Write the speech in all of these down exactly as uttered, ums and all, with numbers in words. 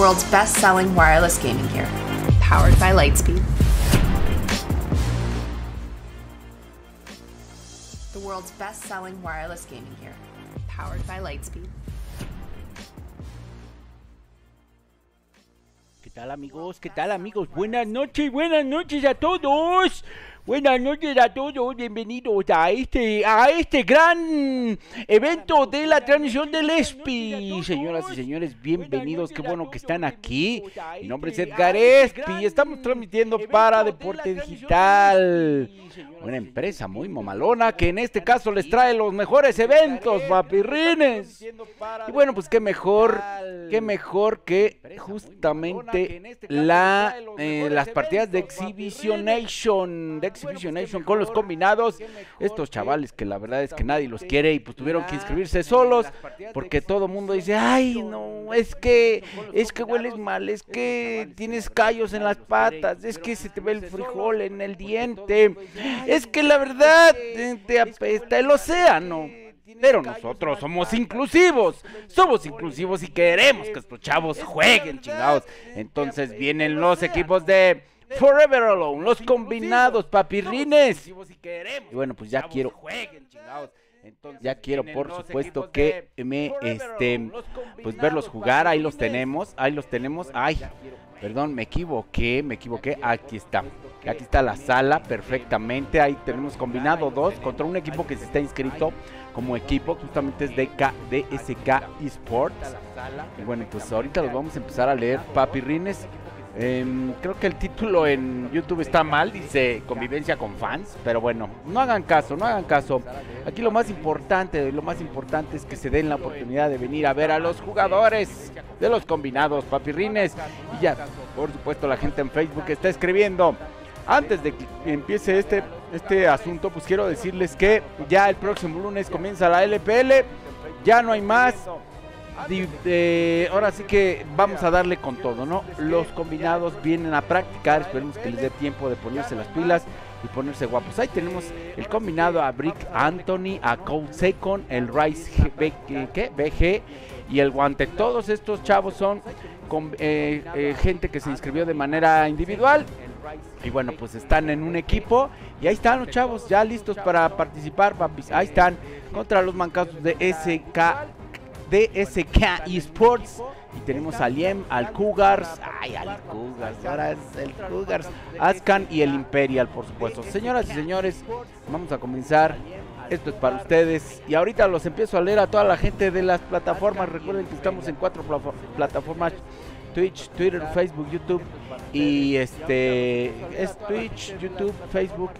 world's best-selling wireless gaming gear, powered by Lightspeed. The world's best-selling wireless gaming gear, powered by Lightspeed. ¿Qué tal, amigos? ¿Qué tal, amigos? Buenas noches, buenas noches a todos. Buenas noches a todos, bienvenidos a este, a este gran evento de la transmisión del E S P I. Señoras y señores, bienvenidos, qué bueno que están aquí. Mi nombre es Edgar Espi, estamos transmitiendo para Deporte Digital, una empresa muy mamalona que en este caso les trae los mejores eventos, papirrines. Y bueno, pues qué mejor, qué mejor que justamente la, eh, las partidas de Exhibition Nation, de Exhibition Nation con los combinados. Estos chavales que la verdad es que nadie los quiere y pues tuvieron que inscribirse solos porque todo el mundo dice, ay no, es que, es que hueles mal, es que tienes callos en las patas, es que se te ve el frijol en el diente, es que la verdad te apesta el océano. Pero nosotros somos inclusivos, somos inclusivos y queremos que estos chavos jueguen, chingados. Entonces vienen los equipos de Forever Alone, los combinados, papirrines. Y bueno, pues ya quiero, ya quiero por supuesto que me, este, pues verlos jugar. Ahí los tenemos, ahí los tenemos. Ay, perdón, me equivoqué, me equivoqué. Aquí está, aquí está la sala perfectamente. Ahí tenemos combinado dos contra un equipo que se está inscrito como equipo, justamente es de D S K Esports. Y bueno, pues ahorita los vamos a empezar a leer, papirrines. Eh, creo que el título en YouTube está mal, dice convivencia con fans, pero bueno, no hagan caso, no hagan caso. Aquí lo más importante, lo más importante es que se den la oportunidad de venir a ver a los jugadores de los combinados, papirrines. Y ya, por supuesto, la gente en Facebook está escribiendo. Antes de que empiece este, este asunto, pues quiero decirles que ya el próximo lunes comienza la L P L, ya no hay más. De, de, ahora sí que vamos a darle con todo, ¿no? Los combinados vienen a practicar, esperemos que les dé tiempo de ponerse las pilas y ponerse guapos. Ahí tenemos el combinado a Brick Anthony, a Cole Second, el Rice B G y el Guante. Todos estos chavos son con, eh, eh, gente que se inscribió de manera individual. Y bueno, pues están en un equipo y ahí están los chavos ya listos para participar, papis. Ahí están contra los mancasos de S K D S K Esports. Y tenemos al Liem, al Cougars, ay, al Cougars, ahora es el Cougars, Ascan y el Imperial, por supuesto. Señoras y señores, vamos a comenzar. Esto es para ustedes y ahorita los empiezo a leer a toda la gente de las plataformas. Recuerden que estamos en cuatro pl plataformas: Twitch, Twitter, Facebook, YouTube. Y este es Twitch, YouTube, Facebook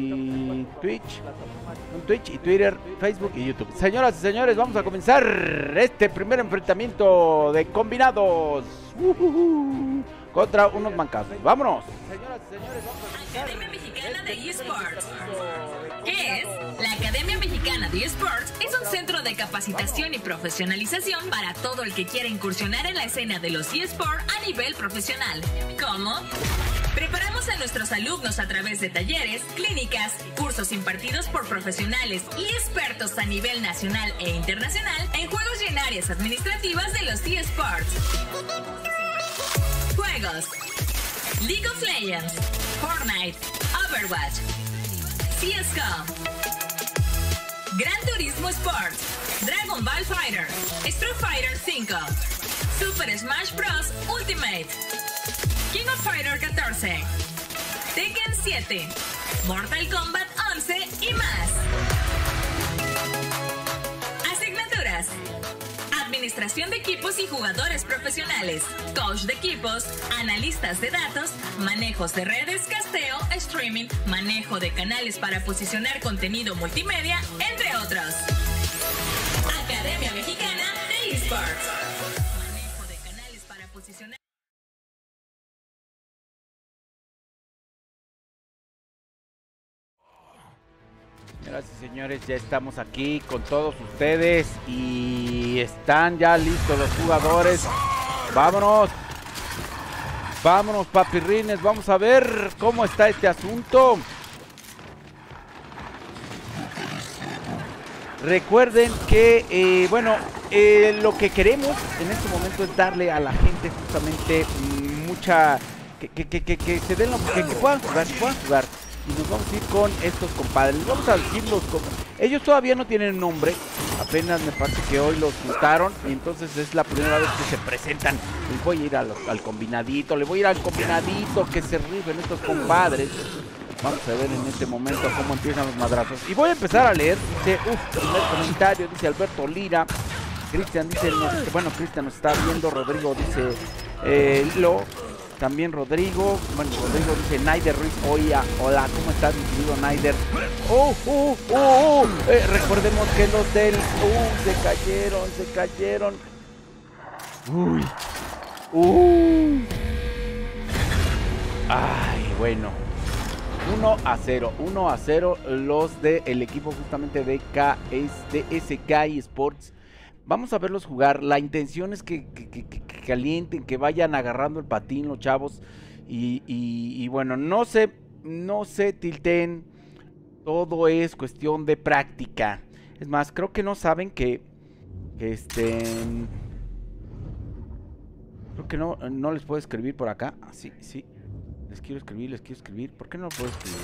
y Twitch. Twitch y Twitter, Facebook y YouTube. Señoras y señores, vamos a comenzar este primer enfrentamiento de combinados uh, uh, uh, contra unos mancazos. ¡Vámonos! Señoras y señores, vamos a comenzar. Academia Mexicana de eSports. ¿Qué es? La Academia Mexicana de eSports es un centro de capacitación y profesionalización para todo el que quiera incursionar en la escena de los eSports a nivel profesional. ¿Cómo? Preparamos a nuestros alumnos a través de talleres, clínicas, cursos impartidos por profesionales y expertos a nivel nacional e internacional en juegos y en áreas administrativas de los eSports. Juegos: League of Legends, Fortnite, Overwatch, C S G O, Gran Turismo Sports, Dragon Ball Fighter, Street Fighter cinco, Super Smash Bros. Ultimate, King of Fighter catorce, Tekken siete, Mortal Kombat once y más. Asignaturas: Administración de equipos y jugadores profesionales, coach de equipos, analistas de datos, manejos de redes, casteo, streaming, manejo de canales para posicionar contenido multimedia, entre otros. Academia Mexicana de eSports. Manejo de canales para posicionar. Señoras y señores, ya estamos aquí con todos ustedes y están ya listos los jugadores. Vámonos, vámonos, papirrines, vamos a ver cómo está este asunto. Recuerden que, eh, bueno, eh, lo que queremos en este momento es darle a la gente justamente mmm, mucha... Que, que, que, que, que se den lo que, que puedan jugar, que puedan jugar. Y nos vamos a ir con estos compadres. Les vamos a decirlos como... Ellos todavía no tienen nombre. Apenas me parece que hoy los juntaron. Y entonces es la primera vez que se presentan. Les voy a ir a los, al combinadito. Le voy a ir al combinadito. Que se rifen estos compadres. Vamos a ver en este momento cómo empiezan los madrazos. Y voy a empezar a leer. Dice, uff, primer comentario. Dice Alberto Lira. Cristian dice, no, bueno, Cristian nos está viendo. Rodrigo dice, eh, lo... También Rodrigo, bueno, Rodrigo dice Naider Ruiz, oiga, hola, ¿cómo estás, mi querido Naider? ¡Oh, oh, oh, oh! Eh, recordemos que los del... ¡Uh, se cayeron, se cayeron! ¡Uy! ¡Uh! ¡Ay, bueno! uno a cero, uno a cero los del equipo justamente de, K, de S K Sports. Vamos a verlos jugar. La intención es que, que, que, que calienten, que vayan agarrando el patín los chavos. Y, y, y bueno, no se, no se tilten. Todo es cuestión de práctica. Es más, creo que no saben que, que este... Creo que no, no les puedo escribir por acá. Ah, sí, sí. Les quiero escribir, les quiero escribir. ¿Por qué no puedo escribir?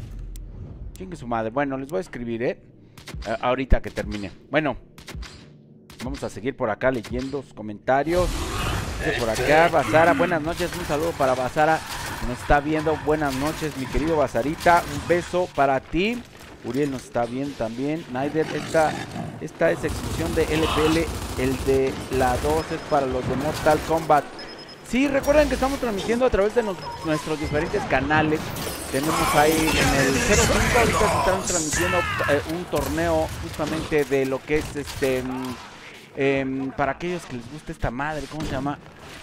Chingue su madre. Bueno, les voy a escribir, ¿eh? A ahorita que termine. Bueno. Vamos a seguir por acá leyendo sus comentarios. Por acá, Basara, buenas noches. Un saludo para Basara, que nos está viendo. Buenas noches, mi querido Basarita. Un beso para ti. Uriel nos está viendo también. Naider, esta, esta es exclusión de L P L. El de la dos es para los de Mortal Kombat. Sí, recuerden que estamos transmitiendo a través de nos, nuestros diferentes canales. Tenemos ahí en el cero cinco, ahorita se están transmitiendo eh, un torneo justamente de lo que es este... Eh, para aquellos que les gusta esta madre, ¿cómo se llama?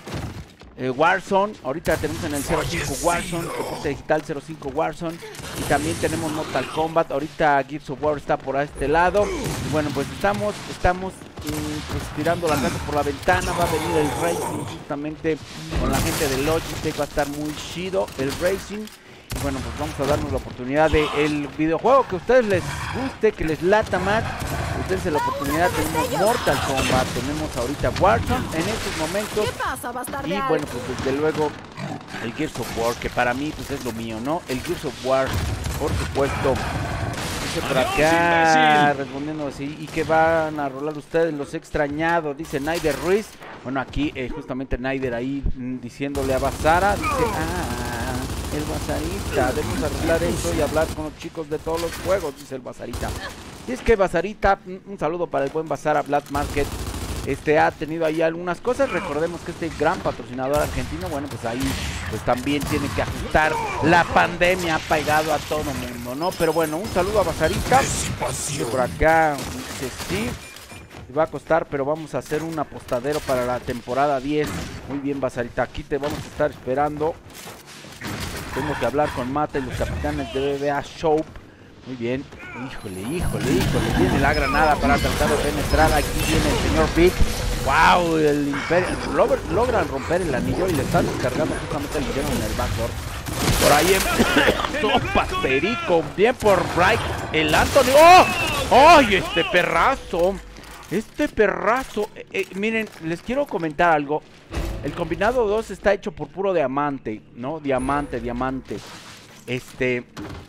Eh, Warzone. Ahorita tenemos en el cero cinco Warzone, Deporte Digital cero cinco Warzone. Y también tenemos Mortal Kombat. Ahorita Gears of War está por este lado. Y bueno, pues estamos, estamos mm, pues, tirando la casa por la ventana. Va a venir el Racing justamente con la gente de Logitech. Va a estar muy chido el Racing. Y bueno, pues vamos a darnos la oportunidad de el videojuego que a ustedes les guste, que les lata más. Ustedes la oportunidad, tenemos Mortal Kombat, tenemos ahorita Warzone en estos momentos. ¿Qué pasa, y bueno, pues desde luego el Gears of War, que para mí pues es lo mío, ¿no? El Gears of War, por supuesto. Dice por acá, respondiendo así, ¿y qué van a rolar ustedes? Los extrañados, dice Naider Ruiz. Bueno, aquí eh, justamente Naider ahí mm, diciéndole a Basara, dice, ah, el Basarita, debemos arreglar eso y hablar con los chicos de todos los juegos, dice el Basarita. Y es que Basarita, un saludo para el buen Basara Black Market, este ha tenido ahí algunas cosas. Recordemos que este gran patrocinador argentino, bueno, pues ahí pues también tiene que ajustar. La pandemia ha pegado a todo mundo, ¿no? Pero bueno, un saludo a Basarita. Por acá dice sí, va a costar, pero vamos a hacer un apostadero para la temporada diez. Muy bien, Basarita, aquí te vamos a estar esperando. Tengo que hablar con Mata y los capitanes de B B A Show. Muy bien, híjole, híjole, híjole, viene la granada para tratar de penetrar. Aquí viene el señor Big. Wow, el Imperio logr logran romper el anillo y le están descargando justamente el dinero en el backdoor. Por ahí Sopas Perico, bien por Bright, el Anthony. ¡Oh! ¡Ay, este perrazo! Este perrazo, eh, eh, miren, les quiero comentar algo. El combinado dos está hecho por puro diamante, ¿no? Diamante, diamante. Este...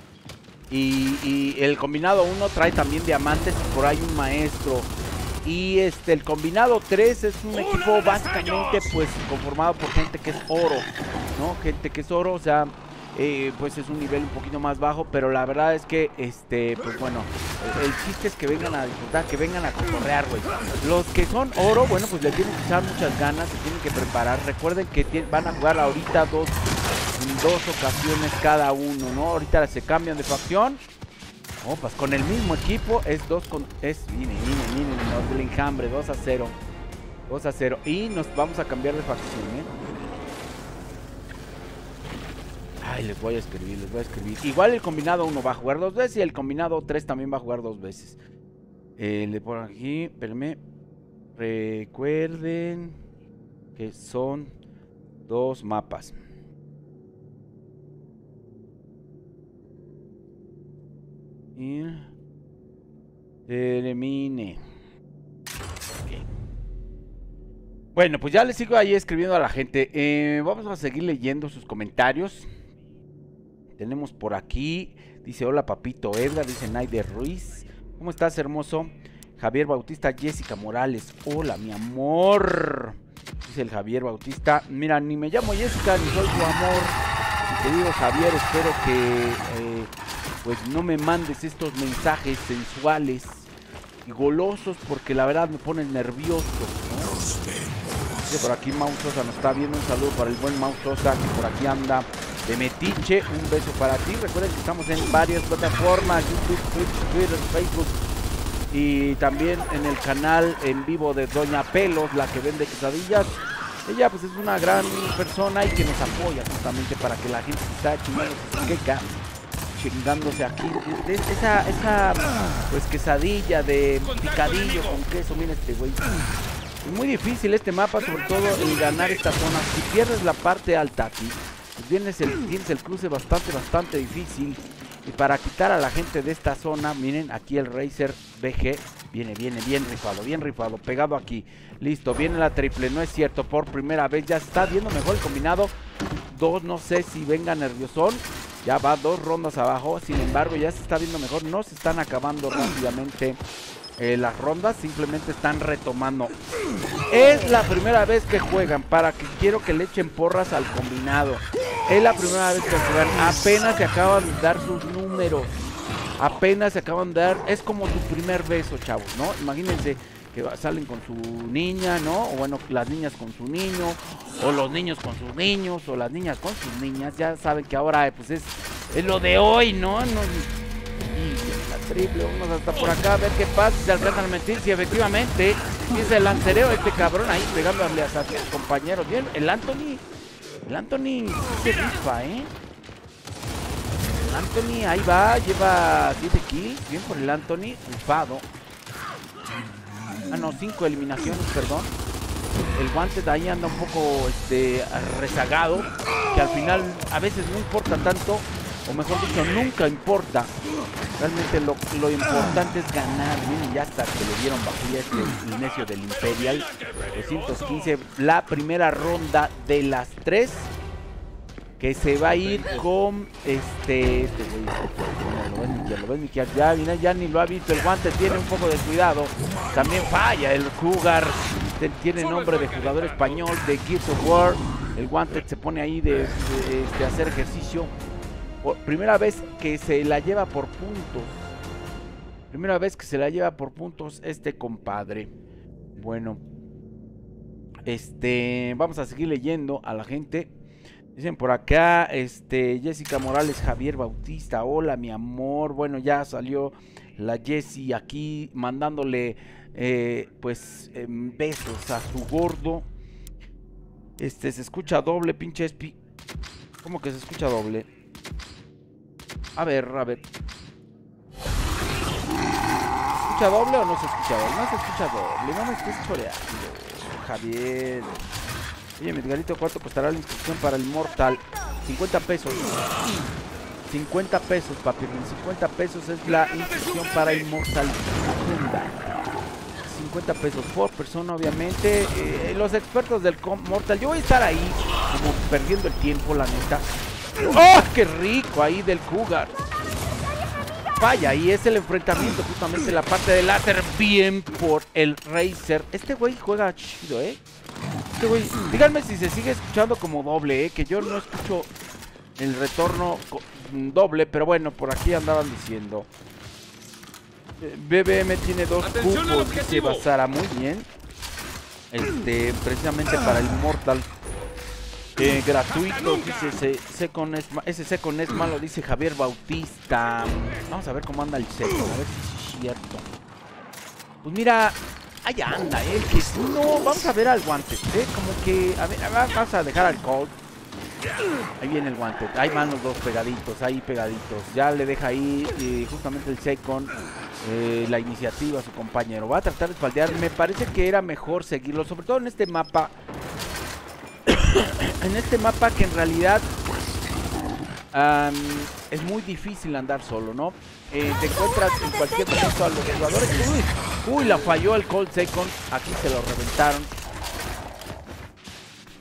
Y, y el combinado uno trae también diamantes y por ahí un maestro. Y este el combinado tres es un equipo básicamente pues conformado por gente que es oro, ¿no? Gente que es oro, o sea, eh, pues es un nivel un poquito más bajo. Pero la verdad es que, este, pues bueno, el, el chiste es que vengan a disfrutar, que vengan a cotorrear, güey. Los que son oro, bueno, pues le tienen que echar muchas ganas, se tienen que preparar. Recuerden que van a jugar ahorita dos... en dos ocasiones cada uno, ¿no? Ahorita se cambian de facción. Oh, pues con el mismo equipo es dos con... Es, miren, miren, miren, los del enjambre, dos a cero. dos a cero. Y nos vamos a cambiar de facción, ¿eh? Ay, les voy a escribir, les voy a escribir. Igual el combinado uno va a jugar dos veces y el combinado tres también va a jugar dos veces. Eh, le por aquí, espérenme. Recuerden que son dos mapas. Y termine. Bien. Bueno, pues ya les sigo ahí escribiendo a la gente. Eh, vamos a seguir leyendo sus comentarios. Tenemos por aquí, dice hola papito Edgar, dice Naide Ruiz. ¿Cómo estás, hermoso? Javier Bautista, Jessica Morales. Hola, mi amor. Dice el Javier Bautista. Mira, ni me llamo Jessica, ni soy tu amor. Y te digo, Javier, espero que eh, pues no me mandes estos mensajes sensuales y golosos, porque la verdad me ponen nervioso, ¿no? Dice por aquí Mau Sosa nos está viendo. Un saludo para el buen Mau Sosa, que por aquí anda de metiche. Un beso para ti. Recuerden que estamos en varias plataformas: YouTube, Twitch, Twitter, Facebook, y también en el canal en vivo de Doña Pelos, la que vende quesadillas. Ella pues es una gran persona y que nos apoya justamente para que la gente que está chingando su queca, chingándose aquí esa, esa pues quesadilla de picadillo con queso. Mira este güey. Es muy difícil este mapa, sobre todo el ganar esta zona. Si pierdes la parte alta aquí, pues tienes el, tienes el cruce bastante, bastante difícil. Y para quitar a la gente de esta zona, miren, aquí el Racer B G viene, viene, bien rifado, bien rifado, pegado aquí. Listo, viene la triple, no es cierto, por primera vez ya se está viendo mejor el combinado. Dos, no sé si venga nerviosón, ya va dos rondas abajo, sin embargo ya se está viendo mejor, no se están acabando rápidamente eh, las rondas, simplemente están retomando. Es la primera vez que juegan, para que quiero que le echen porras al combinado. Es la primera vez que juegan, apenas se acaban de dar sus números, apenas se acaban de dar, es como su primer beso, chavos, ¿no? Imagínense que salen con su niña, ¿no? O bueno, las niñas con su niño, o los niños con sus niños, o las niñas con sus niñas. Ya saben que ahora pues es, es lo de hoy, ¿no? no y la triple, vamos hasta por acá a ver qué pasa, si se alcanzan a mentir, si efectivamente empieza el lancereo este cabrón ahí pegándole a sus compañeros. Bien, el Anthony, el Anthony se rifa, ¿eh? El Anthony ahí va, lleva siete kills, bien por el Anthony, rifado. Ah, no, cinco eliminaciones, perdón. El Wanted ahí anda un poco este, rezagado, que al final a veces no importa tanto, o mejor dicho, nunca importa. Realmente lo, lo importante es ganar. Miren, ya hasta que le dieron vacía este inicio del Imperial. doscientos quince, la primera ronda de las tres, que se va a ir con este, este güey, este, lo ven miquear, lo ven miquear, ya, mira, ya ni lo ha visto el guante, tiene un poco de cuidado, también falla el Cougar, tiene nombre de jugador español de Gears of War, el guante se pone ahí de, de, de hacer ejercicio, por primera vez que se la lleva por puntos, primera vez que se la lleva por puntos este compadre. Bueno, este, vamos a seguir leyendo a la gente. Dicen por acá, este, Jessica Morales, Javier Bautista, hola mi amor. Bueno, ya salió la Jessie aquí mandándole eh, pues eh, besos a su gordo. Este, se escucha doble, pinche Espi. ¿Cómo que se escucha doble? A ver, a ver. ¿Se escucha doble o no se escucha doble? No se escucha doble, no me estés choreando, Javier. Oye, mi Edgarito, ¿cuánto costará la inscripción para el Mortal? cincuenta pesos. cincuenta pesos, papi. cincuenta pesos es la inscripción para el Mortal. cincuenta pesos por persona, obviamente. Eh, los expertos del Mortal. Yo voy a estar ahí, como perdiendo el tiempo, la neta. ¡Oh, qué rico! Ahí del Cougar. Vaya, y es el enfrentamiento, justamente la parte de láser. Bien por el Racer. Este güey juega chido, ¿eh? Este güey, díganme si se sigue escuchando como doble, ¿eh? Que yo no escucho el retorno doble, pero bueno, por aquí andaban diciendo. B B M tiene dos cupos, dice Basara, muy bien. Este, precisamente para el Mortal. Eh, gratuito, dice ese Secon es, ese Secon es malo, dice Javier Bautista. Vamos a ver cómo anda el Secon, a ver si es cierto. Pues mira, ahí anda, eh, que si no, vamos a ver al Wanted, eh, como que, a ver, vamos a dejar al Colt. Ahí viene el Wanted, ahí van los dos pegaditos, ahí pegaditos. Ya le deja ahí eh, justamente el Secon, eh, la iniciativa a su compañero. Va a tratar de espaldear, me parece que era mejor seguirlo, sobre todo en este mapa. En este mapa que en realidad um, es muy difícil andar solo, ¿no? Eh, te encuentras en cualquier momento a los jugadores. Uy, uy, la falló el Colt Second. Aquí se lo reventaron.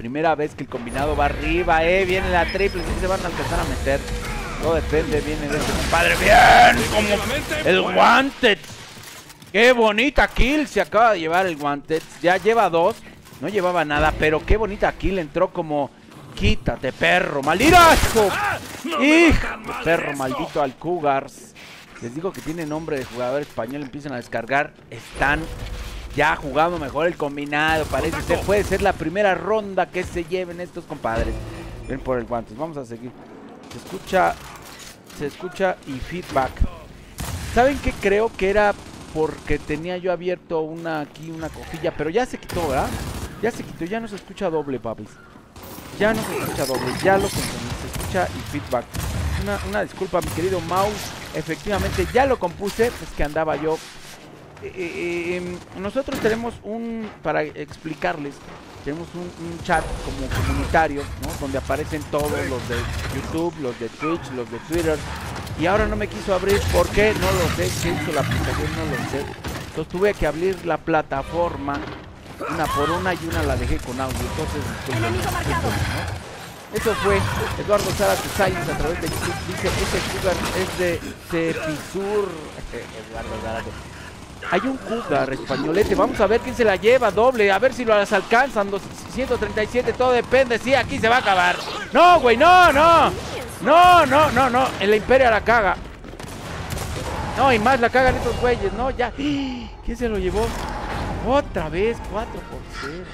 primera vez que el combinado va arriba, eh, viene la triple, si se van a alcanzar a meter. Todo depende, viene de este compadre, bien, como el Wanted. Qué bonita kill se acaba de llevar el Wanted, ya lleva dos, no llevaba nada, pero qué bonita kill, entró como, quítate perro, maldito, hijo, perro maldito al Cougars. Les digo que tiene nombre de jugador español, empiezan a descargar, están ya jugando mejor el combinado, parece ser, puede ser la primera ronda que se lleven estos compadres. Ven por el Wanted, vamos a seguir. Se escucha, se escucha y feedback. ¿Saben qué? Creo que era porque tenía yo abierto una aquí, una cojilla, pero ya se quitó, ¿verdad? Ya se quitó, ya no se escucha doble, papis. Ya no se escucha doble, ya lo compuse, se escucha y feedback. Una, una disculpa, mi querido Mouse. Efectivamente, ya lo compuse, es que andaba yo. Eh, eh, eh, nosotros tenemos un, para explicarles, tenemos un, un chat como comunitario, ¿no? Donde aparecen todos los de YouTube, los de Twitch, los de Twitter. Y ahora no me quiso abrir, ¿por qué? No lo sé, ¿qué hizo la aplicación? No lo sé. Entonces tuve que abrir la plataforma, una por una, y una la dejé con audio. Entonces, Enemigo marcado. ¿no? Eso fue Eduardo Zárate Sáenz a través de YouTube. Dice, ese Cougar es de Tepisur. Eduardo Zárate. Hay un Cougar españolete. Vamos a ver quién se la lleva doble. A ver si lo las alcanzan. ciento treinta y siete, todo depende. Sí, aquí se va a acabar. No, güey, no, no. No, no, no, no. En la Imperia la caga. No, y más la cagan estos güeyes. No, ya. ¿Quién se lo llevó? Otra vez, cuatro por cero.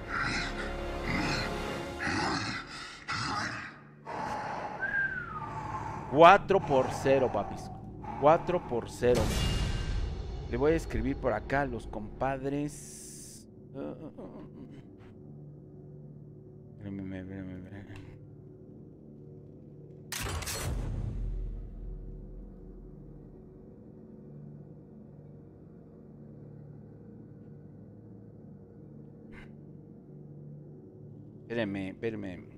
cuatro por cero, papis. cuatro por cero. Le voy a escribir por acá a los compadres. Uh, uh, uh. Espérame, espérame, espérame. Espérame, espérame.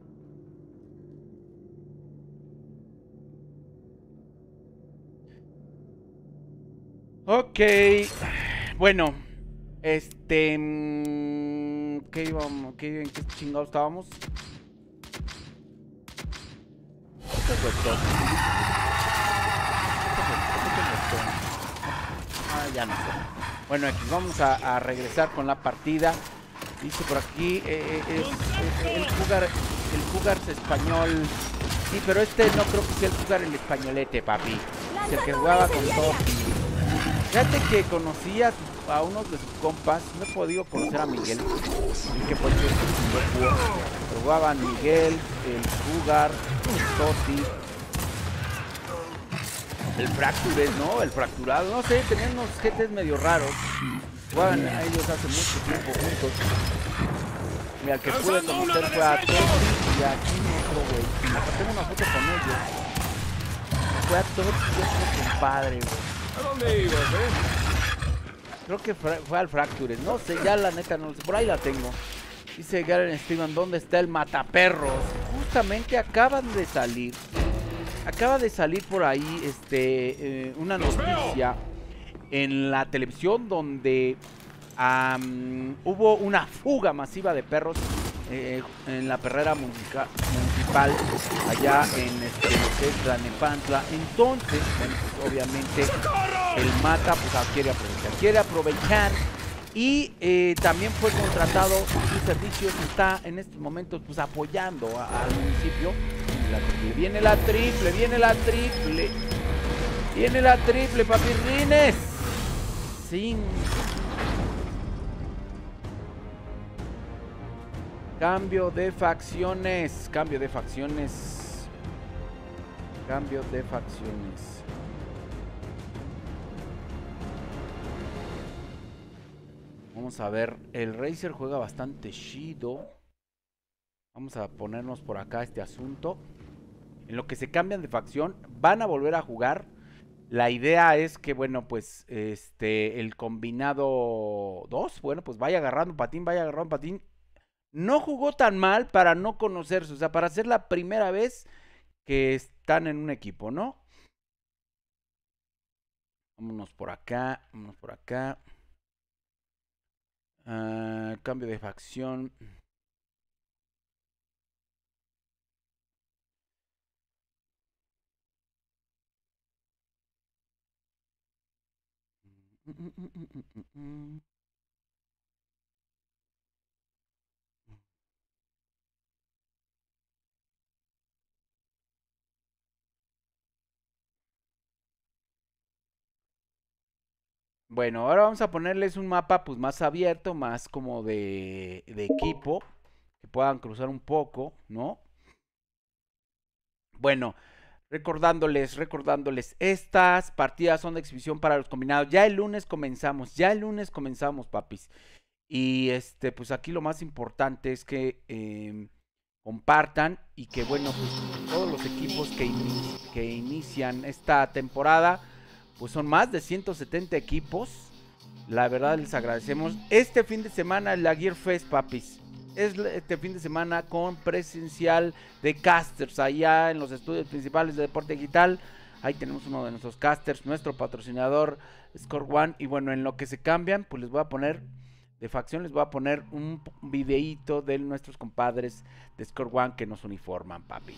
Ok, bueno, este, ¿qué íbamos? ¿Qué, ¿En qué chingados estábamos? ¿Qué fue esto? Ah, ya no sé. Bueno, aquí vamos a, a regresar con la partida. Dice por aquí, eh, es, es, el Cougar, el Cougar es español. Sí, pero este no creo que sea el Cougar el españolete, papi. Es el que jugaba con todo. Fíjate que conocí a, a unos de sus compas, no he podido conocer a Miguel, y que por cierto pero jugaban Miguel, el Cougar, el Toti, el Fractures, ¿no? El Fracturado, no sé, tenían unos gentes medio raros, jugaban a ellos hace mucho tiempo juntos. Mira, el que pude conocer fue a Toti y a aquí otro güey, hasta tengo una foto con ellos. Fue a Toti y otro compadre, güey. ¿A dónde ibas, eh? Creo que fue al Fractures, no sé, ya la neta no lo sé, por ahí la tengo. Dice Garen Steven, ¿dónde está el mataperros? Justamente acaban de salir, acaba de salir por ahí este eh, una noticia en la televisión donde um, hubo una fuga masiva de perros eh, en la perrera municipal, municipal allá en este, lo que es Tlalnepantla. Entonces, bueno, pues, obviamente el mata pues quiere aprovechar, quiere aprovechar y eh, también fue contratado, sus servicios está en estos momentos pues apoyando a, al municipio. La triple, viene la triple, viene la triple, viene la triple, papirrines. Sin cambio de facciones, cambio de facciones, cambio de facciones. Vamos a ver, el Razer juega bastante chido. Vamos a ponernos por acá este asunto. En lo que se cambian de facción, van a volver a jugar. La idea es que, bueno, pues, este, el combinado dos, bueno, pues vaya agarrando patín, vaya agarrando patín. No jugó tan mal para no conocerse, o sea, para ser la primera vez que están en un equipo, ¿no? Vámonos por acá, vámonos por acá. Uh, cambio de facción. Bueno, ahora vamos a ponerles un mapa pues más abierto, más como de, de equipo, que puedan cruzar un poco, ¿no? Bueno, recordándoles, recordándoles, estas partidas son de exhibición para los combinados. Ya el lunes comenzamos, ya el lunes comenzamos, papis. Y este, pues aquí lo más importante es que eh, compartan y que, bueno, pues todos los equipos que, in que inician esta temporada, pues son más de ciento setenta equipos. La verdad les agradecemos. Este fin de semana la Gear Fest, papis. Es este fin de semana con presencial de casters allá en los estudios principales de Deporte Digital. Ahí tenemos uno de nuestros casters, nuestro patrocinador Score One. Y bueno, en lo que se cambian, pues les voy a poner de facción, les voy a poner un videíto de nuestros compadres de Score One que nos uniforman, papis.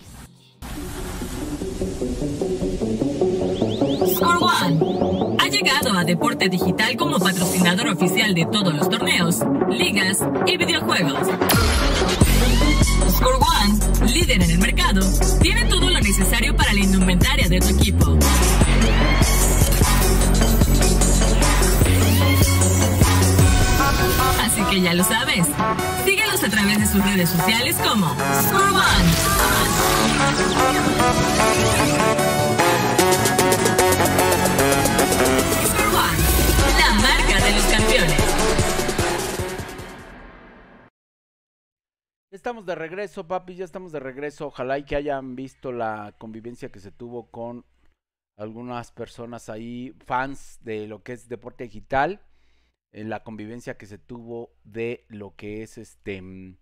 Score One ha llegado a Deporte Digital como patrocinador oficial de todos los torneos, ligas y videojuegos. Score One, líder en el mercado, tiene todo lo necesario para la indumentaria de tu equipo. Así que ya lo sabes, síguelos a través de sus redes sociales como Score One. Score One, la marca de los campeones. Estamos de regreso, papi, ya estamos de regreso. Ojalá y que hayan visto la convivencia que se tuvo con algunas personas ahí, fans de lo que es Deporte Digital. En la convivencia que se tuvo de lo que es este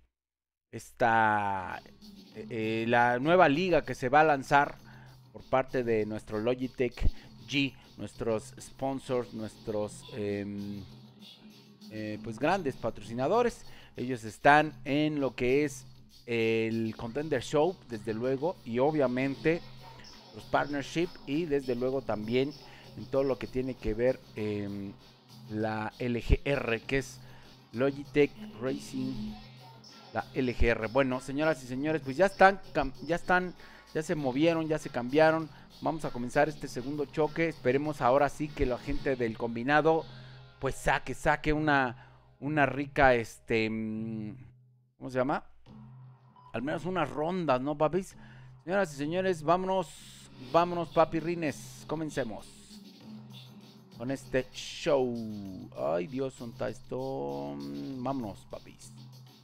esta eh, la nueva liga que se va a lanzar por parte de nuestro Logitech G, nuestros sponsors, nuestros eh, eh, pues grandes patrocinadores. Ellos están en lo que es el Contender Show, desde luego, y obviamente los partnership, y desde luego también en todo lo que tiene que ver eh, la L G R, que es Logitech Racing, la L G R. Bueno, señoras y señores, pues ya están, ya están, ya se movieron, ya se cambiaron. Vamos a comenzar este segundo choque. Esperemos ahora sí que la gente del combinado, pues saque, saque una, una rica, este, ¿cómo se llama? Al menos unas rondas, ¿no, papis? Señoras y señores, vámonos, vámonos, papirrines, comencemos con este show. Ay, Dios, ¿dónde está esto? Vámonos, papis.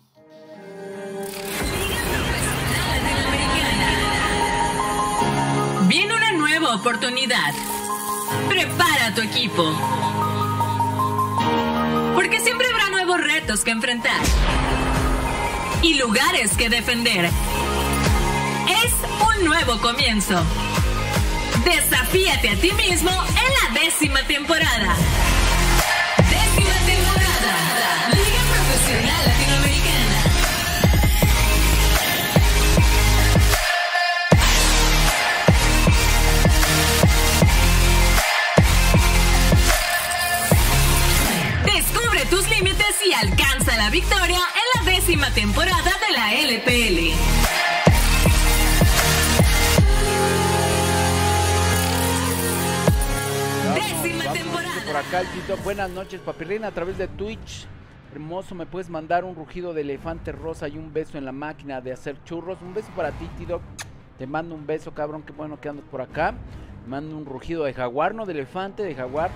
Viene una nueva oportunidad. Prepara tu equipo, porque siempre habrá nuevos retos que enfrentar y lugares que defender. Es un nuevo comienzo. Desafíate a ti mismo en la décima temporada. Décima temporada, Liga Profesional Latinoamericana. Descubre tus límites y alcanza la victoria en la décima temporada de la L P L. Por acá el Tito, buenas noches, papirrina, a través de Twitch. Hermoso, me puedes mandar un rugido de elefante rosa y un beso en la máquina de hacer churros. Un beso para ti, Tito. Te mando un beso, cabrón, qué bueno que andas por acá. Te mando un rugido de jaguar, no de elefante, de jaguar.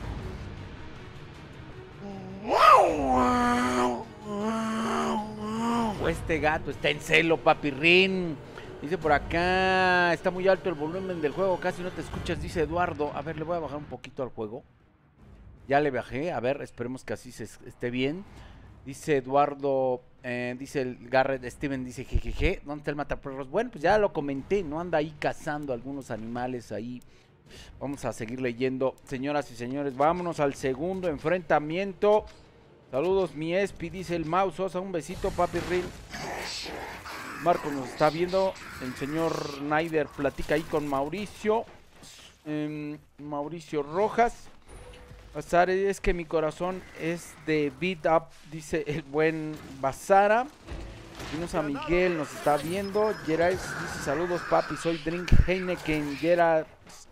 Este gato está en celo, papirrín. Dice por acá, está muy alto el volumen del juego, casi no te escuchas, dice Eduardo. A ver, le voy a bajar un poquito al juego. Ya le bajé, a ver, esperemos que así se esté bien. Dice Eduardo, eh, dice el Garrett Steven, dice jejeje, ¿dónde está el mataperros? Bueno, pues ya lo comenté, ¿no? Anda ahí cazando algunos animales ahí. Vamos a seguir leyendo, señoras y señores, vámonos al segundo enfrentamiento. Saludos, mi Espi, dice el Mau Sosa, un besito, papi Ril. Marco nos está viendo, el señor Snyder platica ahí con Mauricio, eh, Mauricio Rojas. Bazar, es que mi corazón es de beat up, dice el buen Bazara. Dinos a Miguel, nos está viendo. Gerard dice saludos papi, soy Drink Heineken. Gerard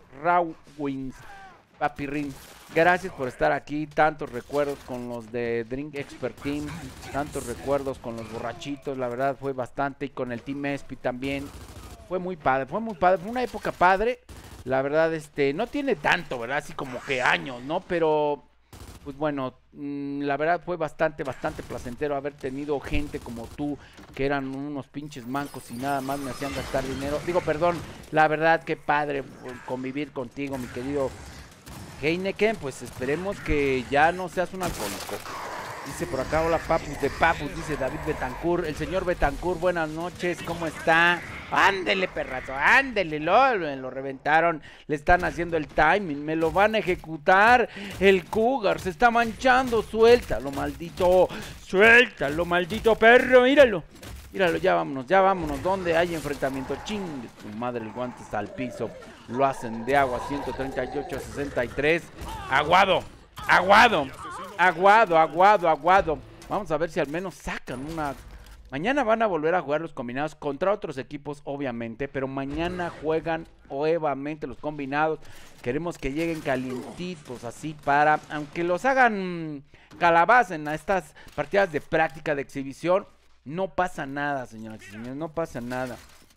Rawins, papi Rin. Gracias por estar aquí, tantos recuerdos con los de Drink Expert Team, tantos recuerdos con los borrachitos, la verdad fue bastante, y con el Team Espi también. Fue muy padre, fue muy padre, fue una época padre. La verdad, este, no tiene tanto, ¿verdad? Así como que años, ¿no? Pero, pues bueno, mmm, la verdad fue bastante, bastante placentero haber tenido gente como tú, que eran unos pinches mancos y nada más me hacían gastar dinero. Digo, perdón, la verdad, qué padre convivir contigo, mi querido Heineken. Pues esperemos que ya no seas un alcohólico. Dice por acá, hola Papus de Papus, dice David Betancourt. El señor Betancourt, buenas noches, ¿cómo está? Ándele, perrazo, ándele, lo, lo reventaron, le están haciendo el timing, me lo van a ejecutar. El Cougar se está manchando, suéltalo, maldito, suéltalo, maldito perro, míralo. Míralo, ya vámonos, ya vámonos, ¿dónde hay enfrentamiento? Ching, tu madre, el guante está al piso. Lo hacen de agua, ciento treinta y ocho a sesenta y tres. Aguado, aguado. Aguado, aguado, aguado. Vamos a ver si al menos sacan una... Mañana van a volver a jugar los combinados contra otros equipos, obviamente. Pero mañana juegan nuevamente los combinados. Queremos que lleguen calientitos así para... Aunque los hagan calabaza en estas partidas de práctica, de exhibición. No pasa nada, señoras y señores. No pasa nada.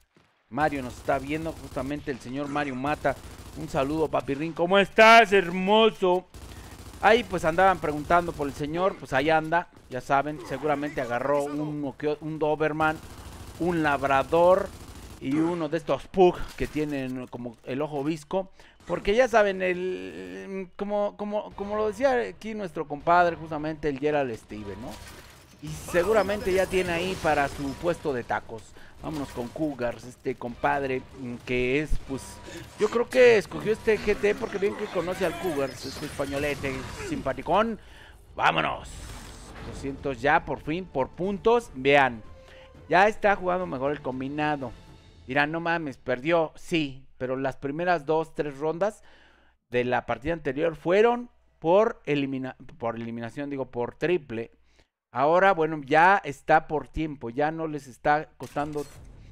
Mario nos está viendo, justamente el señor Mario Mata. Un saludo, papirrín. ¿Cómo estás, hermoso? Ahí pues andaban preguntando por el señor, pues ahí anda, ya saben, seguramente agarró un, un Doberman, un labrador y uno de estos pug que tienen como el ojo visco, porque ya saben, el como, como, como lo decía aquí nuestro compadre, justamente el Gerald Steven, ¿no? Y seguramente ya tiene ahí para su puesto de tacos. Vámonos con Cougars, este compadre que es, pues, yo creo que escogió este G T porque bien que conoce al Cougars, este españolete, simpaticón. Vámonos. doscientos ya, por fin, por puntos. Vean, ya está jugando mejor el combinado. Dirán, no mames, perdió. Sí, pero las primeras dos, tres rondas de la partida anterior fueron por, elimina por eliminación, digo, por triple. Ahora, bueno, ya está por tiempo, ya no les está costando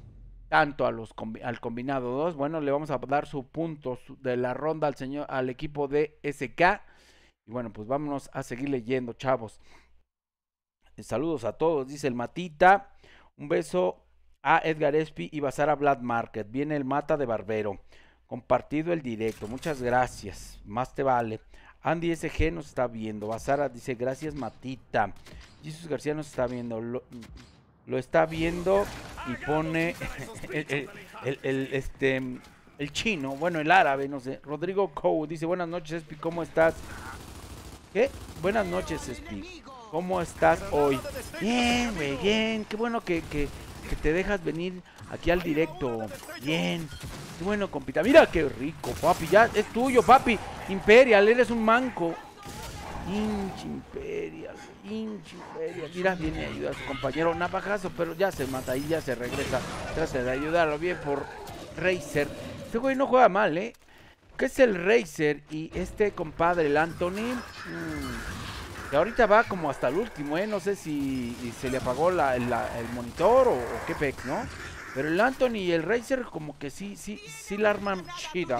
tanto a los combi al combinado dos. Bueno, le vamos a dar su punto de la ronda al señor, al equipo de S K. Y bueno, pues vámonos a seguir leyendo, chavos. Saludos a todos, dice el Matita. Un beso a Edgar Espi y Bazara Black Market. Viene el Mata de Barbero. Compartido el directo, muchas gracias. Más te vale. Andy S G nos está viendo. Bazara dice gracias, Matita. Jesús García nos está viendo. Lo, lo está viendo y pone el, el, el, el, este, el chino, bueno, el árabe, no sé. Rodrigo Cow dice buenas noches, Espi, ¿cómo estás? ¿Qué? Buenas noches, Espi. ¿Cómo estás hoy? Bien, güey, bien. Qué bueno que, que, que te dejas venir aquí al directo. Bien. Qué bueno, compita. Mira qué rico, papi. Ya es tuyo, papi. Imperial, eres un manco. Inch Imperial, Inch Imperial. Mira, viene a ayudar a su compañero. Navajazo, pero ya se mata y ya se regresa. Trata de ayudarlo bien por Razer. Este güey no juega mal, ¿eh? ¿Qué es el Razer? Y este compadre, el Anthony. Mmm, que ahorita va como hasta el último, ¿eh? No sé si se le apagó la, la, el monitor o, o qué pex, ¿no? Pero el Anthony y el Razer como que sí, sí, sí la arman chida.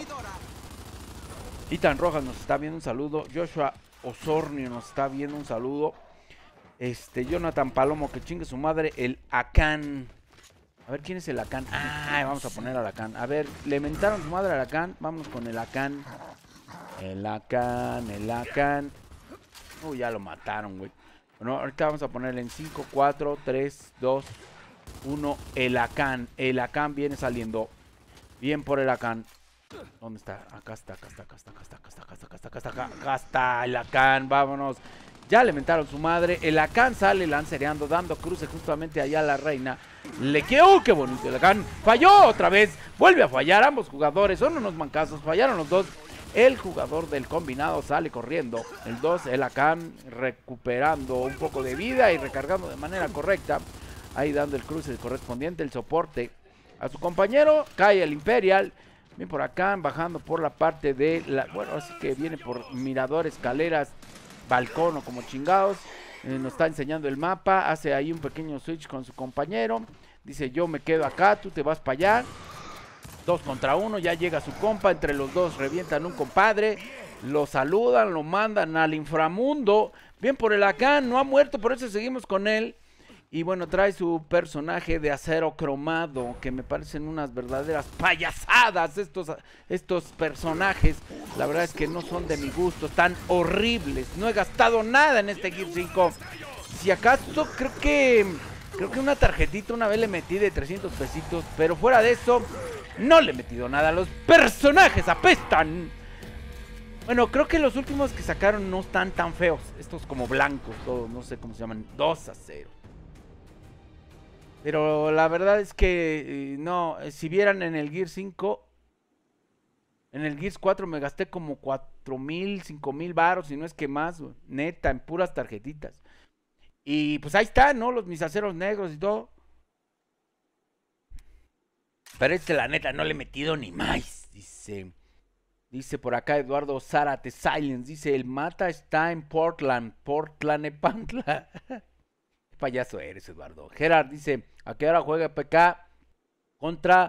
Ethan Rojas nos está viendo, un saludo. Joshua Osornio nos está viendo, un saludo. Este, Jonathan Palomo, que chingue su madre, el Akan. A ver, ¿quién es el Akan? Ah, vamos a poner al Akan. A ver, le mentaron su madre al Akan. Vámonos con el Akan. El Akan, el Akan. Uy, ya lo mataron, güey. Bueno, ahorita vamos a ponerle en cinco, cuatro, tres, dos, uno. El Akan. El Akan viene saliendo. Bien por el Akan. ¿Dónde está? Acá está, acá está, acá está, acá está, acá está, acá está, acá está, acá está, acá, acá está el Akan, vámonos. Ya le mentaron su madre, el Akan sale lancereando, dando cruce justamente allá a la reina. Le quedó, ¡oh, qué bonito! El Akan falló otra vez, vuelve a fallar, ambos jugadores son unos mancazos, fallaron los dos. El jugador del combinado sale corriendo, el dos, el Akan recuperando un poco de vida y recargando de manera correcta. Ahí dando el cruce correspondiente, el soporte a su compañero, cae el Imperial. Bien por acá, bajando por la parte de la... Bueno, así que viene por mirador, escaleras, balcón o como chingados. Eh, nos está enseñando el mapa. Hace ahí un pequeño switch con su compañero. Dice, yo me quedo acá, tú te vas para allá. Dos contra uno, ya llega su compa. Entre los dos revientan un compadre. Lo saludan, lo mandan al inframundo. Bien por el acá, no ha muerto, por eso seguimos con él. Y bueno, trae su personaje de acero cromado, que me parecen unas verdaderas payasadas estos, estos personajes. La verdad es que no son de mi gusto, están horribles. No he gastado nada en este Gear cinco. Si acaso creo que creo que una tarjetita una vez le metí de trescientos pesitos, pero fuera de eso no le he metido nada. Los personajes apestan. Bueno, creo que los últimos que sacaron no están tan feos. Estos como blancos, todos, no sé cómo se llaman, dos a cero. Pero la verdad es que, no, si vieran en el Gear cinco, en el Gears cuatro me gasté como cuatro mil, cinco mil baros, si no es que más, wey, neta, en puras tarjetitas. Y pues ahí está, ¿no? Los mis aceros negros y todo. Pero este, la neta, no le he metido ni más, dice... Dice por acá Eduardo Zárate Silence, dice, el mata está en Portland, Portland, Epantla. Qué payaso eres, Eduardo. Gerard dice, ¿a qué hora juega P K contra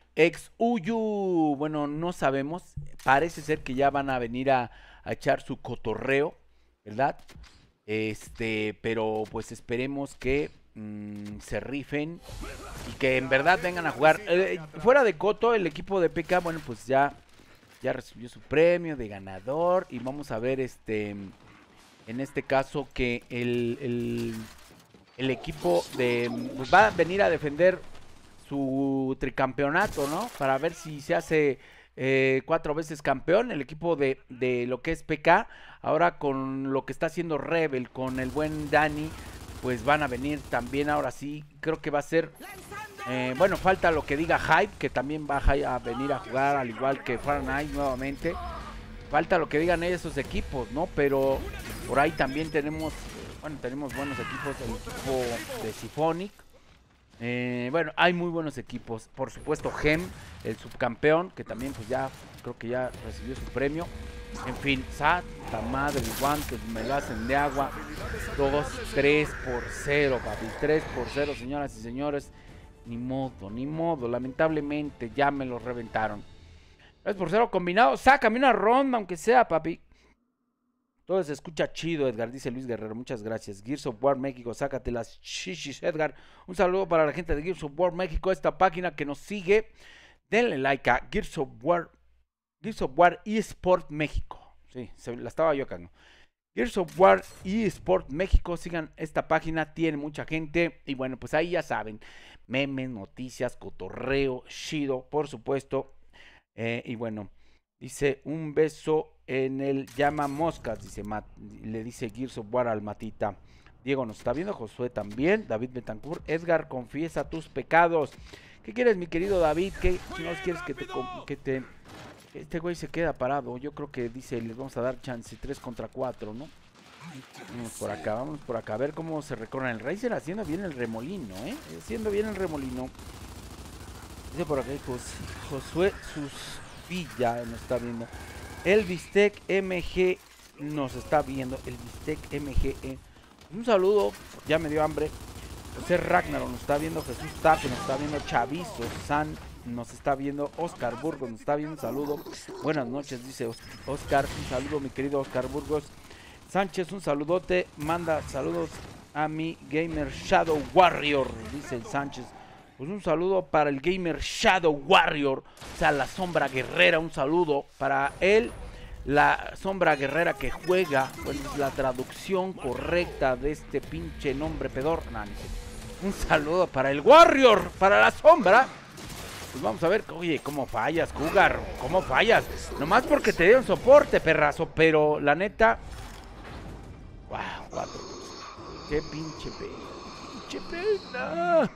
Exuyu? Bueno, no sabemos, parece ser que ya van a venir a, a echar su cotorreo, ¿verdad? Este, pero pues esperemos que mmm, se rifen y que en verdad vengan a jugar. Eh, fuera de coto, el equipo de P K, bueno, pues ya... ya recibió su premio de ganador y vamos a ver este en este caso que el, el, el equipo de pues va a venir a defender su tricampeonato, ¿no? Para ver si se hace eh, cuatro veces campeón el equipo de, de lo que es P K. Ahora con lo que está haciendo Rebel, con el buen Dani, pues van a venir también ahora sí. Creo que va a ser... Eh, bueno, falta lo que diga Hype, que también va a venir a jugar, al igual que Fahrenheit nuevamente. Falta lo que digan esos equipos, ¿no? Pero por ahí también tenemos, bueno, tenemos buenos equipos, el equipo de Symphonic. Eh, bueno, hay muy buenos equipos. Por supuesto, Gem, el subcampeón, que también pues ya, creo que ya recibió su premio. En fin, santa madre, guantes, me lo hacen de agua. dos, tres por cero, papi. tres por cero, señoras y señores. Ni modo, ni modo, lamentablemente ya me lo reventaron. tres por cero combinado, sácame una ronda, aunque sea, papi. Todo se escucha chido, Edgar, dice Luis Guerrero, muchas gracias. Gears of War México, sácate las chichis, Edgar. Un saludo para la gente de Gears of War México, esta página que nos sigue. Denle like a Gears of War, Gears of War eSport México. Sí, se, la estaba yo acá, ¿no? Gears of War eSport México, sigan esta página, tiene mucha gente. Y bueno, pues ahí ya saben, memes, noticias, cotorreo, chido, por supuesto. Eh, y bueno, dice, un beso en el llama moscas, dice Matt, le dice Gears of War al Matita. Diego nos está viendo, Josué también, David Betancourt, Edgar, confiesa tus pecados. ¿Qué quieres, mi querido David? ¿Qué no quieres que te, que te... Este güey se queda parado, yo creo que dice, les vamos a dar chance, tres contra cuatro, ¿no? Vamos por acá, vamos por acá, a ver cómo se recorren el Racer, haciendo bien el remolino, ¿eh? Haciendo bien el remolino. Dice por acá, Jos, Josué Susvilla nos está viendo. El Bistec M G nos está viendo, el Bistec M G E. Un saludo, ya me dio hambre. José Ragnaro nos está viendo, Jesús Tape nos está viendo, Chavizo, San nos está viendo, Oscar Burgos nos está viendo, un saludo. Buenas noches, dice Oscar, un saludo mi querido Oscar Burgos. Sánchez, un saludote, manda saludos a mi Gamer Shadow Warrior, dice el Sánchez. Pues un saludo para el Gamer Shadow Warrior, o sea, la sombra guerrera, un saludo para él, la sombra guerrera que juega, pues la traducción correcta de este pinche nombre pedor. No, no, un saludo para el Warrior, para la sombra. Pues vamos a ver, oye, cómo fallas, Cougar, cómo fallas, nomás porque te dieron soporte, perrazo, pero la neta... Wow, cuatro. Qué pinche pena. Pinche pena.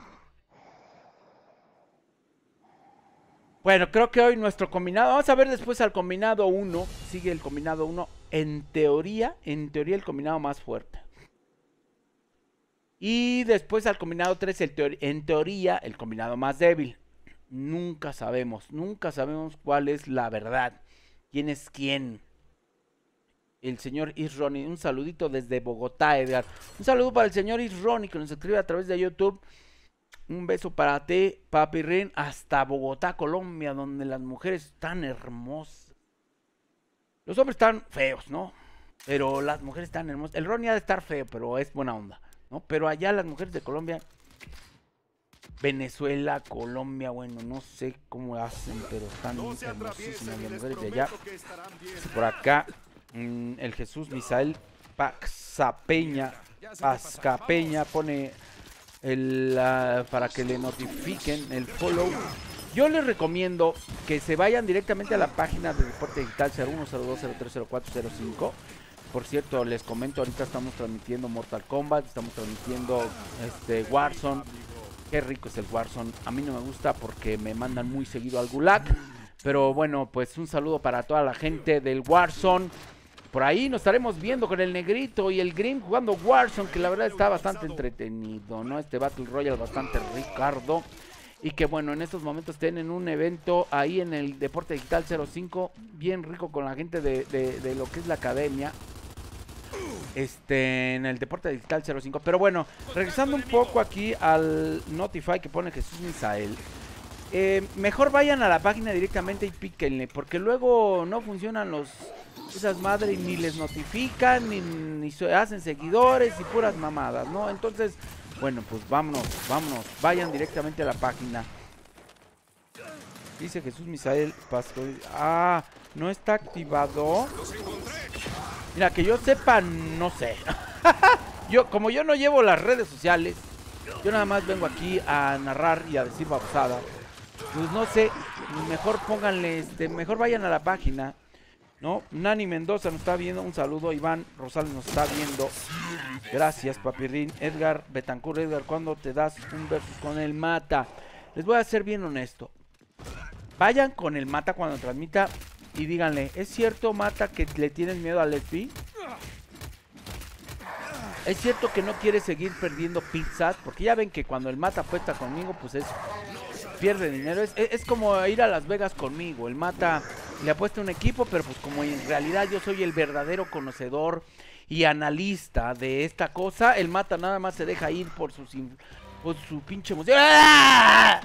Bueno, creo que hoy nuestro combinado. Vamos a ver después al combinado uno. Sigue el combinado uno. En teoría, en teoría el combinado más fuerte. Y después al combinado tres, el teor en teoría, el combinado más débil. nunca sabemos, nunca sabemos cuál es la verdad, quién es quién. El señor Isroni, un saludito desde Bogotá, Edgar. Un saludo para el señor Isroni que nos escribe a través de YouTube. Un beso para ti, papi Ren, hasta Bogotá, Colombia, donde las mujeres están hermosas. Los hombres están feos, ¿no? Pero las mujeres están hermosas. El Ronnie ha de estar feo, pero es buena onda, ¿no? Pero allá las mujeres de Colombia, Venezuela, Colombia, bueno, no sé cómo hacen, pero están hermosísimas las mujeres de allá. Por acá, mmm, el Jesús Misael Paxapeña, Pascapeña pone el, uh, para que le notifiquen el follow. Yo les recomiendo que se vayan directamente a la página de Deporte Digital cero uno cero dos cero tres cero cuatro cero cinco. Por cierto, les comento, ahorita estamos transmitiendo Mortal Kombat, estamos transmitiendo este Warzone. Qué rico es el Warzone. A mí no me gusta porque me mandan muy seguido al Gulag. Pero bueno, pues un saludo para toda la gente del Warzone. Por ahí nos estaremos viendo con el Negrito y el Grim jugando Warzone, que la verdad está bastante entretenido, ¿no? Este Battle Royale bastante Ricardo. Y que bueno, en estos momentos tienen un evento ahí en el Deporte Digital cero cinco, bien rico con la gente de, de, de lo que es la academia. Este, en el Deporte Digital cero cinco. Pero bueno, regresando un poco aquí al Notify que pone Jesús Misael. Eh, mejor vayan a la página directamente y píquenle, porque luego no funcionan los esas madres, ni les notifican, ni, ni se hacen seguidores y puras mamadas, ¿no? Entonces, bueno, pues vámonos, vámonos, vayan directamente a la página. Dice Jesús Misael Pasco. Ah, no está activado. Mira, que yo sepa, no sé. Yo, como yo no llevo las redes sociales, yo nada más vengo aquí a narrar y a decir babosada. Pues no sé, mejor pónganle, este, mejor vayan a la página, ¿no? Nani Mendoza nos está viendo, un saludo. Iván Rosales nos está viendo. Gracias, papirrín. Edgar Betancur, Edgar, ¿cuándo te das un versus con el Mata? Les voy a ser bien honesto. Vayan con el Mata cuando transmita y díganle, ¿es cierto, Mata, que le tienes miedo al L P? ¿Es cierto que no quieres seguir perdiendo pizzas? Porque ya ven que cuando el Mata apuesta conmigo, pues es pierde dinero. Es, es, es como ir a Las Vegas conmigo. El Mata le apuesta a un equipo, pero pues como en realidad yo soy el verdadero conocedor y analista de esta cosa, el Mata nada más se deja ir por sus... por su pinche emoción. ¡Ah!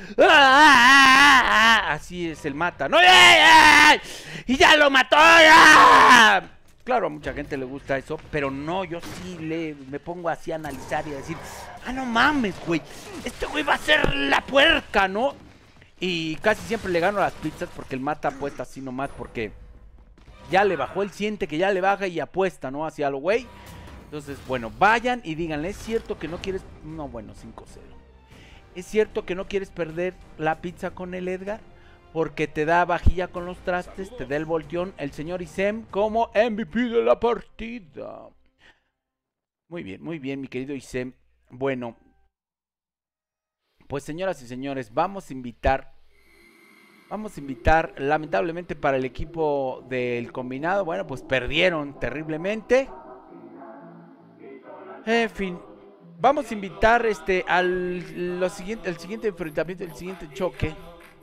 ¡Ah! Así es el Mata, ¿no? ¡Ay! ¡Y ya lo mató! ¡Ah! Claro, a mucha gente le gusta eso, pero no, yo sí le, me pongo así a analizar y a decir, ah, no mames, güey, este güey va a ser la puerca, ¿no? Y casi siempre le gano a las pizzas porque el Mata apuesta así nomás, porque ya le bajó, él siente que ya le baja y apuesta, ¿no? Hacia lo güey. Entonces, bueno, vayan y díganle, ¿es cierto que no quieres...? No, bueno, cinco cero. ¿Es cierto que no quieres perder la pizza con el Edgar? Porque te da vajilla con los trastes, te da el volteón, el señor Isem como M V P de la partida. Muy bien, muy bien, mi querido Isem. Bueno, pues señoras y señores, vamos a invitar... Vamos a invitar, lamentablemente para el equipo del combinado, bueno, pues perdieron terriblemente. En fin, vamos a invitar este al lo siguiente, el siguiente enfrentamiento, el siguiente choque.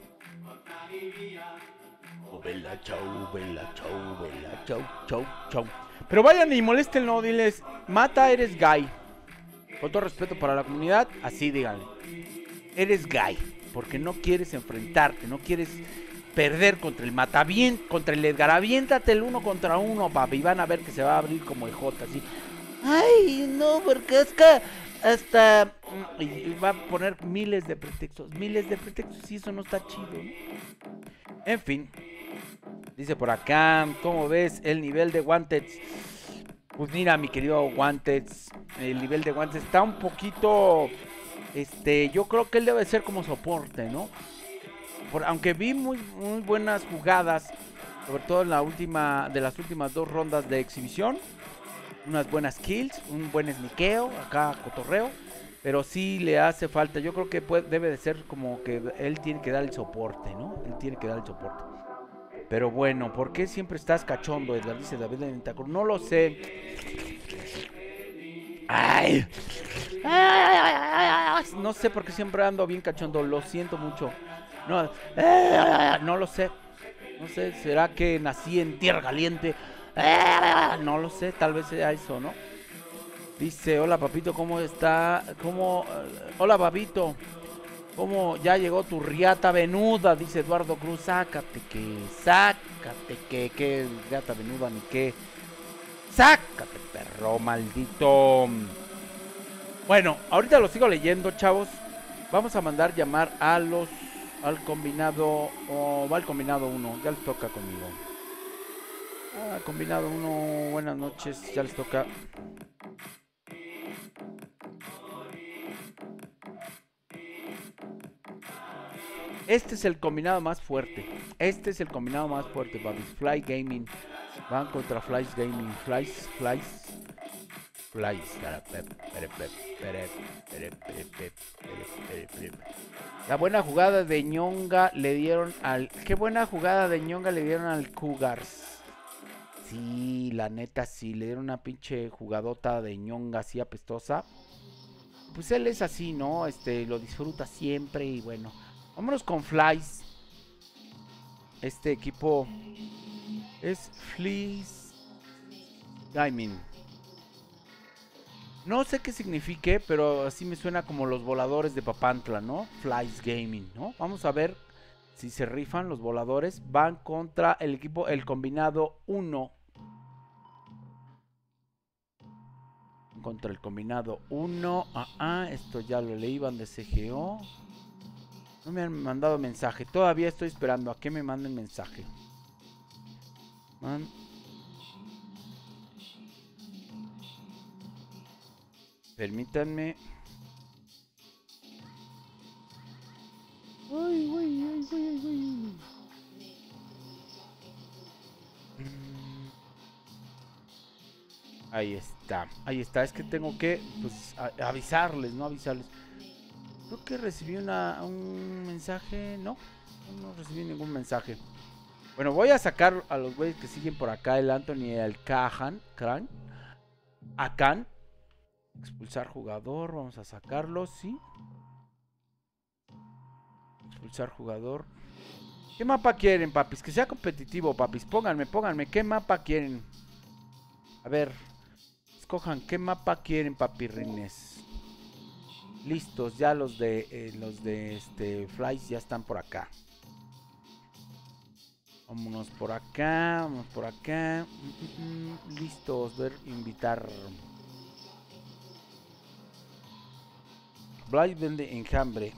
Oh, vela, chau, vela, chau, vela, chau, chau, chau. Pero vayan y moléstenlo, diles, Mata, eres gay. Con todo respeto para la comunidad, así díganle. Eres gay, porque no quieres enfrentarte, no quieres perder contra el Mata, bien, contra el Edgar. Aviéntate el uno contra uno, papi, y van a ver que se va a abrir como el J, así. Ay, no, porque es que hasta... Y va a poner miles de pretextos, miles de pretextos, y eso no está chido, ¿no? En fin, dice por acá, ¿cómo ves el nivel de Wanted? Pues mira, mi querido Wanted, el nivel de Wanted está un poquito... Este, yo creo que él debe ser como soporte, ¿no? Por, aunque vi muy, muy buenas jugadas, sobre todo en la última, de las últimas dos rondas de exhibición. Unas buenas kills, un buen sniqueo, acá cotorreo, pero sí le hace falta, yo creo que puede, debe de ser como que él tiene que dar el soporte, ¿no? Él tiene que dar el soporte. Pero bueno, ¿por qué siempre estás cachondo, Edgar? Dice David de Ventacor, no lo sé. Ay. Ay, ay, ay, ay, ay. No sé por qué siempre ando bien cachondo, lo siento mucho. No, eh, no lo sé. No sé, ¿será que nací en tierra caliente? Eh, no lo sé, tal vez sea eso, ¿no? Dice, hola papito, ¿cómo está? ¿Cómo? Hola papito, ¿cómo ya llegó tu riata venuda? Dice Eduardo Cruz, sácate que, sácate que, que riata venuda ni qué. Sácate, perro maldito. Bueno, ahorita lo sigo leyendo, chavos. Vamos a mandar llamar a los, al combinado, o va al combinado uno, ya les toca conmigo. Ah, combinado uno, buenas noches, ya les toca. Este es el combinado más fuerte. Este es el combinado más fuerte, papi. Fly Gaming. Van contra Flies Gaming. Flies, Flies. Flies. La buena jugada de ñonga le dieron al... Qué buena jugada de ñonga le dieron al Cougars. Sí, la neta sí. Le dieron una pinche jugadota de ñonga así apestosa. Pues él es así, ¿no? Este, lo disfruta siempre y bueno... Vámonos con Flies. Este equipo es Flies Gaming. No sé qué signifique, pero así me suena como los voladores de Papantla, ¿no? Flies Gaming, ¿no? Vamos a ver si se rifan los voladores. Van contra el equipo, el combinado uno. Contra el combinado uno. Ah, ah, esto ya lo leí, van de C G O. No me han mandado mensaje. Todavía estoy esperando a que me manden mensaje. Man. Permítanme. Uy, uy, uy, uy, uy. Ahí está. Ahí está. Es que tengo que pues, a, avisarles, ¿no? Avisarles. Creo que recibí una, un mensaje. No, no recibí ningún mensaje. Bueno, voy a sacar a los güeyes que siguen por acá. El Anthony y el Kahan. Kran. Akan. Expulsar jugador. Vamos a sacarlo, sí. Expulsar jugador. ¿Qué mapa quieren, papis? Que sea competitivo, papis. Pónganme, pónganme. ¿Qué mapa quieren? A ver. Escojan qué mapa quieren, papirrines. Listos, ya los de eh, los de este Flies ya están por acá. Vámonos por acá, vamos por acá. Mm, mm, mm, listos, ver, invitar. Flies vende enjambre.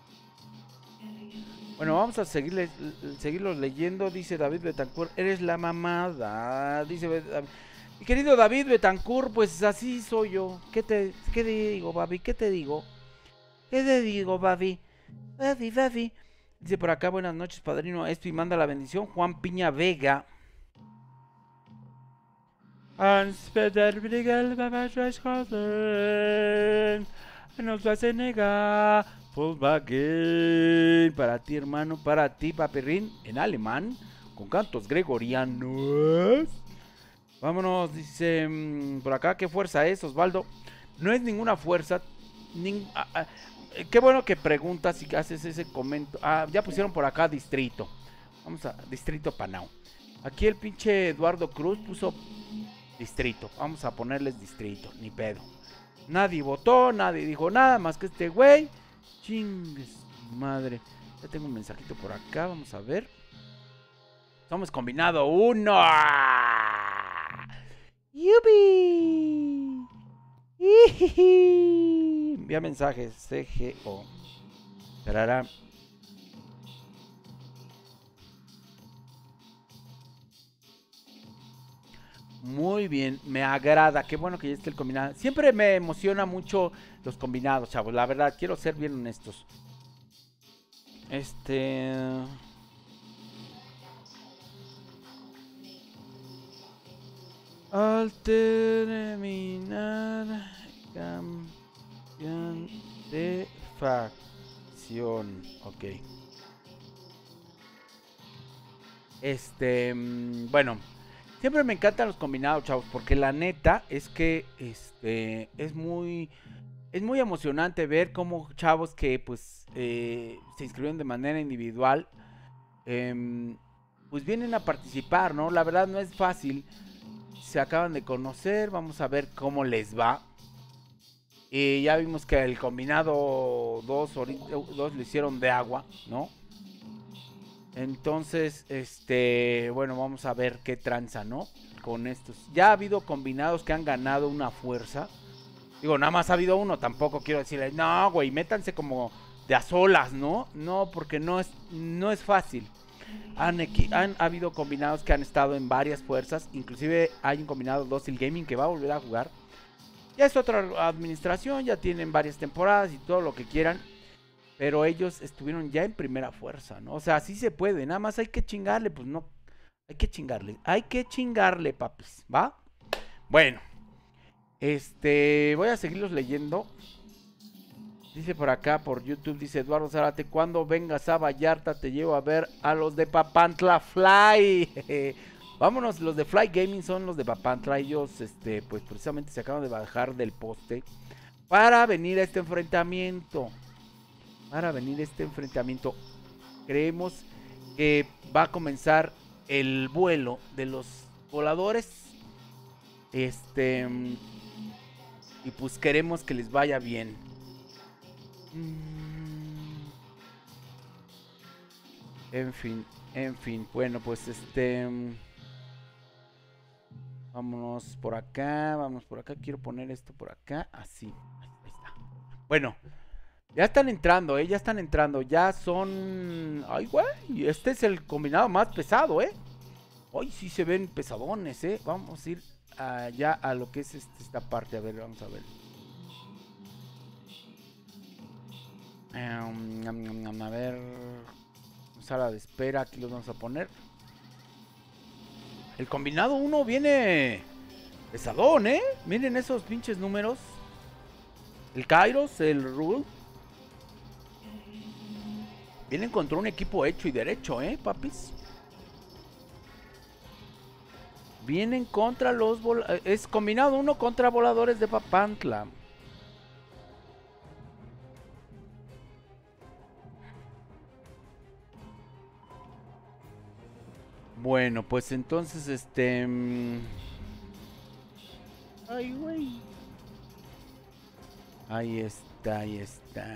Bueno, vamos a seguirles, seguirlos leyendo. Dice David Betancourt, eres la mamada. Dice mi querido David Betancourt, pues así soy yo. ¿Qué te, qué te digo, Babi? ¿Qué te digo? ¿Qué te digo, Babi? Babi, Babi. Dice por acá, buenas noches, padrino. Esto y manda la bendición. Juan Piña Vega. Hans Peter Brigel, Baba Schwarzenegger. Nos va a negar. Volkswagen. Para ti, hermano. Para ti, papirrín. En alemán. Con cantos gregorianos. Vámonos, dice mmm, por acá, ¿qué fuerza es, Osvaldo? No es ninguna fuerza. Ning, ah, ah, qué bueno que preguntas y haces ese comentario. Ah, ya pusieron por acá distrito. Vamos a distrito Panau. Aquí el pinche Eduardo Cruz puso distrito. Vamos a ponerles distrito, ni pedo. Nadie votó, nadie dijo nada más que este güey. Chingues, madre. Ya tengo un mensajito por acá, vamos a ver. Somos combinado uno. ¡Yupi! Envía mensajes. C G O. Tarara. Muy bien, me agrada. Qué bueno que ya esté el combinado. Siempre me emociona mucho los combinados, chavos. La verdad, quiero ser bien honestos. Este... Al terminar, cambian de facción. Ok. Este, bueno, siempre me encantan los combinados, chavos, porque la neta es que este es muy es muy emocionante ver cómo chavos que pues eh, se inscribieron de manera individual, eh, pues vienen a participar, ¿no? La verdad no es fácil, se acaban de conocer, vamos a ver cómo les va. Y ya vimos que el combinado dos lo hicieron de agua, ¿no? Entonces, este, bueno, vamos a ver qué tranza, ¿no? Con estos. Ya ha habido combinados que han ganado una fuerza. Digo, nada más ha habido uno, tampoco quiero decirles, no, güey, métanse como de a solas, ¿no? No, porque no es, no es fácil. Han, han habido combinados que han estado en varias fuerzas, inclusive hay un combinado Docile Gaming que va a volver a jugar. Ya es otra administración, ya tienen varias temporadas y todo lo que quieran, pero ellos estuvieron ya en primera fuerza, ¿no? O sea, sí se puede, nada más hay que chingarle, pues no, hay que chingarle, hay que chingarle, papis, ¿va? Bueno, este, voy a seguirlos leyendo. Dice por acá, por YouTube, dice Eduardo Zárate, cuando vengas a Vallarta te llevo a ver a los de Papantla Fly. Vámonos, los de Fly Gaming son los de Papantla. Ellos, este, pues precisamente se acaban de bajar del poste para venir a este enfrentamiento. Para venir a este enfrentamiento. Creemos que va a comenzar el vuelo de los voladores. Este, y pues queremos que les vaya bien. En fin, en fin, bueno, pues este, vámonos por acá, vamos por acá, quiero poner esto por acá, así, ahí está. Bueno, ya están entrando, eh, ya están entrando, ya son, ay güey, este es el combinado más pesado, eh. Hoy sí se ven pesadones, eh, vamos a ir allá a lo que es este, esta parte, a ver, vamos a ver. Um, a ver, sala de espera, aquí los vamos a poner. El combinado uno viene pesadón, ¿eh? Miren esos pinches números. El Kairos, el Rule. Vienen contra un equipo hecho y derecho, ¿eh, papis? Vienen contra los... Es combinado uno contra voladores de Papantla. Bueno, pues entonces, este... Ay, güey. Ahí está, ahí está.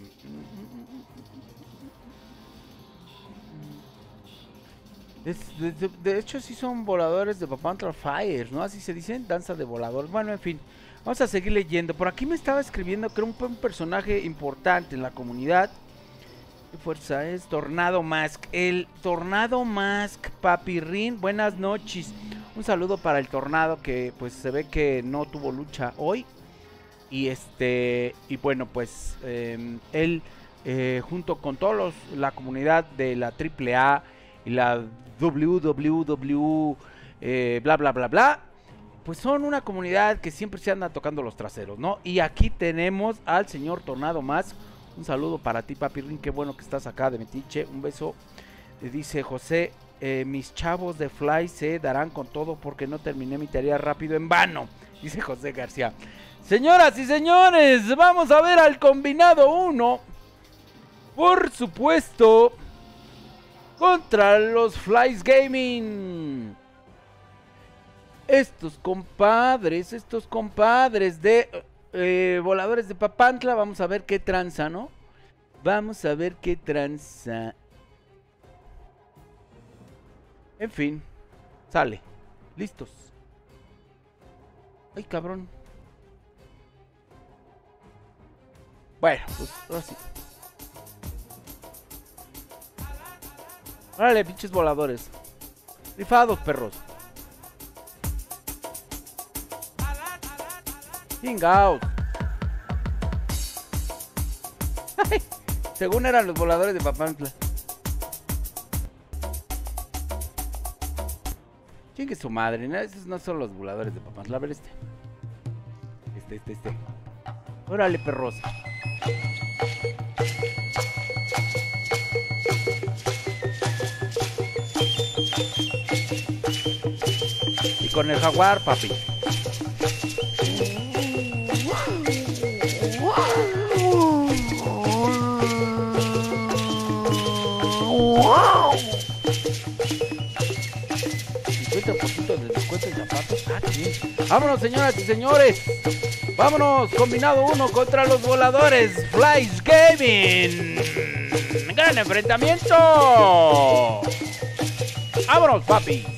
Es, de, de, de hecho, sí son voladores de Papantla Fire, ¿no? Así se dicen, danza de volador. Bueno, en fin, vamos a seguir leyendo. Por aquí me estaba escribiendo que era un, un personaje importante en la comunidad. ¿Qué fuerza es? Tornado Mask. El Tornado Mask, Papirrín. Buenas noches. Un saludo para el Tornado que pues se ve que no tuvo lucha hoy. Y este y bueno pues eh, él eh, junto con todos la comunidad de la triple A y la W W W eh, bla bla bla bla, pues son una comunidad que siempre se anda tocando los traseros, ¿no? Y aquí tenemos al señor Tornado Mask. Un saludo para ti, Papirrín, qué bueno que estás acá de Metiche, un beso. Dice José, eh, mis chavos de Fly se darán con todo porque no terminé mi tarea rápido en vano, dice José García. Señoras y señores, vamos a ver al combinado uno, por supuesto, contra los Flies Gaming. Estos compadres, estos compadres de... Eh, voladores de Papantla, vamos a ver qué tranza, ¿no? Vamos a ver qué tranza. En fin, sale. Listos. Ay, cabrón. Bueno, pues ahora sí. Órale, pinches voladores. Rifados, perros. Chingaos. Según eran los voladores de Papantla. Chingue su madre, ¿no? Esos no son los voladores de Papantla. A ver este. Este, este, este. Órale, perros. Y con el jaguar, papi. treinta por ciento de descuento en zapatos. Ah, sí. Vámonos, señoras y señores. Vámonos, combinado uno contra los voladores. Flies Gaming. Gran enfrentamiento. Vámonos, papi.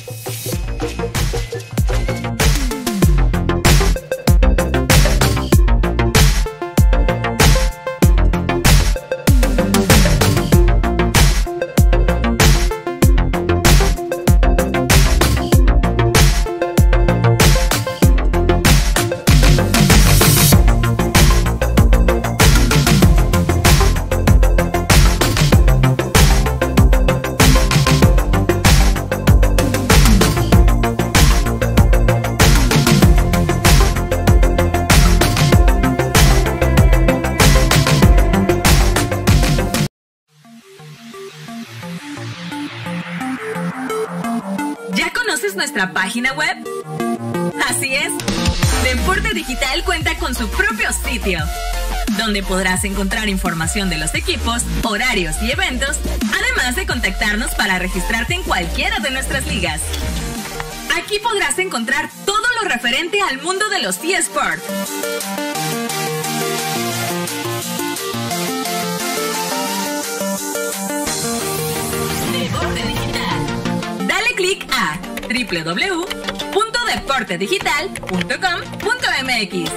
Nuestra página web. Así es, Deporte Digital cuenta con su propio sitio, donde podrás encontrar información de los equipos, horarios y eventos, además de contactarnos para registrarte en cualquiera de nuestras ligas. Aquí podrás encontrar todo lo referente al mundo de los eSports. Deporte Digital. Dale clic a doble u doble u doble u punto deporte digital punto com punto m x.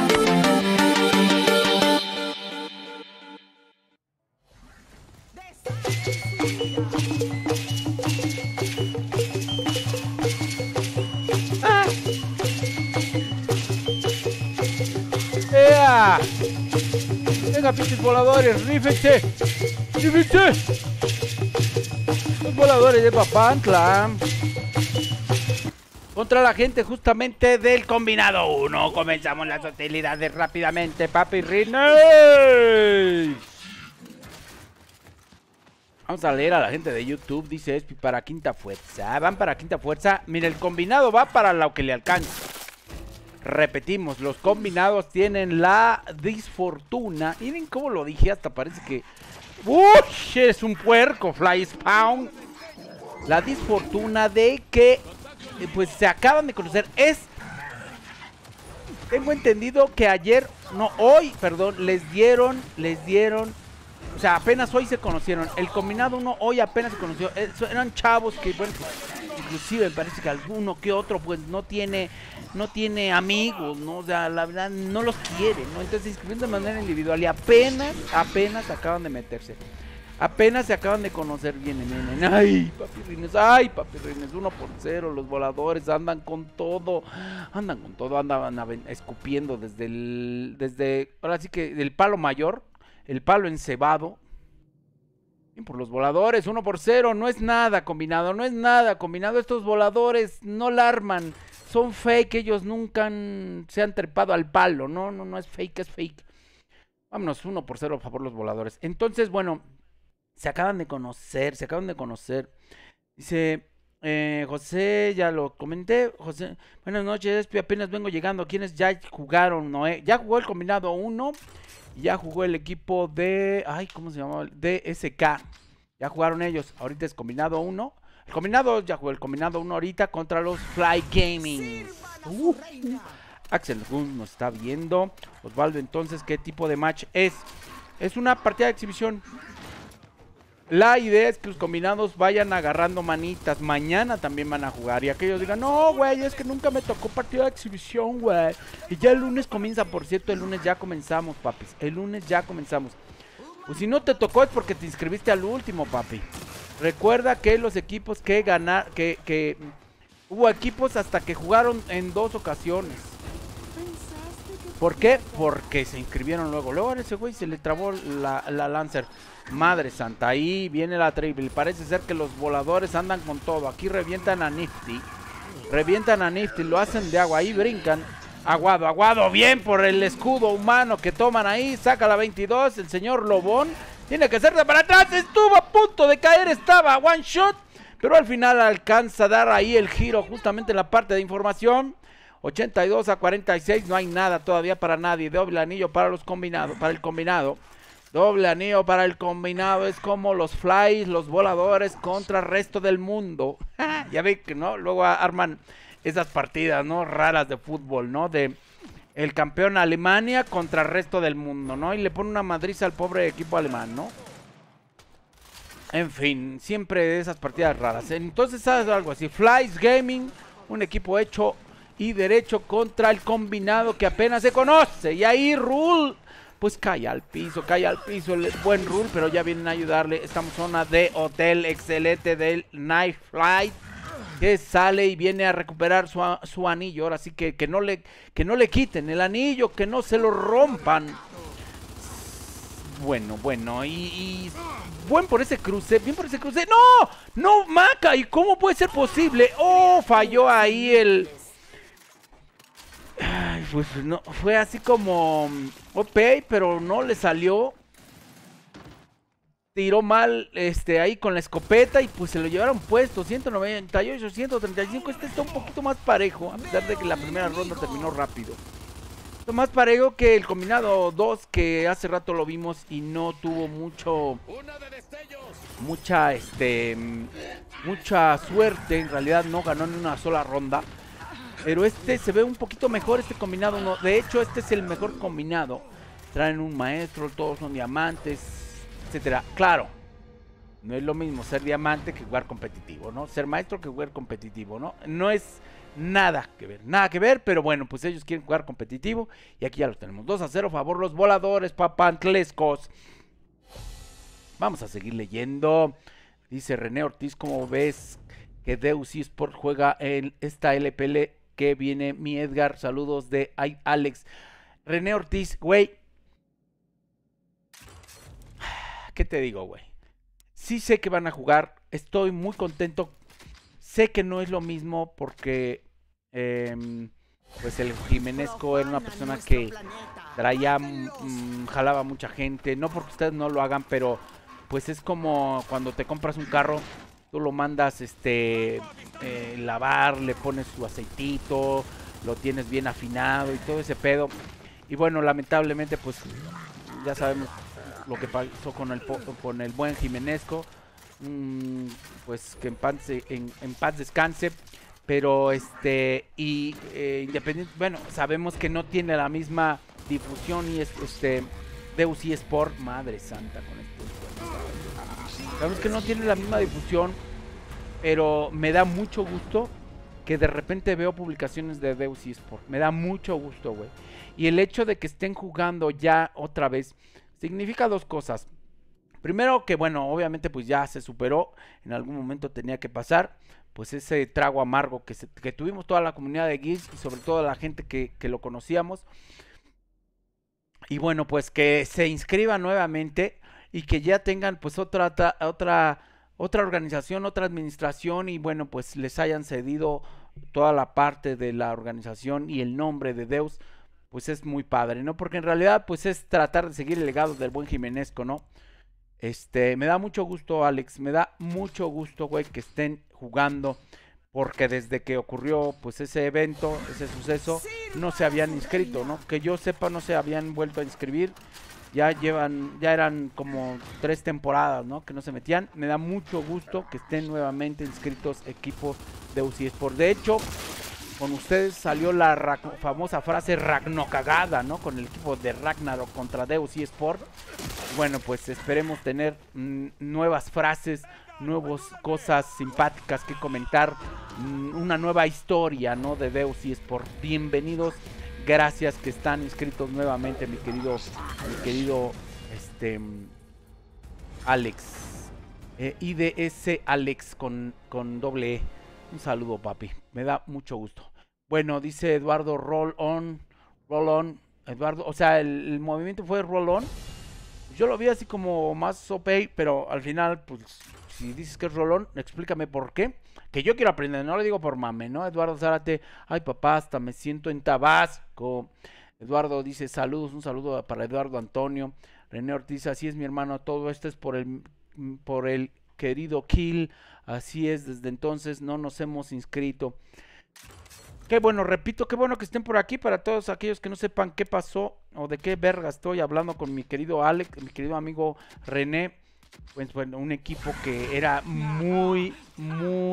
¡Ah! ¡Ea! Venga, pinches voladores, rífense, rífense. Los voladores de Papantla contra la gente justamente del combinado uno. Comenzamos las hostilidades rápidamente, papi Riney. Vamos a leer a la gente de YouTube. Dice Espi para quinta fuerza. Van para quinta fuerza. Mira, el combinado va para lo que le alcanza. Repetimos, los combinados tienen la disfortuna. Miren cómo lo dije, hasta parece que... ¡Uy! Es un puerco, Fly Spawn. La disfortuna de que... pues se acaban de conocer. Es... Tengo entendido que ayer... No, hoy, perdón, les dieron... Les dieron... O sea, apenas hoy se conocieron. El combinado uno hoy apenas se conoció. Eran chavos que, bueno, pues, inclusive me parece que alguno que otro, pues, no tiene... No tiene amigos, ¿no? O sea, la verdad, no los quiere, ¿no? Entonces se inscribieron de manera individual y apenas, apenas acaban de meterse. Apenas se acaban de conocer. Vienen, vienen. Ay, papi Rines, ay, papi Rines, uno por cero. Los voladores andan con todo. Andan con todo, andan escupiendo desde el... Desde, ahora sí que del palo mayor. El palo encebado. Bien por los voladores, uno por cero. No es nada combinado, no es nada combinado. Estos voladores no la arman. Son fake, ellos nunca han, se han trepado al palo. No, no, no es fake, es fake. Vámonos, uno por cero a favor los voladores. Entonces, bueno... Se acaban de conocer, se acaban de conocer. Dice, eh, José, ya lo comenté. José, buenas noches, apenas vengo llegando. ¿Quiénes ya jugaron? Noé? Ya jugó el combinado uno. Ya jugó el equipo de... Ay, ¿cómo se llamaba? D S K. Ya jugaron ellos. Ahorita es combinado uno. El combinado, ya jugó el combinado uno ahorita contra los Fly Gaming. Uh, uh. Axel Gun nos está viendo. Osvaldo, entonces, ¿qué tipo de match es? Es una partida de exhibición. La idea es que los combinados vayan agarrando manitas. Mañana también van a jugar. Y aquellos digan, no, güey, es que nunca me tocó partida de exhibición, güey. Y ya el lunes comienza, por cierto, el lunes ya comenzamos, papis. El lunes ya comenzamos. Pues si no te tocó es porque te inscribiste al último, papi. Recuerda que los equipos que ganaron, que, que hubo equipos hasta que jugaron en dos ocasiones. ¿Por qué? Porque se inscribieron luego. Luego a ese güey se le trabó la, la Lancer. Madre santa, ahí viene la triple. Parece ser que los voladores andan con todo. Aquí revientan a Nifty. Revientan a Nifty, lo hacen de agua. Ahí brincan. Aguado, aguado, bien por el escudo humano que toman ahí. Saca la veintidós, el señor Lobón. Tiene que hacerse para atrás, estuvo a punto de caer. Estaba one shot, pero al final alcanza a dar ahí el giro justamente en la parte de información. ochenta y dos a cuarenta y seis, no hay nada todavía para nadie. Doble anillo para los combinados, para el combinado. Doble anillo para el combinado. Es como los flies, los voladores contra el resto del mundo. Ya ve que, ¿no? Luego arman esas partidas, ¿no? Raras de fútbol, ¿no? De el campeón Alemania contra el resto del mundo, ¿no? Y le pone una madriza al pobre equipo alemán, ¿no? En fin, siempre esas partidas raras. Entonces, ¿sabes algo así? Flies Gaming, un equipo hecho y derecho contra el combinado que apenas se conoce. Y ahí Rule, pues cae al piso, cae al piso el buen Rule, pero ya vienen a ayudarle. Estamos en zona de hotel excelente del Night Flight, que sale y viene a recuperar su, su anillo. Ahora sí que, que, no le, que no le quiten el anillo, que no se lo rompan. Bueno, bueno, y, y buen por ese cruce, bien por ese cruce. ¡No! ¡No, Maca! ¿Y cómo puede ser posible? ¡Oh! Falló ahí el... Ay, pues no, fue así como O P, pero no le salió. Tiró mal este, ahí con la escopeta y pues se lo llevaron puesto. ciento noventa y ocho, ciento treinta y cinco. Este está un poquito más parejo, a pesar de que la primera ronda terminó rápido. Está más parejo que el combinado dos, que hace rato lo vimos y no tuvo mucho... Mucha, este... Mucha suerte. En realidad no ganó en una sola ronda. Pero este se ve un poquito mejor, este combinado. No, de hecho, este es el mejor combinado. Traen un maestro, todos son diamantes, etcétera. Claro, no es lo mismo ser diamante que jugar competitivo, ¿no? Ser maestro que jugar competitivo, ¿no? No es nada que ver, nada que ver, pero bueno, pues ellos quieren jugar competitivo. Y aquí ya los tenemos, dos a cero, favor los voladores papantlescos. Vamos a seguir leyendo. Dice René Ortiz, ¿cómo ves que Deus eSport juega en esta L P L que viene mi Edgar? Saludos de Ay, Alex. René Ortiz, güey. ¿Qué te digo, güey? Sí sé que van a jugar. Estoy muy contento. Sé que no es lo mismo porque eh, pues el Jimenesco era una persona que traía, mmm, jalaba mucha gente. No porque ustedes no lo hagan, pero pues es como cuando te compras un carro. Tú lo mandas este eh, lavar, le pones su aceitito, lo tienes bien afinado y todo ese pedo. Y bueno, lamentablemente pues ya sabemos lo que pasó con el, con el buen Jimenesco. Mm, pues que en paz, en, en paz descanse. Pero este, y eh, independiente, bueno, sabemos que no tiene la misma difusión y es, este, Deus eSport, madre santa con esto. Sabemos que no tiene la misma difusión, pero me da mucho gusto que de repente veo publicaciones de Deus eSport. Me da mucho gusto, güey. Y el hecho de que estén jugando ya otra vez significa dos cosas. Primero que, bueno, obviamente pues ya se superó. En algún momento tenía que pasar. Pues ese trago amargo que, se, que tuvimos toda la comunidad de Geeks y sobre todo la gente que, que lo conocíamos. Y bueno, pues que se inscriban nuevamente y que ya tengan pues otra, otra, otra organización, otra administración y bueno, pues les hayan cedido toda la parte de la organización y el nombre de Deus. Pues es muy padre, ¿no? Porque en realidad pues es tratar de seguir el legado del buen Jimenesco, ¿no? Este, me da mucho gusto, Alex, me da mucho gusto, güey, que estén jugando, porque desde que ocurrió, pues, ese evento, ese suceso, no se habían inscrito, ¿no? Que yo sepa, no se habían vuelto a inscribir, ya llevan, ya eran como tres temporadas, ¿no? Que no se metían. Me da mucho gusto que estén nuevamente inscritos equipos de Deus eSport. De hecho, con ustedes salió la famosa frase Ragnokagada, ¿no? Con el equipo de Ragnarok contra Deus eSport. Bueno, pues esperemos tener mm, nuevas frases, nuevas cosas simpáticas que comentar, mm, una nueva historia, ¿no? De Deus eSport. Bienvenidos, gracias que están inscritos nuevamente, mi querido, mi querido, este, Alex. Eh, I D S Alex con, con doble E. Un saludo, papi. Me da mucho gusto. Bueno, dice Eduardo, roll on, roll on. Eduardo, o sea, el, el movimiento fue roll on. Yo lo vi así como más O P, pero al final, pues, si dices que es roll on, explícame por qué. Que yo quiero aprender, no lo digo por mame, ¿no? Eduardo Zárate, ay papá, hasta me siento en Tabasco. Eduardo dice, saludos, un saludo para Eduardo Antonio. René Ortiz, así es mi hermano, todo esto es por el, por el querido Kill. Así es, desde entonces no nos hemos inscrito. Qué bueno, repito, qué bueno que estén por aquí. Para todos aquellos que no sepan qué pasó o de qué verga estoy hablando con mi querido Alex, mi querido amigo René. Pues bueno, un equipo que era muy, muy...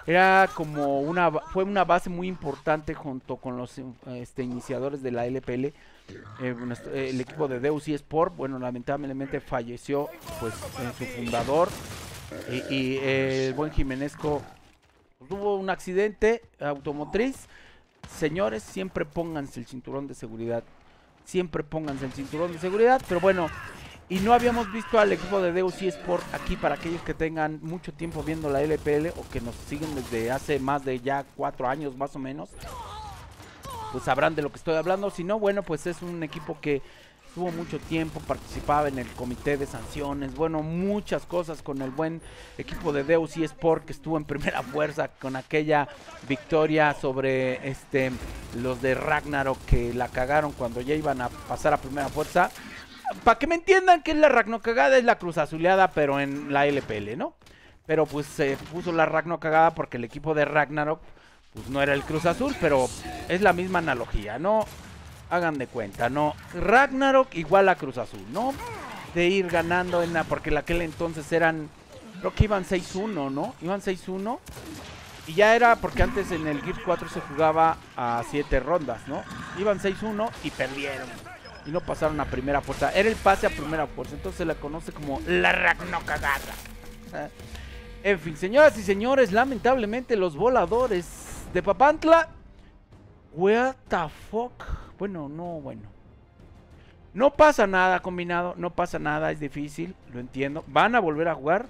era como una, fue una base muy importante junto con los este, iniciadores de la L P L. Eh, nuestro, eh, el equipo de Deus eSport, bueno, lamentablemente falleció pues en su fundador y, y eh, el buen Jimenesco pues, tuvo un accidente automotriz. Señores, siempre pónganse el cinturón de seguridad, siempre pónganse el cinturón de seguridad, pero bueno, y no habíamos visto al equipo de Deus eSport aquí. Para aquellos que tengan mucho tiempo viendo la L P L o que nos siguen desde hace más de ya cuatro años más o menos, pues sabrán de lo que estoy hablando. Si no, bueno, pues es un equipo que tuvo mucho tiempo, participaba en el comité de sanciones, bueno, muchas cosas con el buen equipo de Deus eSport, que estuvo en primera fuerza con aquella victoria sobre este los de Ragnarok, que la cagaron cuando ya iban a pasar a primera fuerza. Para que me entiendan que es la Ragnarok cagada, es la Cruz Azuleada, pero en la L P L, ¿no? Pero pues se puso la Ragnarok cagada porque el equipo de Ragnarok pues no era el Cruz Azul, pero es la misma analogía, ¿no? Hagan de cuenta, ¿no? Ragnarok igual a Cruz Azul, ¿no? De ir ganando en la, porque en aquel entonces eran, creo que iban seis uno, ¿no? Iban seis uno. Y ya era, porque antes en el Gears cuatro se jugaba a siete rondas, ¿no? Iban seis uno y perdieron. Y no pasaron a primera fuerza. Era el pase a primera fuerza. Entonces se la conoce como la Ragnarok cagada. ¿Eh? En fin, señoras y señores, lamentablemente los voladores de Papantla, what the fuck. Bueno, no, bueno. No pasa nada, combinado. No pasa nada, es difícil, lo entiendo. Van a volver a jugar.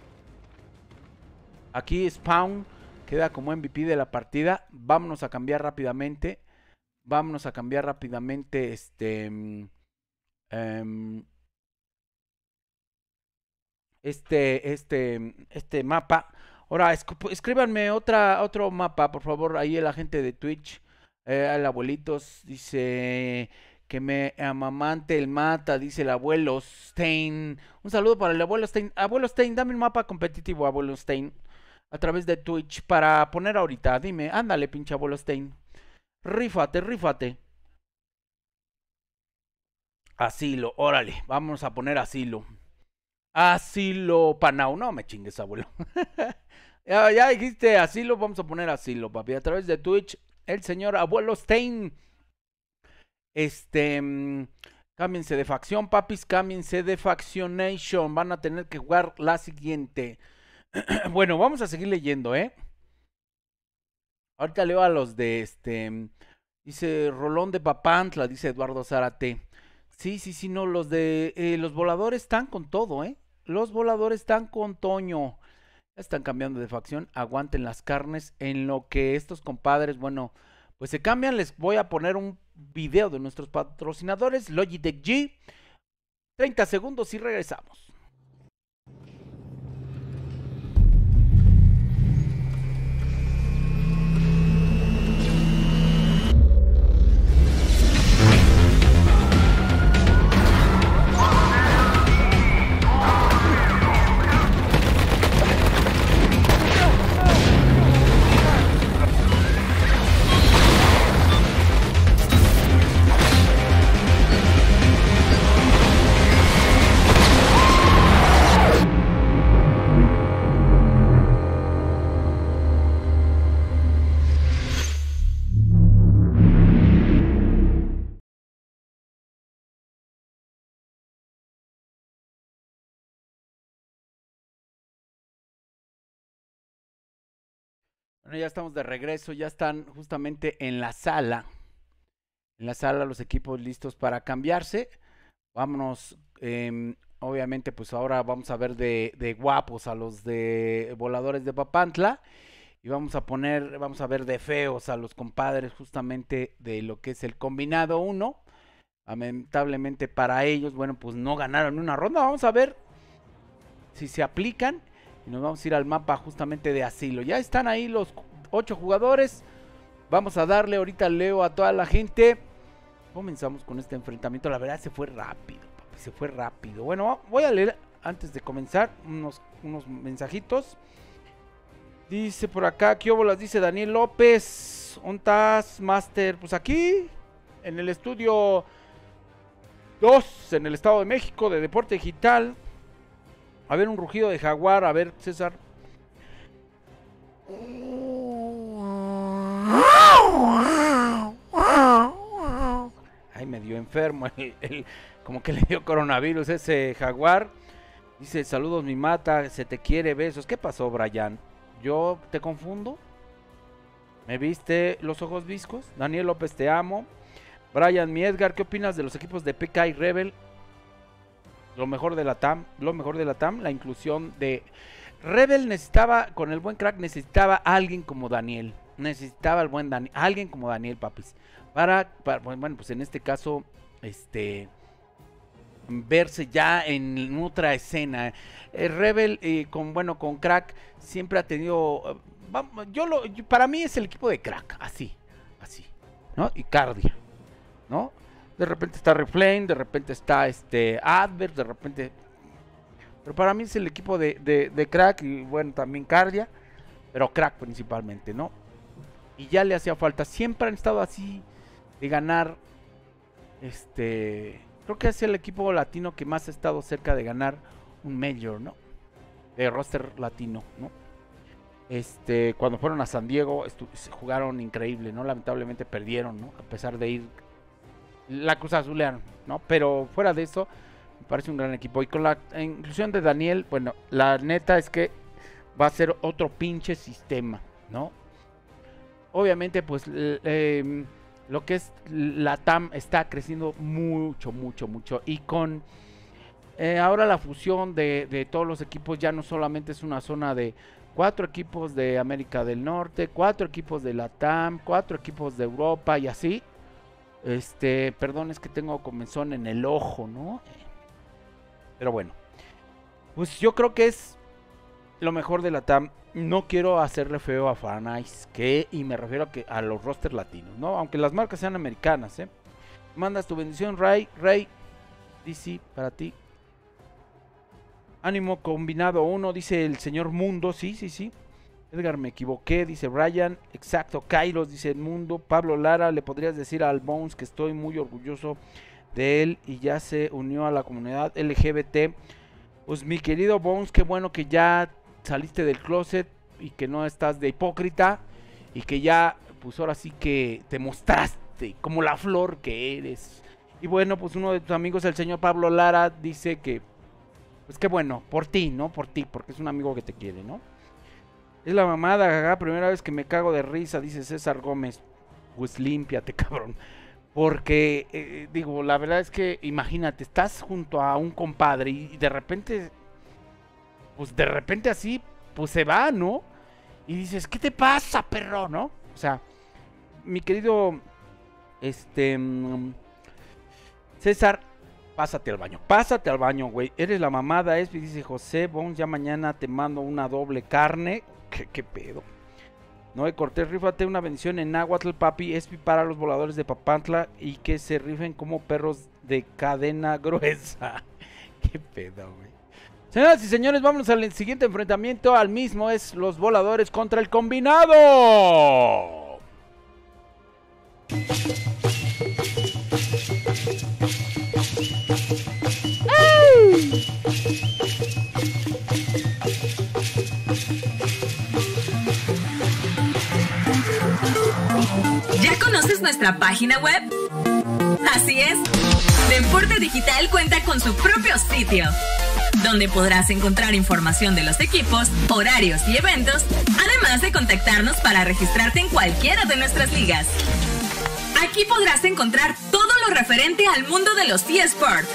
Aquí Spawn queda como M V P de la partida. Vámonos a cambiar rápidamente. Vámonos a cambiar rápidamente este... Um, este, este, este mapa. Ahora, escríbanme otra, otro mapa, por favor, ahí la gente de Twitch. Eh, el abuelitos dice que me amamante el mata, dice el abuelo Stein. Un saludo para el abuelo Stein. Abuelo Stein, dame un mapa competitivo, abuelo Stein, a través de Twitch para poner ahorita. Dime, ándale, pinche abuelo Stein. Rífate, rífate. Asilo, órale, vamos a poner asilo. Asilo Panau, no me chingues, abuelo. ya, ya dijiste asilo, vamos a poner asilo, papi. A través de Twitch, el señor abuelo Stein. Este, mmm, cámbiense de facción, papis, cámbiense de faccionation. Van a tener que jugar la siguiente. Bueno, vamos a seguir leyendo, ¿eh? Ahorita leo a los de este. Dice Rolón de Papantla, dice Eduardo Zárate. Sí, sí, sí, no, los de eh, los voladores están con todo, ¿eh? Los voladores están con Toño. Están cambiando de facción. Aguanten las carnes. En lo que estos compadres, bueno, pues se cambian. Les voy a poner un video de nuestros patrocinadores. Logitech G. treinta segundos y regresamos. Bueno, ya estamos de regreso, ya están justamente en la sala. En la sala los equipos listos para cambiarse. Vámonos, eh, obviamente pues ahora vamos a ver de, de guapos a los de voladores de Papantla. Y vamos a poner, vamos a ver de feos a los compadres justamente de lo que es el combinado uno. Lamentablemente para ellos, bueno, pues no ganaron una ronda. Vamos a ver si se aplican. Y nos vamos a ir al mapa justamente de asilo. Ya están ahí los ocho jugadores. Vamos a darle, ahorita leo a toda la gente. Comenzamos con este enfrentamiento. La verdad se fue rápido, papi, se fue rápido. Bueno, voy a leer antes de comenzar unos, unos mensajitos. Dice por acá, ¿qué óbolas? Dice Daniel López. ¿Ontas, Master? Pues aquí, en el estudio dos, en el Estado de México, de Deporte Digital. A ver, un rugido de jaguar. A ver, César. Ay, me dio enfermo, el, el, como que le dio coronavirus ese jaguar. Dice, saludos mi mata, se te quiere, besos. ¿Qué pasó, Brian? ¿Yo te confundo? ¿Me viste los ojos viscos? Daniel López, te amo. Brian, mi Edgar, ¿qué opinas de los equipos de P K y Rebel? Lo mejor de la T A M, lo mejor de la T A M, la inclusión de... Rebel necesitaba, con el buen crack, necesitaba a alguien como Daniel. Necesitaba al buen Daniel, alguien como Daniel, papis. Para, para, bueno, pues en este caso, este... verse ya en otra escena. Eh, Rebel, eh, con, bueno, con crack, siempre ha tenido... Uh, vamos, yo lo, yo, para mí es el equipo de crack, así, así, ¿no? Y Cardia, ¿no? De repente está Reflame, de repente está este Advert, de repente... Pero para mí es el equipo de, de, de crack y bueno, también Cardia, pero crack principalmente, ¿no? Y ya le hacía falta, siempre han estado así de ganar, este... Creo que es el equipo latino que más ha estado cerca de ganar un Major, ¿no? De roster latino, ¿no? Este, cuando fueron a San Diego, jugaron increíble, ¿no? Lamentablemente perdieron, ¿no? A pesar de ir... La Cruz Azulearon, ¿no? Pero fuera de eso, me parece un gran equipo. Y con la inclusión de Daniel, bueno, la neta es que va a ser otro pinche sistema, ¿no? Obviamente, pues, eh, lo que es la T A M está creciendo mucho, mucho, mucho. Y con eh, ahora la fusión de, de todos los equipos, ya no solamente es una zona de cuatro equipos de América del Norte, cuatro equipos de la T A M, cuatro equipos de Europa y así. Este, perdón, es que tengo comezón en el ojo, ¿no? Pero bueno, pues yo creo que es lo mejor de la T A M. No quiero hacerle feo a Farnice, que, y me refiero a, que, a los rosters latinos, ¿no? Aunque las marcas sean americanas, ¿eh? Mandas tu bendición, Ray, Ray, D C, para ti. Ánimo combinado uno, dice el señor Mundo, sí, sí, sí. Edgar, me equivoqué, dice Brian. Exacto, Kairos, dice el Mundo. Pablo Lara, le podrías decir al Bones que estoy muy orgulloso de él y ya se unió a la comunidad L G B T. Pues mi querido Bones, qué bueno que ya saliste del closet y que no estás de hipócrita y que ya, pues ahora sí que te mostraste como la flor que eres. Y bueno, pues uno de tus amigos, el señor Pablo Lara, dice que, pues qué bueno, por ti, ¿no? Por ti, porque es un amigo que te quiere, ¿no? Es la mamada, jaja, primera vez que me cago de risa, dice César Gómez. Pues límpiate, cabrón. Porque, eh, digo, la verdad es que, imagínate, estás junto a un compadre y, y de repente, pues de repente así, pues se va, ¿no? Y dices, ¿qué te pasa, perro, no? O sea, mi querido, este, um, César, pásate al baño, pásate al baño, güey. Eres la mamada, es, dice José Bones, ya mañana te mando una doble carne. ¿Qué, qué pedo? Noé Cortés, rífate una bendición en náhuatl, papi. Espi para los voladores de Papantla y que se rifen como perros de cadena gruesa. Qué pedo, güey. Señoras y señores, vámonos al siguiente enfrentamiento. Al mismo es los voladores contra el combinado. ¡Ay! ¿Ya conoces nuestra página web? Así es, Deporte Digital cuenta con su propio sitio, donde podrás encontrar información de los equipos, horarios y eventos, además de contactarnos para registrarte en cualquiera de nuestras ligas. Aquí podrás encontrar todo lo referente al mundo de los eSports.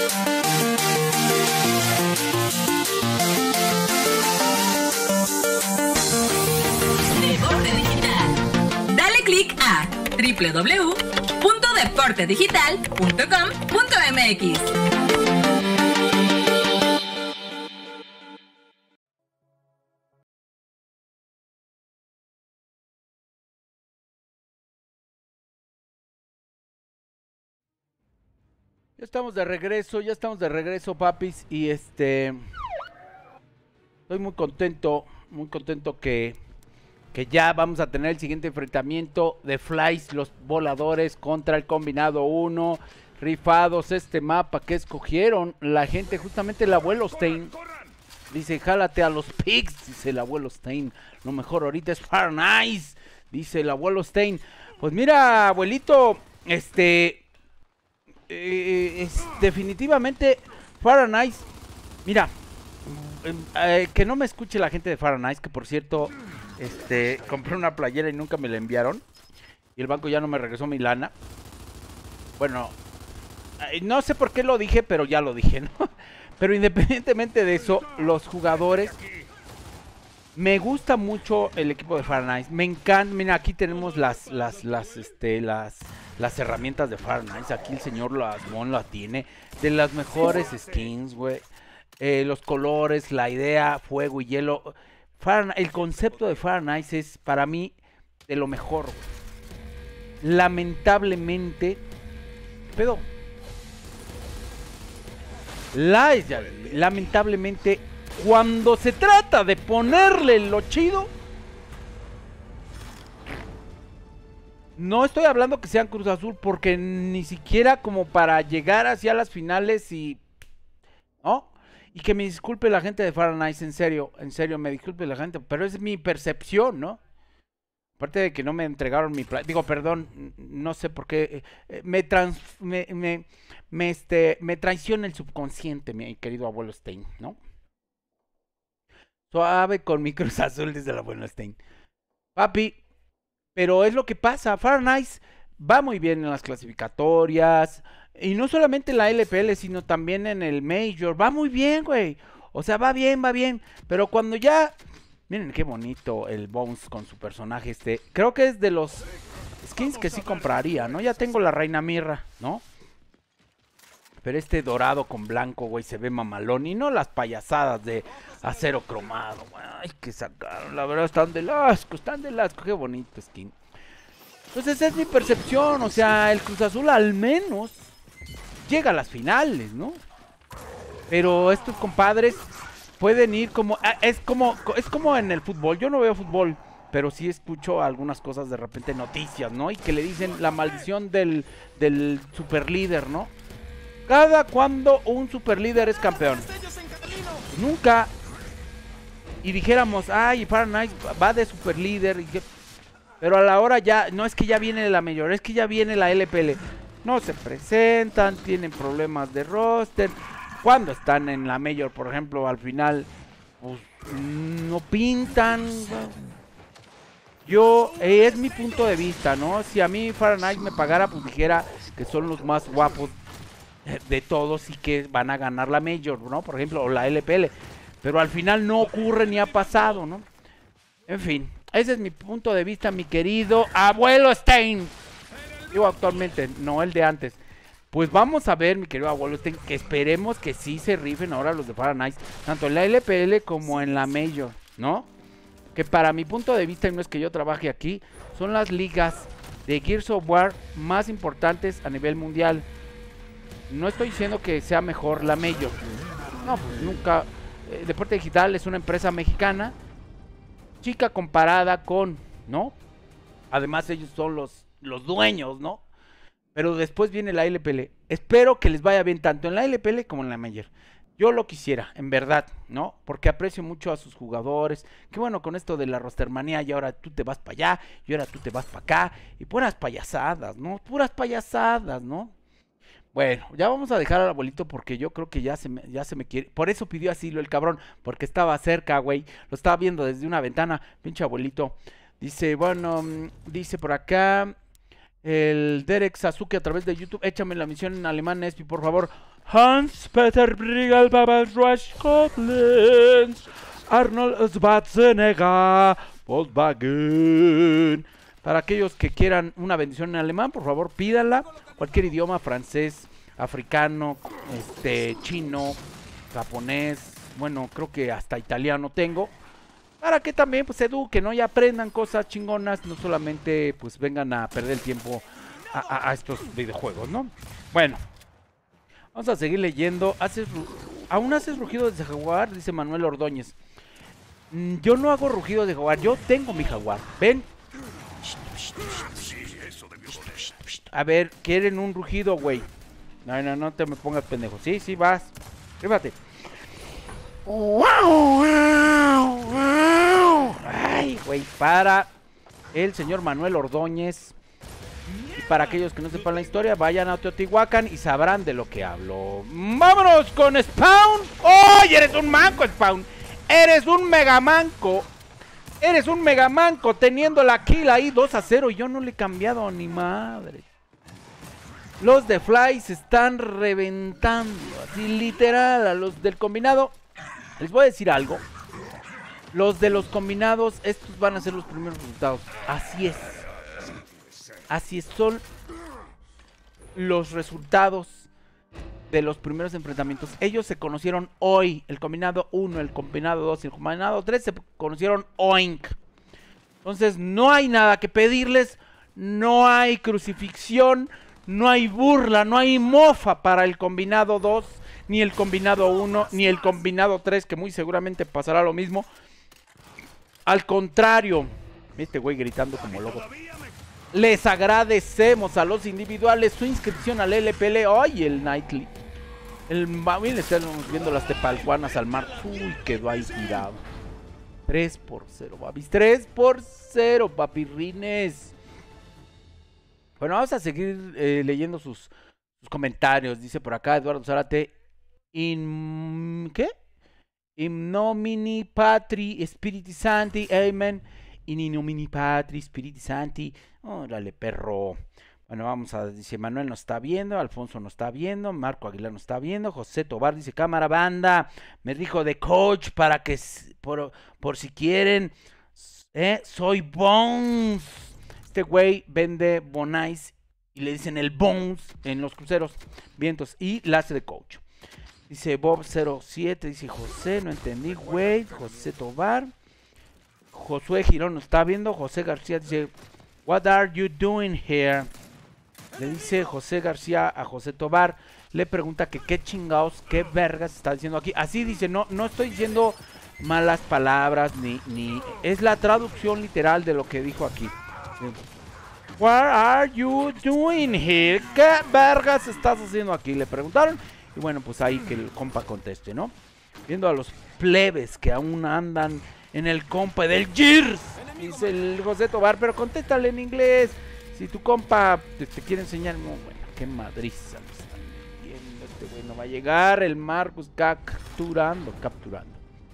Deporte Digital. Dale clic a doble u doble u doble u punto deporte digital punto com punto m x. Ya estamos de regreso, ya estamos de regreso, papis, y este... Estoy muy contento, muy contento que... que ya vamos a tener el siguiente enfrentamiento de Flies, los voladores contra el combinado uno. Rifados este mapa que escogieron la gente, justamente el abuelo Stein. Dice, jálate a los pigs, dice el abuelo Stein. Lo mejor ahorita es Far Nice, dice el abuelo Stein. Pues mira, abuelito, este... Eh, es definitivamente Far Nice. Mira, eh, que no me escuche la gente de Far Nice, que por cierto, este, compré una playera y nunca me la enviaron. Y el banco ya no me regresó mi lana. Bueno, eh, no sé por qué lo dije, pero ya lo dije, ¿no? Pero independientemente de eso, los jugadores... Me gusta mucho el equipo de Far Nice. Me encanta. Mira, aquí tenemos las, las, las, este, las, las herramientas de Far Nice. Aquí el señor Lasmón la tiene. De las mejores skins, güey. Eh, los colores, la idea, fuego y hielo. Far, el concepto de Far Nice es para mí de lo mejor, güey. Lamentablemente, pedo. La, lamentablemente, cuando se trata de ponerle lo chido, no estoy hablando que sean Cruz Azul, porque ni siquiera como para llegar hacia las finales y... ¿no? Y que me disculpe la gente de Far Nice, en serio, en serio, me disculpe la gente, pero es mi percepción, ¿no? Aparte de que no me entregaron mi... Digo, perdón, no sé por qué, eh, me, trans, me, me, me, este, me traiciona el subconsciente, mi querido abuelo Stein, ¿no? Suave con mi Cruz Azul desde la abuelo Stein. Papi, pero es lo que pasa. Far Nice va muy bien en las clasificatorias. Y no solamente en la L P L, sino también en el Major. Va muy bien, güey. O sea, va bien, va bien. Pero cuando ya... Miren qué bonito el Bones con su personaje este. Creo que es de los skins que sí compraría, ¿no? Ya tengo la Reina Mirra, ¿no? Pero este dorado con blanco, güey, se ve mamalón. Y no las payasadas de acero cromado, güey. Ay, que sacaron. La verdad, están del asco, están del asco. Qué bonito skin. Entonces, esa es mi percepción. O sea, el Cruz Azul al menos llega a las finales, ¿no? Pero estos compadres pueden ir como... Es como, es como en el fútbol. Yo no veo fútbol, pero sí escucho algunas cosas de repente, noticias, ¿no? Y que le dicen la maldición del, del superlíder, ¿no? Cada cuando un superlíder es campeón. Nunca. Y dijéramos, ay, Far Nice va de superlíder. Pero a la hora ya, no es que ya viene la Major, es que ya viene la L P L. No se presentan, tienen problemas de roster. Cuando están en la Major, por ejemplo, al final, pues no pintan. Yo, eh, es mi punto de vista, ¿no? Si a mí Far Nice me pagara, pues dijera que son los más guapos de todos y que van a ganar la Major, ¿no? Por ejemplo, o la L P L. Pero al final no ocurre ni ha pasado, ¿no? En fin, ese es mi punto de vista, mi querido abuelo Stein. Digo actualmente, no el de antes. Pues vamos a ver, mi querido abuelo Stein, que esperemos que sí se rifen ahora los de Far Nice, tanto en la L P L como en la Major, ¿no? Que para mi punto de vista, y no es que yo trabaje aquí, son las ligas de Gears of War más importantes a nivel mundial. No estoy diciendo que sea mejor la Major. No, pues nunca. Eh, Deporte Digital es una empresa mexicana, chica comparada con, ¿no? Además ellos son los, los dueños, ¿no? Pero después viene la L P L. Espero que les vaya bien tanto en la L P L como en la Major. Yo lo quisiera, en verdad, ¿no? Porque aprecio mucho a sus jugadores. Qué bueno con esto de la rostermanía y ahora tú te vas para allá y ahora tú te vas para acá. Y puras payasadas, ¿no? Puras payasadas, ¿no? Bueno, ya vamos a dejar al abuelito porque yo creo que ya se me, ya se me quiere. Por eso pidió asilo el cabrón, porque estaba cerca, güey. Lo estaba viendo desde una ventana, pinche abuelito. Dice, bueno, dice por acá el Derek Sasuke a través de YouTube. Échame la misión en alemán, Espi, por favor. Hans-Peter Briegel, Babas Rush Koblenz, Arnold Schwarzenegger, Volkswagen. Para aquellos que quieran una bendición en alemán, por favor, pídanla. Cualquier idioma, francés, africano, este, chino, japonés, bueno, creo que hasta italiano tengo. Para que también pues se eduquen, ¿no? Y aprendan cosas chingonas, no solamente pues vengan a perder el tiempo a, a, a estos videojuegos, ¿no? Bueno, vamos a seguir leyendo. ¿Haces ¿Aún haces rugido de jaguar? Dice Manuel Ordóñez. Mm, yo no hago rugido de jaguar, yo tengo mi jaguar, ¿ven? A ver, quieren un rugido, güey. No, no, no te me pongas pendejo. Sí, sí, vas. Ríbate. Ay, güey, para el señor Manuel Ordóñez. Y para aquellos que no sepan la historia, vayan a Teotihuacán y sabrán de lo que hablo. ¡Vámonos con Spawn! ¡Oye, eres un manco, Spawn! ¡Eres un mega manco! ¡Eres un mega manco! Teniendo la kill ahí dos a cero. Y yo no le he cambiado ni madre. Los de Fly se están reventando. Así literal a los del combinado. Les voy a decir algo. Los de los combinados, estos van a ser los primeros resultados. Así es. Así es, son los resultados de los primeros enfrentamientos. Ellos se conocieron hoy. El combinado uno, el combinado dos y el combinado tres se conocieron hoy. Entonces no hay nada que pedirles. No hay crucifixión. No hay burla. No hay mofa para el combinado dos. Ni el combinado uno. Ni el combinado tres. Que muy seguramente pasará lo mismo. Al contrario. Este güey gritando como loco. Les agradecemos a los individuales su inscripción al L P L. ¡Ay, el Nightly! El Mavil, estamos viendo las tepalcuanas al mar. Uy, quedó ahí tirado. tres por cero, babis. tres por cero, papirrines. Bueno, vamos a seguir eh, leyendo sus, sus comentarios. Dice por acá Eduardo Zárate. In... ¿Qué? In nomini Patri Spiriti Santi. Amen. In nomini Patri Spiriti Santi. Órale, perro. Bueno, vamos a... Dice Manuel nos está viendo. Alfonso nos está viendo. Marco Aguilar nos está viendo. José Tobar dice, cámara banda. Me dijo de coach para que... Por, por si quieren. Eh, soy Bones. Este güey vende Bonais. Y le dicen el Bones en los cruceros. Vientos. Y la hace de coach. Dice Bob cero siete. Dice José. No entendí, güey. José Tobar. Josué Girón nos está viendo. José García dice... What are you doing here? Le dice José García a José Tobar. Le pregunta que qué chingados, qué vergas está diciendo aquí. Así dice, no, no estoy diciendo malas palabras ni, ni... Es la traducción literal de lo que dijo aquí. What are you doing here? ¿Qué vergas estás haciendo aquí? Le preguntaron. Y bueno, pues ahí que el compa conteste, ¿no? Viendo a los plebes que aún andan en el compa del Gears. Dice el José Tobar, pero contéstale en inglés. Si tu compa te, te quiere enseñar. No, bueno, qué madriza me están viendo. Este güey no va a llegar. El Marcus capturando, capturando.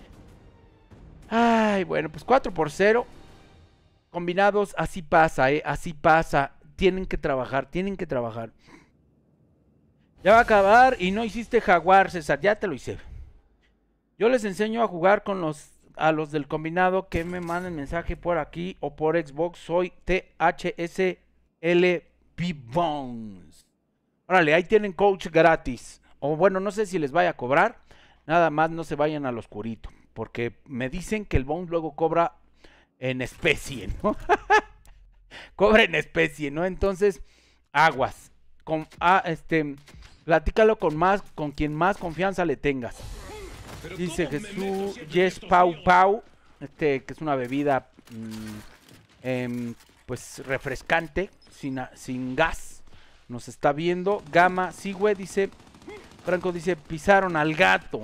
Ay, bueno, pues cuatro por cero. Combinados, así pasa, eh. Así pasa. Tienen que trabajar, tienen que trabajar. Ya va a acabar y no hiciste jaguar, César. Ya te lo hice. Yo les enseño a jugar con los... A los del combinado que me manden mensaje por aquí o por Xbox. Soy T H S L P Bones. Órale, ahí tienen coach gratis. O bueno, no sé si les vaya a cobrar. Nada más no se vayan al oscurito. Porque me dicen que el Bones luego cobra en especie, ¿no? Cobra en especie, ¿no? Entonces, aguas. Con, ah, este, platícalo con más, con quien más confianza le tengas. Dice Jesús, Yes Pau Pau, este que es una bebida mmm, eh, pues refrescante, sin, sin gas, nos está viendo. Gama, sí güey, dice, Franco dice, pisaron al gato.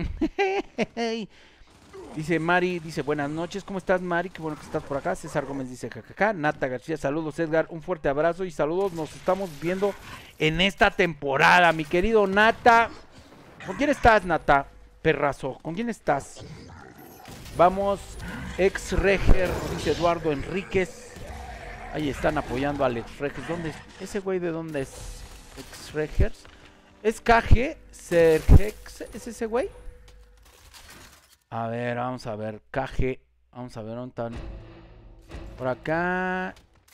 Dice Mari, dice, buenas noches, ¿cómo estás Mari? Qué bueno que estás por acá. César Gómez dice, jajaja. Nata García, saludos Edgar, un fuerte abrazo y saludos, nos estamos viendo en esta temporada, mi querido Nata. ¿Con quién estás, Nata? Perrazo, ¿con quién estás? Vamos, ex Reger, dice Eduardo Enríquez. Ahí están apoyando al ex Reger. ¿Dónde es? ¿Ese güey de dónde es? Ex Regers. ¿Es K G? ¿Sergex? ¿Es ese güey? A ver, vamos a ver. K G. Vamos a ver dónde están. Por acá.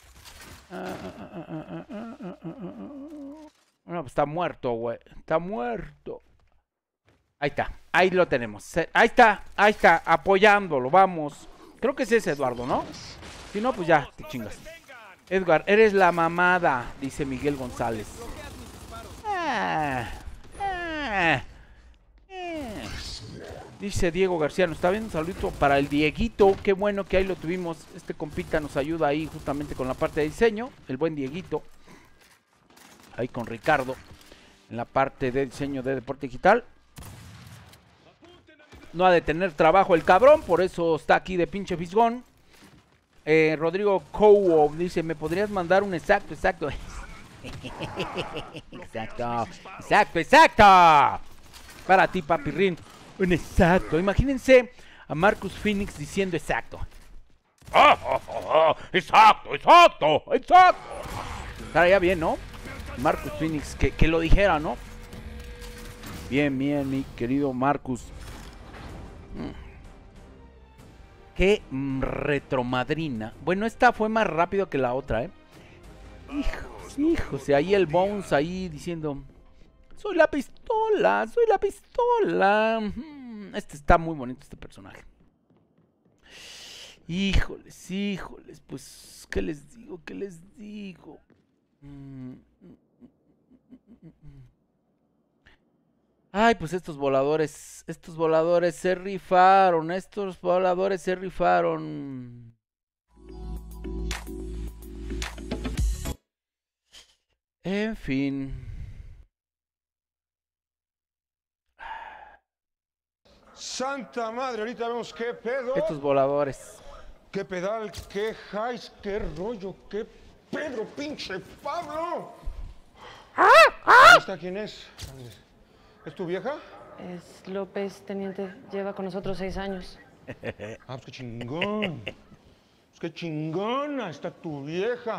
Bueno, pues está muerto, güey. Está muerto. Ahí está, ahí lo tenemos. Ahí está, ahí está, apoyándolo, vamos. Creo que ese es Eduardo, ¿no? Si no, pues ya, te chingas. Edgar, eres la mamada, dice Miguel González. Ah, ah, eh. Dice Diego García, nos está viendo un saludito para el Dieguito. Qué bueno que ahí lo tuvimos. Este compita nos ayuda ahí justamente con la parte de diseño. El buen Dieguito. Ahí con Ricardo. En la parte de diseño de deporte digital. no ha de tener trabajo el cabrón, por eso está aquí de pinche fisgón. Eh, Rodrigo Cowo dice, ¿me podrías mandar un exacto, exacto? Exacto, exacto, exacto. Para ti, papi Rin. Un exacto. Imagínense a Marcus Phoenix diciendo exacto. Oh, oh, oh, oh. Exacto, exacto, exacto. Estaría bien, ¿no? Marcus Phoenix, que, que lo dijera, ¿no? Bien, bien, mi querido Marcus. Mm. Qué mm, retromadrina. Bueno, esta fue más rápido que la otra, ¿eh? Hijos, hijos. Y ahí el Bones ahí diciendo... Soy la pistola, soy la pistola. Este está muy bonito, este personaje. Híjoles, híjoles. Pues, ¿qué les digo? ¿Qué les digo? Ay, pues estos voladores, estos voladores se rifaron, estos voladores se rifaron. En fin. Santa madre, ahorita vemos qué pedo. Estos voladores. Qué pedal, qué highs, qué rollo, qué Pedro, pinche Pablo. ¿Esta quién es? ¿Es tu vieja? Es López, teniente. Lleva con nosotros seis años. Ah, pues qué chingón. Pues qué chingona está tu vieja.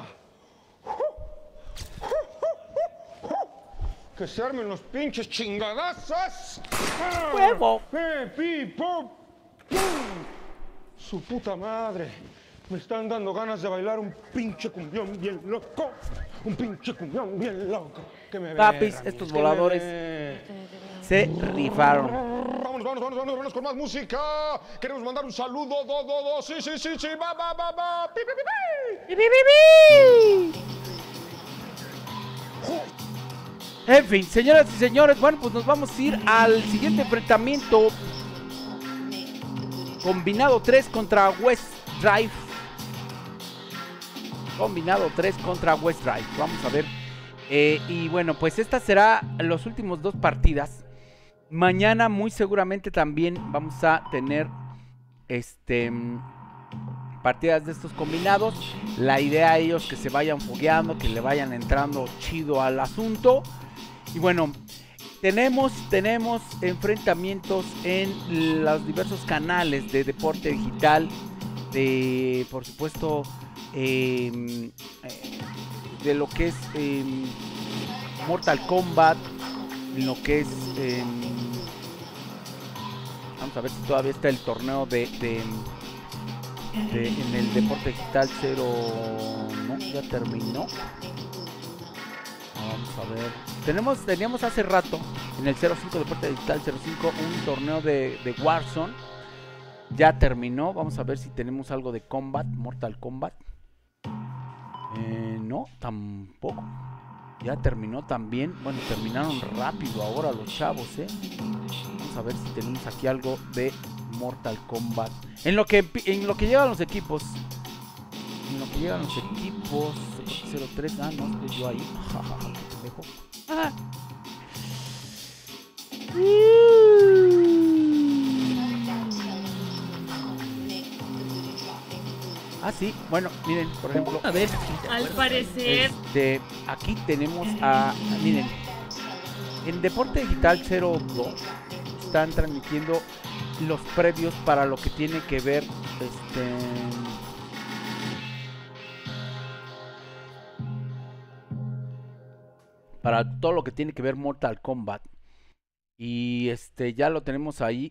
Que se armen los pinches chingadazos. ¡Huevo! ¡Eh, pi, pum, pum! Su puta madre. Me están dando ganas de bailar un pinche cumbión bien loco. Un pinche cumbión bien loco. Que me Papis, vean, estos que voladores me... se rifaron. Vamos, vamos, vamos, vamos, vamos con más música. Queremos mandar un saludo, do, do, do. Sí, sí, sí, sí. Va, va, va, va. Pi, pi, pi, pi. ¡Pi, pi, pi, pi! En fin, señoras y señores, bueno, pues nos vamos a ir al siguiente enfrentamiento. Combinado tres contra West Drive. Combinado tres contra West Drive. Vamos a ver. Eh, y bueno, pues esta será los últimos dos partidas. Mañana muy seguramente también vamos a tener este partidas de estos combinados. La idea es ellos que se vayan fogueando, que le vayan entrando chido al asunto. Y bueno, tenemos, tenemos enfrentamientos en los diversos canales de deporte digital. De, por supuesto, eh, de lo que es eh, Mortal Kombat, en lo que es... Eh, vamos a ver si todavía está el torneo de, de, de en el deporte digital cero... No, ya terminó. Vamos a ver. Tenemos, teníamos hace rato en el cero cinco Deporte Digital cero cinco un torneo de, de Warzone. Ya terminó. Vamos a ver si tenemos algo de Combat, Mortal Kombat. Eh, no, tampoco. Ya terminó también. Bueno, terminaron rápido ahora los chavos, ¿eh? Vamos a ver si tenemos aquí algo de Mortal Kombat. En lo que, en lo que llegan los equipos. En lo que llegan los equipos. cero tres, ah, no, estoy yo ahí. Dejo. Ah. Ah, sí, bueno, miren, por ejemplo. A ver, al parecer. Este, aquí tenemos a. Miren, en Deporte Digital cero dos están transmitiendo los previos para lo que tiene que ver. Este. Para todo lo que tiene que ver Mortal Kombat. Y este ya lo tenemos ahí.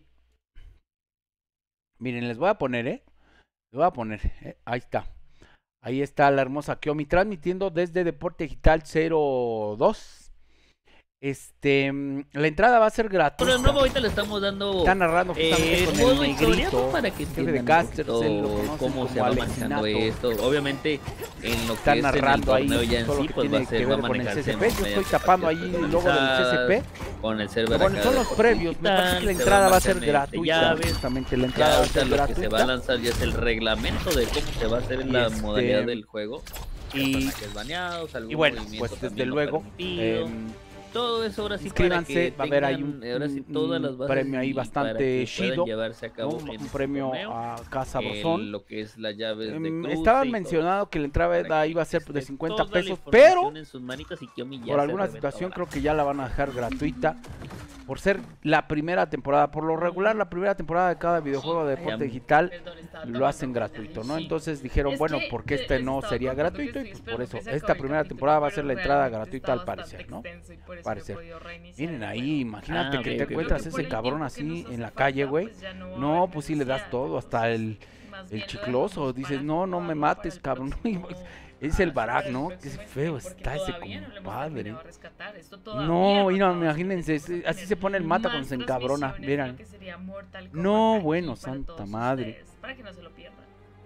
Miren, les voy a poner, ¿eh? Les voy a poner, ¿eh? Ahí está. Ahí está la hermosa Kiomi transmitiendo desde Deporte Digital cero dos. Este, la entrada va a ser gratuita. Por ejemplo, ahorita le estamos dando. Está narrando justamente eh, con modo el historia, negrito, para que jefe de entiendan casters, un él lo poquito conocen cómo como se va Alex manejando Sinato. esto. Obviamente, en lo Está que es en el narrando ahí torneo ya en todo lo sí, que pues va tiene a ser, que va a ver con el manejarse C S P. Yo estoy tapando ahí el logo del C S P. Con el server Bueno, acá son de los previos. Me parece que la se entrada va a va a ser mantener gratuita. llaves. Justamente la Ya entrada va a ahorita ser lo que se va a gratuita. lanzar ya es el reglamento de cómo se va a hacer en la Este, modalidad del juego. y- Personajes baneados, algún Y bueno, movimiento pues desde también no luego, permitido. eh, todo eso ahora sí Inscríbanse, para que va a haber ahí tengan, un, ahora sí, un- todas las un bases premio ahí y para bastante que puedan chido, llevarse a cabo ¿no? en Un este premio torneo, a Casa el- Bozón. lo que es las llaves de Em, cruce Estaban y todo. mencionando que la entrada Para que iba a ser de esté cincuenta toda la pesos, información pero en sus manitas y Kiyomi ya por se alguna reventó situación ahora. creo que ya la van a dejar gratuita por ser la primera temporada. Por lo regular, la primera temporada de cada videojuego de deporte Ya- digital Perdón, estaba lo tomando hacen agüita. gratuito, ¿no? Sí. Entonces dijeron, Es bueno, que ¿por qué le- este les no estaba sería contando que gratuito? Y estoy pues por esperando eso, que se acabe esta el primera capítulo, temporada va a ser pero la entrada realmente gratuita al está bastante parecer, ¿no? extenso y por eso no he Parecer. podido reiniciar Miren el ahí, juego. imagínate Ah, que ok, te ok, encuentras ok. ese Por el cabrón tiempo que así nos en hace la calle, falta, güey. pues ya no va a No, haber pues sí le das necesidad. todo, hasta el, Más el bien lo chicloso. dejamos Dices, para no, no me jugarlo mates, para el cabrón. próximo- Es el para Barak, el ¿no? próximo Qué stream, feo porque está ese todavía no lo hemos compadre. terminado de rescatar. Esto todavía No, mira, acabamos de imagínense, terminar. ese- así se pone el mata cuando Más se encabrona, transmisiones de miren. lo que sería Mortal Kombat No, aquí bueno, para santa todos madre. ustedes, para que no se lo pierdan.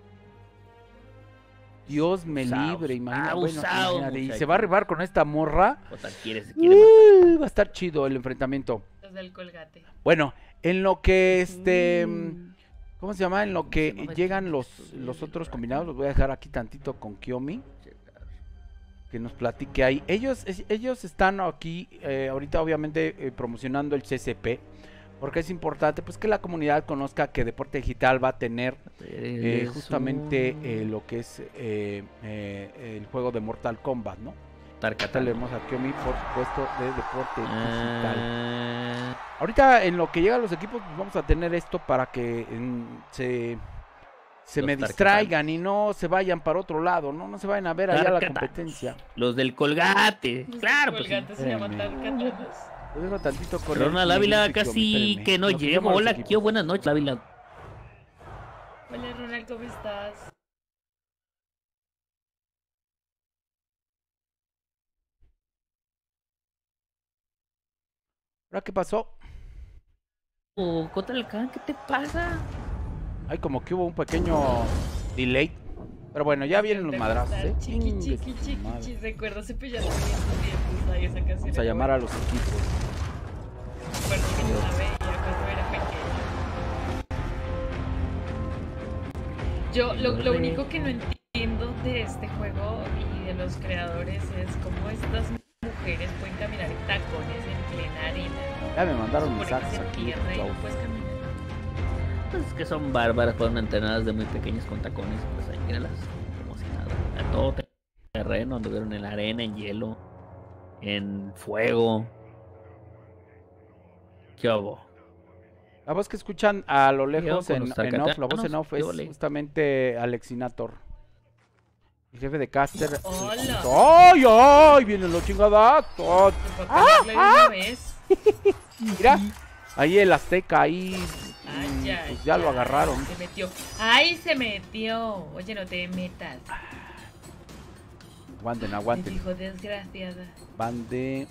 Dios me Abusados, libre, imagina, bueno, abusados, imagínate, y se muchachos. va a arribar con esta morra. O tal quiere, se quiere matar. Uh, va a estar chido el enfrentamiento. Los del Colgate. Bueno, en lo que este, mm, ¿cómo se llama? En lo Se que llama llegan el los, chiquito, los sí, otros claro. combinados, los voy a dejar aquí tantito con Kiyomi, que nos platique ahí. Ellos, es- ellos están aquí, eh, ahorita obviamente eh, promocionando el C C P, porque es importante pues que la comunidad conozca que Deporte Digital va a tener eh, justamente eh, lo que es eh, eh, el juego de Mortal Kombat, ¿no? Acá le vemos a Kiyomi, por supuesto, de Deporte Digital. Ah, Ahorita en lo que llegan los equipos pues vamos a tener esto para que en, se, se Los me Tarkatan. distraigan y no se vayan para otro lado, ¿no? No se vayan a ver allá la Tarkatan. competencia. los del Colgate. Los Claro, del pues. sí. Colgate se llaman Espérame. Tarkatanos. Lo dejo tantito con el Ronald Ávila negrito casi Kiyomi, espérenme. que no Nos pusimos llevo. los Hola, equipos. tío, buenas noches, Ávila. Hola Ronald, ¿cómo estás? ¿Ahora qué pasó? Oh, contra el Khan, ¿qué te pasa? Ay, como que hubo un pequeño delay. Pero bueno, ya vienen los madrazos, ¿eh? Chiqui, Chingue chiqui, su chiqui, madre. chiqui. Recuerdo cepillarme bien tus dientes. Ay, esa canción. Vamos a era llamar a buena. los equipos. Recuerdo que yo la veía cuando era pequeña. Yo lo, lo único que no entiendo de este juego y de los creadores es cómo estas mujeres pueden caminar en tacones en plena arena. Ya me mandaron Supone que mensajes se aquí. pierde y no Clau. puedes caminar. Pues es que son bárbaras, fueron entrenadas de muy pequeñas con tacones, pues ahí míralas, como si nada. A todo terreno, anduvieron en la arena, en hielo, en fuego. ¿Qué hubo? La voz que escuchan a lo lejos con en, los en off, la voz en tarkatanos, off ¿qué es ole? justamente Alexinator, el jefe de caster. ¡Hola! ¡Ay, ay! Vienen los chingadazos. ¿Te puedo pegarle de una vez? Mira, ahí el Azteca, ahí Ay, mm, ya, pues ya lo agarraron. Se metió. ¡Ay, se metió! Oye, no te metas. Aguanten, Me aguanten. dijo desgraciada. Van de...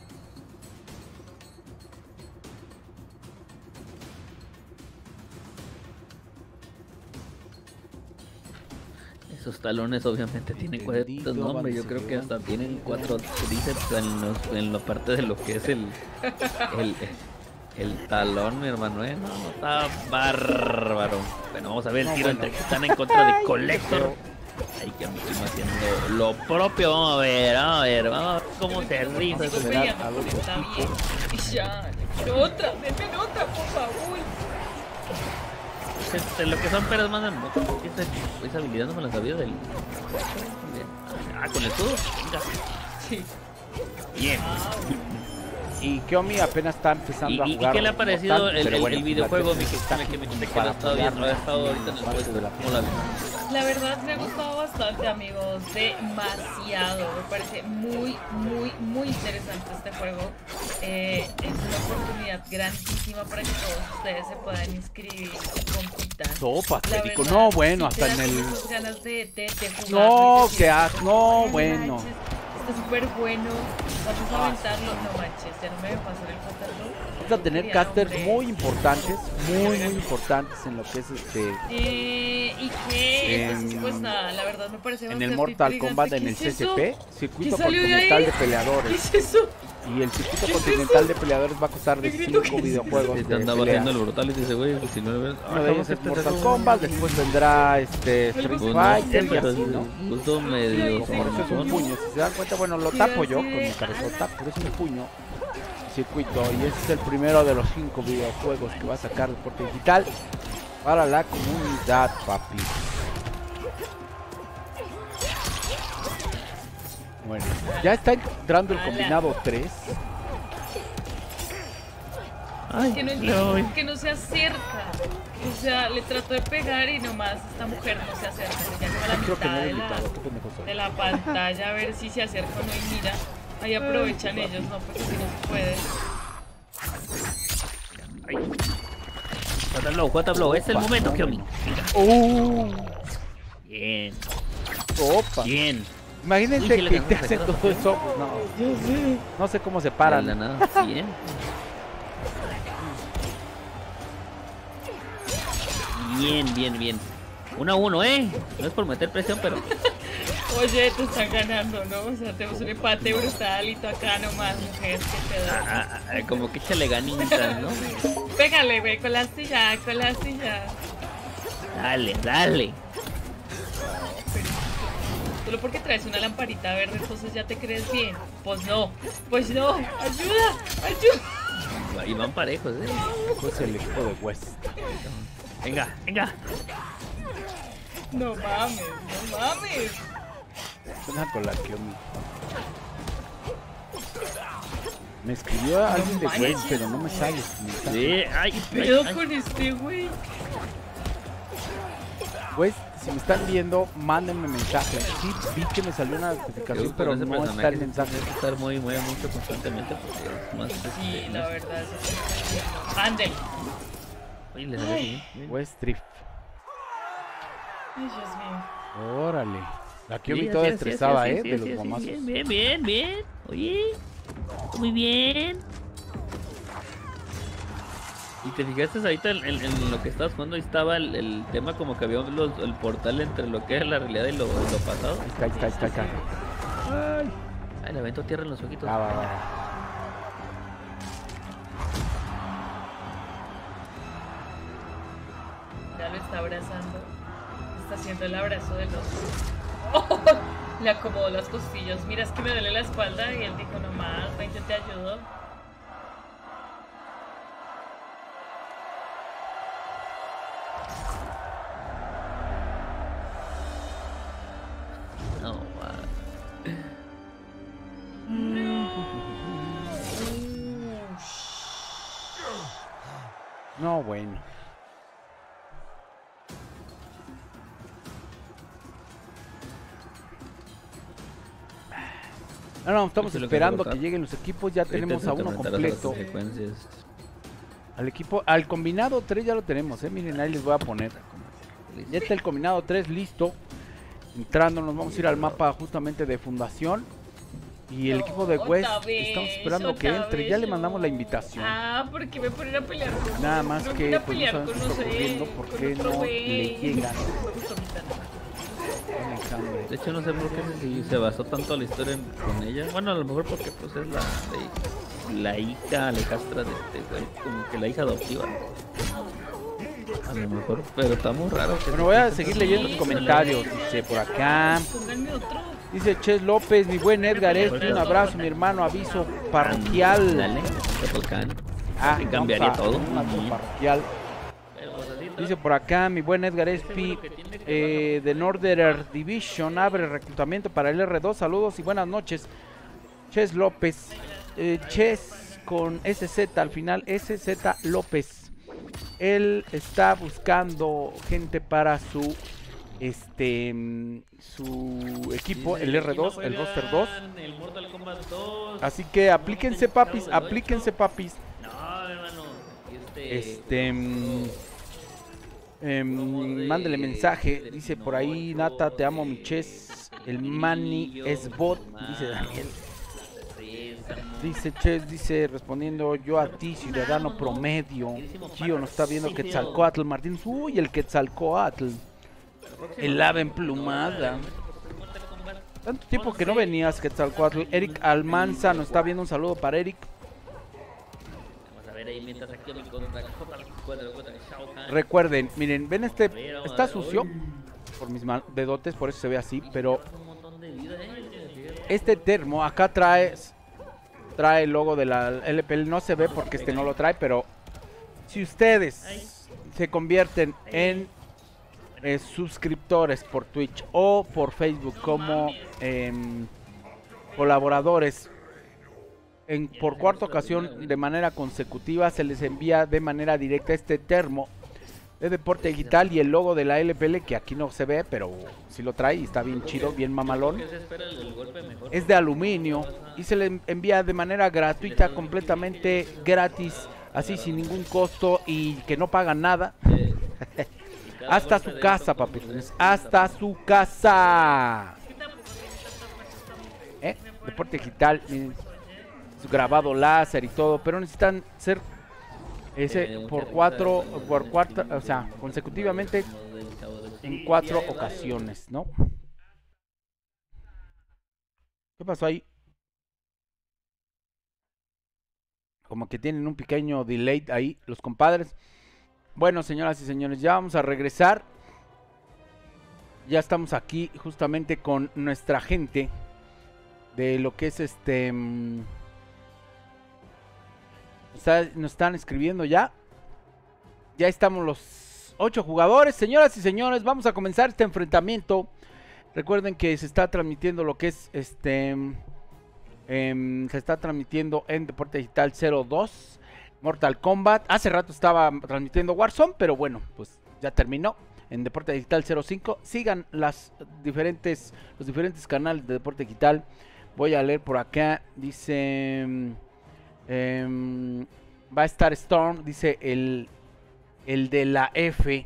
Esos talones obviamente tienen Entendido, cuatro nombres, yo creo que Vanessa, hasta tienen cuatro tríceps en, los, en la parte de lo que es el, el, el talón, mi hermano, ¿eh? No, no, está bárbaro. Bueno, vamos a ver el No, tiro bueno. entre que están en contra de Collector. Ahí que me estoy haciendo lo propio, vamos a ver, vamos a ver, vamos a ver cómo se rifa. Sigo esperar peleando a por los esta bien. equipos. Y ya, quiero otra, denme otra, por favor. Este, lo que son peras mandan motos. Esa, esa habilidad no me la sabía del. Ah, con el escudo. Venga. Sí. Bien. Y Kiyomi apenas está empezando ¿Y, a y- y jugar. qué le ha parecido Mortal, el, pero el- bueno, el videojuego, mi la que está que me dijiste que para lo ha estado viendo, apoyarnos ha estado ahorita en el parte puesto de la ¿Cómo la ves? La verdad me ha gustado bastante, amigos, demasiado. Me parece muy, muy, muy interesante este juego. Eh, es una oportunidad grandísima para que todos ustedes se puedan inscribir y compitan. Sopa, La Federico. verdad, No, bueno, sí hasta te en da el... como esas ganas de, de, de jugarlo No, y decir, qué as- no, "Ay, bueno". manches, está súper bueno. Vamos a aventarlo. No manches, ya no me va a pasar el pantalón. Vamos a tener Quería casters nombre. muy importantes, muy, muy importantes en lo que es este... Eh, ¿Y qué? En- Entonces, pues nada, la verdad me parece En bastante el Mortal intrigante. Kombat, en ¿Qué el es C C eso? P, Circuito ¿Qué salió de Continental ahí? de ¿Qué Peleadores. es eso? Y el Circuito ¿Qué es Continental eso? de Peleadores va a costar de ¿Qué grito cinco que es videojuegos Se de andaba pelea. haciendo el brutality ese güey, si no le ves. Uno de ellos es Mortal Kombat, después vendrá este Street Pues Fighter y pero así, ¿no? puso medio Por eso es un formazón. puño, si se dan cuenta, bueno, lo tapo yo con mi cabezota, pero es un puño. circuito. Y este es el primero de los cinco videojuegos que va a sacar Deporte Digital para la comunidad, papi. Bueno, ya está entrando el combinado tres. Es que no entiendo por qué no se acerca. O sea, le trato de pegar y nomás esta mujer no se acerca. Ya como a la Creo que no mitad he de invitado, la, qué pendejo soy. de la pantalla a ver si se acerca o no y mira. Ahí aprovechan ellos, no, porque si no se puede. Cuatro blow, cuatro blow, es el momento, Kiomi. Uh, Bien, opa. bien. Imagínense Uy, sí le que ganó te el hacen recuerdo. todo eso. Pues no, no sé cómo se paran. De la nada, bien. Bien, bien, bien. Uno a uno, ¿eh? No es por meter presión, pero... Oye, te están ganando, ¿no? O sea, tenemos un empate brutal y tú acá nomás, mujer, que te da. Ah, ah, como que échale ganitas, ¿no? Pégale, güey, con la astilla, con la astilla. Dale, dale. Solo porque traes una lamparita verde, entonces ya te crees bien. Pues no, pues no. Ayuda, ayuda. Y van parejos, ¿eh? Pues el equipo de West. Venga, venga. No mames, no mames. Suena con la Kiomi. Me escribió alguien de West, pero no me sale su mensaje. Sí, ay, ¿Qué ay, pedo ay. con este güey? West, si me están viendo, mándenme mensaje. Sí, vi que me salió una notificación, pero ese no está personaje el mensaje. tiene que estar muy, muy mucho constantemente porque es más... Sí, este, la más- verdad, sí. Ándale. Uy, le salió bien, bien. West Drift. Ay, Dios mío. Órale. La Sí, Kiomi así toda es, sí, estresada, sí, ¿eh? sí, De sí, los sí, mamazos. Bien, bien, bien, bien. Oye, muy bien. ¿Y te fijaste ahorita en, en- en lo que estabas jugando? Ahí estaba el, el tema como que había los- el portal entre lo que es la realidad y lo, lo pasado. Ahí está, ahí está, ahí está, ahí está. Ay. Ay, le aventó tierra en los ojitos. Va, va, va. Ya lo está abrazando. Está haciendo el abrazo de los... ¡Oh! Le acomodó las costillas. Mira, es que me duele la espalda y él dijo, no más, veinte te ayudo. No, va. No, bueno. No, no, estamos Eso es lo que esperando me que gusta. lleguen los equipos. Ya tenemos a uno Ahorita te meterás completo. las consecuencias. Al equipo, al combinado tres ya lo tenemos, eh. Miren, ahí les voy a poner. Ya está el combinado tres listo. Entrando, nos vamos a ir al mapa justamente de fundación. Y el No, equipo de otra West, vez, estamos esperando que otra entre. vez Ya le no. mandamos la invitación. Ah, porque me ponen a pelear con Nada más me que, ponen a pues, no pelear sabemos con, qué no está sé, ocurriendo, por con qué otro no güey. le llegan. Me gustó mi tanto. De hecho, no sé por qué se, se basó tanto la historia en- con ella. Bueno, a lo mejor porque pues es la, la, la hija alejastra de este güey, como que la hija adoptiva. A lo mejor, pero está muy raro. Que Bueno, se- voy a que seguir se- leyendo Sí, los comentarios. Dice por acá. Pónganme otro. Dice Ches López, mi buen Edgar, este, un abrazo, mi hermano, aviso parroquial. Dale, te tocan. Ah, Se vamos cambiaría a todo. un aviso Ujú. parroquial. Pero, pues, así está. Dice por acá, mi buen Edgar Espi, eh, de Northern Division, abre reclutamiento para el R dos. Saludos y buenas noches. Ches López, eh, Ches con S Z al final, S Z López. Él está buscando gente para su este mm, su equipo, Dice, el R dos, "Aquí el no roster dos. juegan el Mortal Kombat dos". Así que aplíquense, papis, aplíquense, papis. No, hermano. Este. Este. mm, em, mándele mensaje. Dice por ahí, Nata, te amo, mi Ches. El Manny es bot. Dice Daniel. Dice Ches, dice respondiendo yo a ti, ciudadano promedio. Gio nos está viendo Quetzalcóatl Martínez. Uy, el Quetzalcóatl. El ave emplumada. Tanto tiempo que no venías, Quetzalcóatl. Eric Almanza nos está viendo. Un saludo para Eric. Vamos a ver ahí mientras aquí me contra Shao Kahn. Recuerden, miren, ven este. Está sucio por mis man- dedotes, por eso se ve así. Pero Un montón de vida, eh. este termo acá trae trae el logo de la L P L. No se ve porque este no lo trae, pero si ustedes se convierten en eh, suscriptores por Twitch o por Facebook como eh, colaboradores en, por cuarta ocasión de manera consecutiva, se les envía de manera directa este termo de Deporte Digital y el logo de la L P L, que aquí no se ve, pero sí lo trae y está bien chido, bien mamalón. Es de aluminio y se le envía de manera gratuita, completamente gratis, así sin ningún costo y que no pagan nada. Hasta su casa, papi. Hasta su casa. ¿Eh? Deporte Digital, miren, su grabado láser y todo, pero necesitan ser ese por cuatro, por cuarta, o sea, consecutivamente en cuatro ocasiones, ¿no? ¿Qué pasó ahí? Como que tienen un pequeño delay ahí los compadres. Bueno, señoras y señores, ya vamos a regresar. Ya estamos aquí justamente con nuestra gente de lo que es este... Mmm, Está, nos están escribiendo ya. Ya estamos los ocho jugadores. Señoras y señores, vamos a comenzar este enfrentamiento. Recuerden que se está transmitiendo lo que es este eh, se está transmitiendo en Deporte Digital cero dos Mortal Kombat. Hace rato estaba transmitiendo Warzone, pero bueno, pues ya terminó en Deporte Digital cero cinco. Sigan las diferentes los diferentes canales de Deporte Digital. Voy a leer por acá. Dice... Um, va a estar Storm, dice el, el de la F.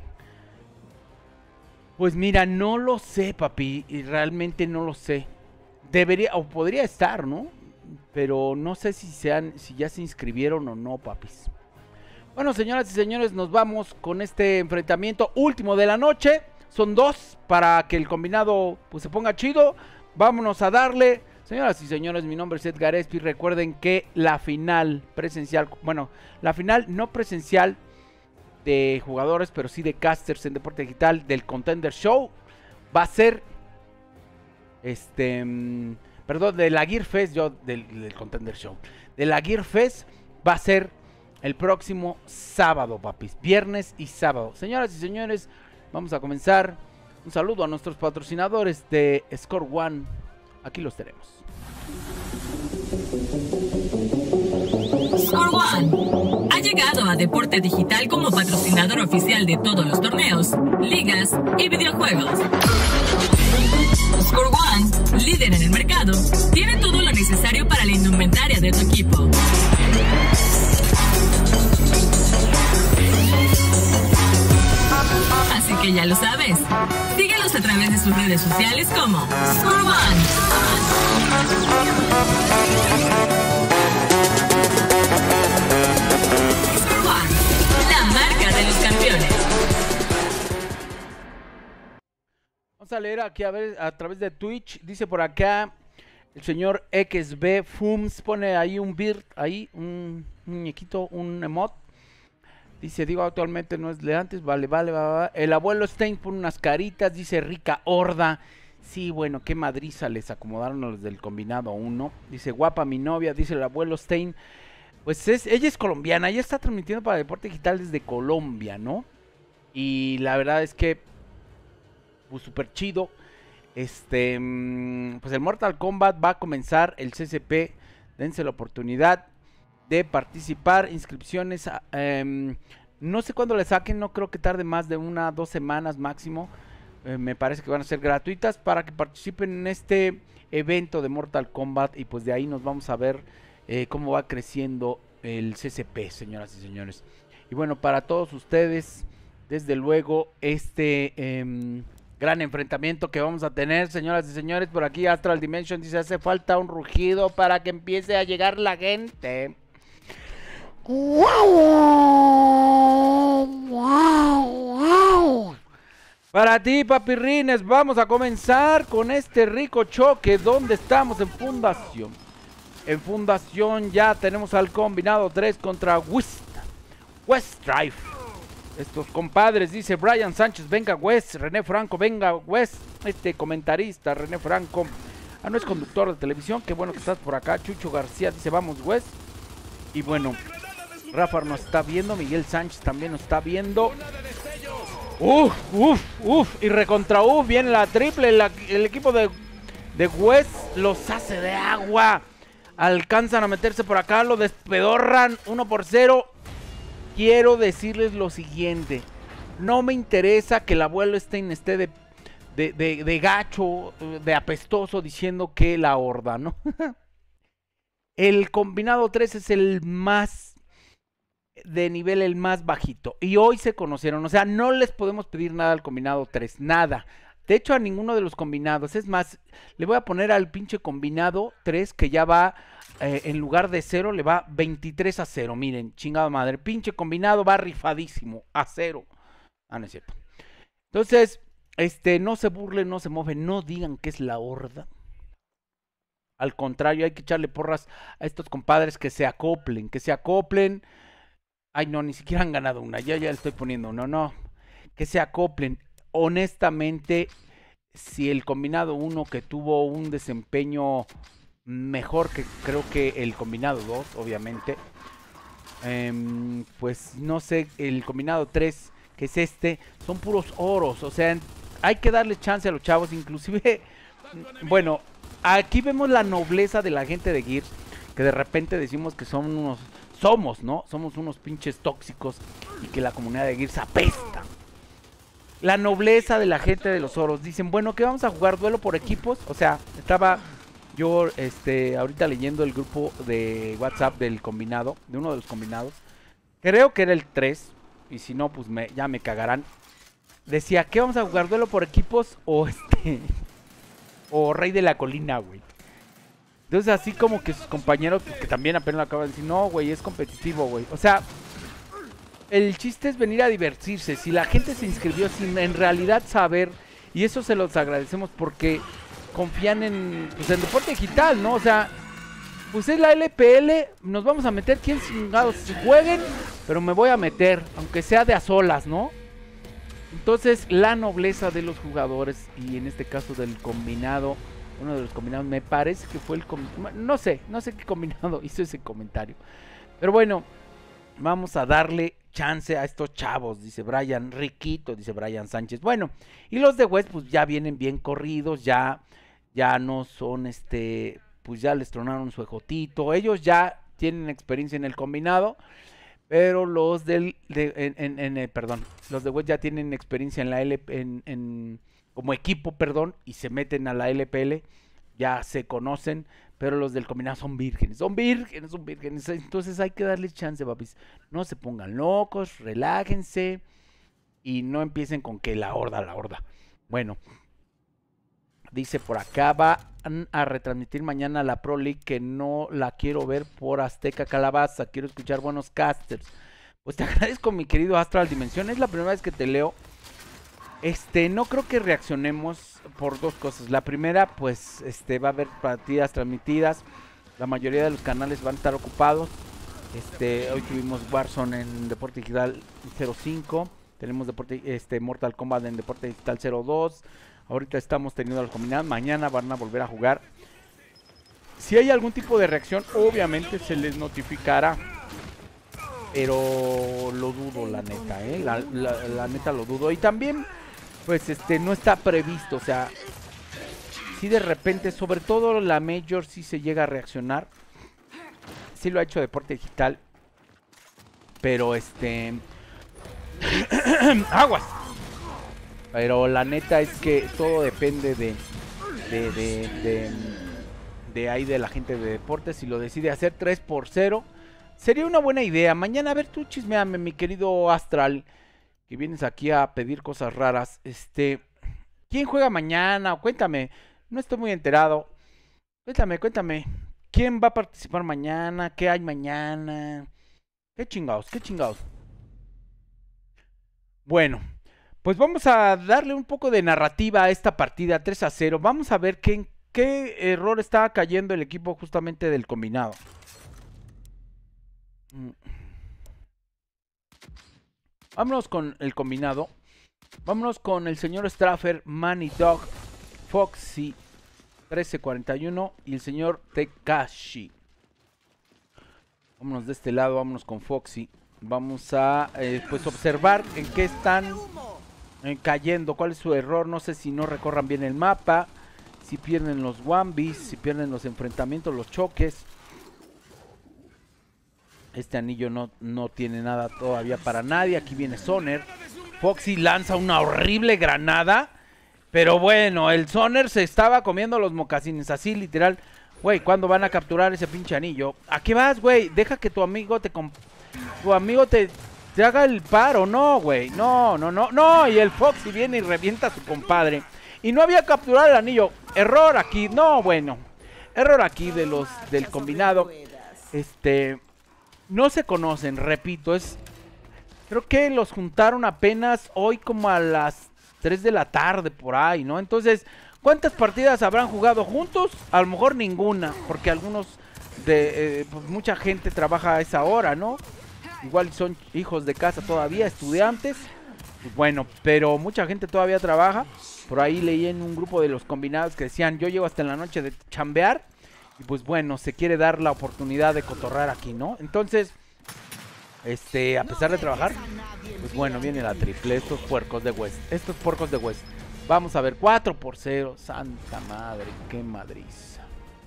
Pues mira, no lo sé, papi. Y realmente no lo sé. Debería, o podría estar, ¿no? Pero no sé si, sean, si ya se inscribieron o no, papis. Bueno, señoras y señores, nos vamos con este enfrentamiento último de la noche. Son dos para que el combinado pues se ponga chido. Vámonos a darle. Señoras y señores, mi nombre es Edgar Espi. Recuerden que la final presencial, bueno, la final no presencial de jugadores, pero sí de casters en Deporte Digital del Contender Show va a ser, este, mmm, perdón, de la Gear Fest, yo, del, del Contender Show, de la Gear Fest va a ser el próximo sábado, papis, viernes y sábado. Señoras y señores, vamos a comenzar. Un saludo a nuestros patrocinadores de Score One. Aquí los tenemos. Score One ha llegado a Deporte Digital como patrocinador oficial de todos los torneos, ligas y videojuegos. Score One, líder en el mercado, tiene todo lo necesario para la indumentaria de tu equipo. Así que ya lo sabes. Síguelos a través de sus redes sociales como Score One. Score One, la marca de los campeones. Vamos a leer aquí a ver a través de Twitch. Dice por acá el señor X B Fums, pone ahí un beard, ahí un muñequito, un emote. Dice, digo, actualmente no es de antes, vale, vale, vale, vale. El abuelo Stein pone unas caritas, dice rica horda. Sí, bueno, qué madriza les acomodaron los del combinado uno. Dice, guapa mi novia, dice el abuelo Stein. Pues es, ella es colombiana, ella está transmitiendo para Deporte Digital desde Colombia, ¿no? Y la verdad es que, pues súper chido. Este, pues el Mortal Kombat va a comenzar el C C P. Dense la oportunidad de participar, inscripciones, eh, no sé cuándo le saquen, no creo que tarde más de una, dos semanas máximo, eh, me parece que van a ser gratuitas para que participen en este evento de Mortal Kombat y pues de ahí nos vamos a ver eh, cómo va creciendo el C C P, señoras y señores. Y bueno, para todos ustedes, desde luego, este eh, gran enfrentamiento que vamos a tener, señoras y señores, por aquí Astral Dimension dice, hace falta un rugido para que empiece a llegar la gente. Para ti, papirrines, vamos a comenzar con este rico choque donde estamos en fundación. En fundación ya tenemos al combinado tres contra West, West Drive. Estos compadres, dice Brian Sánchez, venga West, René Franco, venga West. Este comentarista, René Franco. Ah, no es conductor de televisión. Qué bueno que estás por acá. Chucho García dice, vamos, Wes. Y bueno, Rafa nos está viendo. Miguel Sánchez también nos está viendo. Uf, uf, uf. Y recontra uf. Viene la triple. La, el equipo de, de Wes los hace de agua. Alcanzan a meterse por acá. Lo despedorran. uno por cero. Quiero decirles lo siguiente. No me interesa que el abuelo Stein esté de, de, de, de gacho, de apestoso, diciendo que la horda, ¿no? El combinado tres es el más de nivel, el más bajito. Y hoy se conocieron, o sea, no les podemos pedir nada al combinado tres, nada. De hecho, a ninguno de los combinados. Es más, le voy a poner al pinche combinado tres que ya va, eh, en lugar de cero, le va veintitrés a cero. Miren, chingada madre. Pinche combinado va rifadísimo, a cero. Ah, no es cierto. Entonces, este, no se burlen, no se mojen, no digan que es la horda. Al contrario, hay que echarle porras a estos compadres que se acoplen, que se acoplen. Ay, no, ni siquiera han ganado una. Ya, ya le estoy poniendo uno, no. Que se acoplen. Honestamente, si el combinado uno que tuvo un desempeño mejor que creo que el combinado dos, obviamente, eh, pues no sé, el combinado tres, que es este, son puros oros. O sea, hay que darle chance a los chavos. Inclusive, bueno, aquí vemos la nobleza de la gente de Gears, que de repente decimos que son unos, somos, ¿no? Somos unos pinches tóxicos y que la comunidad de Gears apesta. La nobleza de la gente de los oros. Dicen, bueno, ¿qué vamos a jugar? ¿Duelo por equipos? O sea, estaba yo este, ahorita leyendo el grupo de WhatsApp del combinado, de uno de los combinados. Creo que era el tres. Y si no, pues me, ya me cagarán. Decía, ¿qué vamos a jugar? ¿Duelo por equipos? O este... o Rey de la Colina, güey. Entonces así como que sus compañeros, que también apenas lo acaban de decir, no, güey, es competitivo, güey. O sea, el chiste es venir a divertirse. Si la gente se inscribió sin en realidad saber, y eso se los agradecemos porque confían en, pues, en deporte digital, ¿no? O sea, pues es la L P L, nos vamos a meter, quien chingados jueguen, pero me voy a meter, aunque sea de a solas, ¿no? Entonces, la nobleza de los jugadores, y en este caso del combinado, uno de los combinados, me parece que fue el combinado, no sé, no sé qué combinado hizo ese comentario. Pero bueno, vamos a darle chance a estos chavos, dice Brian, riquito, dice Brian Sánchez. Bueno, y los de West, pues ya vienen bien corridos, ya, ya no son este... pues ya les tronaron su ejotito. Ellos ya tienen experiencia en el combinado, pero los del de, en, en, en eh, perdón, los de West ya tienen experiencia en la L en, en como equipo, perdón, y se meten a la L P L, ya se conocen, pero los del combinado son vírgenes, son vírgenes, son vírgenes. Entonces hay que darles chance, papis. No se pongan locos, relájense y no empiecen con que la horda, la horda. Bueno, dice por acá, va a retransmitir mañana la Pro League, que no la quiero ver por Azteca Calabaza, quiero escuchar buenos casters. Pues te agradezco, mi querido Astral Dimensión, es la primera vez que te leo. Este, no creo que reaccionemos por dos cosas. La primera, pues, este, va a haber partidas transmitidas, la mayoría de los canales van a estar ocupados. Este, hoy tuvimos Warzone en Deporte Digital cero cinco, tenemos Deporte, este, Mortal Kombat en Deporte Digital cero dos. Ahorita estamos teniendo los combinados. Mañana van a volver a jugar. Si hay algún tipo de reacción, obviamente se les notificará. Pero lo dudo, la neta, ¿eh? La, la, la neta lo dudo. Y también, pues, este, no está previsto. O sea, si de repente, sobre todo la Major, si se llega a reaccionar. Sí lo ha hecho Deporte Digital. Pero, este... ¡Aguas! Pero la neta es que todo depende de de, de, de, de ahí de la gente de deportes. Si lo decide hacer tres por cero, sería una buena idea. Mañana, a ver, tú chismeame, mi querido Astral, que vienes aquí a pedir cosas raras. Este, ¿quién juega mañana? Cuéntame, no estoy muy enterado. Cuéntame, cuéntame. ¿Quién va a participar mañana? ¿Qué hay mañana? ¿Qué chingados? ¿Qué chingados? Bueno, pues vamos a darle un poco de narrativa a esta partida tres a cero. Vamos a ver qué, qué error está cayendo el equipo justamente del combinado. Vámonos con el combinado. Vámonos con el señor Straffer, Manny Dog, Foxy, trece cuarenta y uno y el señor Tekashi. Vámonos de este lado, vámonos con Foxy. Vamos a eh, pues observar en qué están eh, cayendo, cuál es su error. No sé si no recorran bien el mapa, si pierden los Wambis, si pierden los enfrentamientos, los choques. Este anillo no, no tiene nada todavía para nadie. Aquí viene Soner. Foxy lanza una horrible granada. Pero bueno, el Soner se estaba comiendo los mocasines. Así literal. Güey, ¿cuándo van a capturar ese pinche anillo? ¿A qué vas, güey? Deja que tu amigo te... Tu amigo te, te haga el paro. No, güey. No, no, no, no. Y el Foxy viene y revienta a su compadre. Y no había capturado el anillo. Error aquí. No, bueno. Error aquí de los del combinado. Este... No se conocen, repito. Es... Creo que los juntaron apenas hoy como a las tres de la tarde por ahí, ¿no? Entonces... ¿Cuántas partidas habrán jugado juntos? A lo mejor ninguna, porque algunos de eh, pues mucha gente trabaja a esa hora, ¿no? Igual son hijos de casa todavía, estudiantes. Pues bueno, pero mucha gente todavía trabaja. Por ahí leí en un grupo de los combinados que decían, yo llego hasta en la noche de chambear. Y pues bueno, se quiere dar la oportunidad de cotorrar aquí, ¿no? Entonces, este, a pesar de trabajar, pues bueno, viene la triple, estos puercos de West. Estos puercos de West. Vamos a ver, cuatro por cero. Santa madre, qué madriza.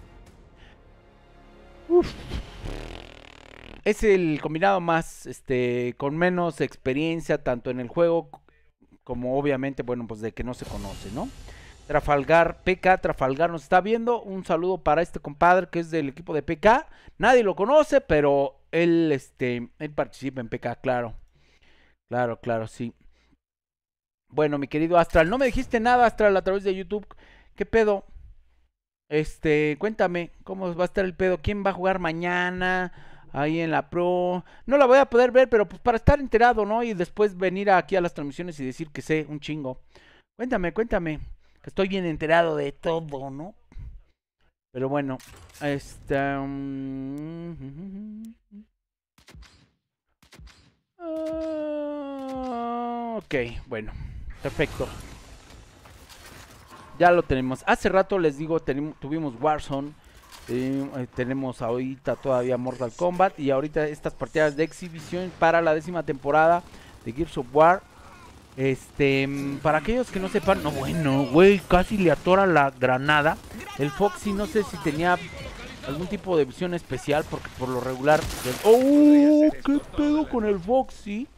Uf. Es el combinado más, este, con menos experiencia, tanto en el juego como obviamente, bueno, pues de que no se conoce, ¿no? Trafalgar, P K, Trafalgar nos está viendo. Un saludo para este compadre que es del equipo de P K. Nadie lo conoce, pero él, este, él participa en P K, claro. Claro, claro, sí. Bueno, mi querido Astral, no me dijiste nada, Astral, a través de YouTube. ¿Qué pedo? Este, cuéntame, ¿cómo va a estar el pedo? ¿Quién va a jugar mañana? Ahí en la Pro. No la voy a poder ver, pero pues para estar enterado, ¿no? Y después venir aquí a las transmisiones y decir que sé un chingo. Cuéntame, cuéntame. Que estoy bien enterado de todo, ¿no? Pero bueno, este... Um... Uh, ok, bueno. Perfecto. Ya lo tenemos. Hace rato les digo, tenemos, tuvimos Warzone. Eh, tenemos ahorita todavía Mortal Kombat. Y ahorita estas partidas de exhibición para la décima temporada de Gears of War. Este, para aquellos que no sepan, no, bueno, güey, casi le atora la granada. El Foxy no sé si tenía algún tipo de visión especial, porque por lo regular... ¡Oh! ¿Qué pedo con el Foxy?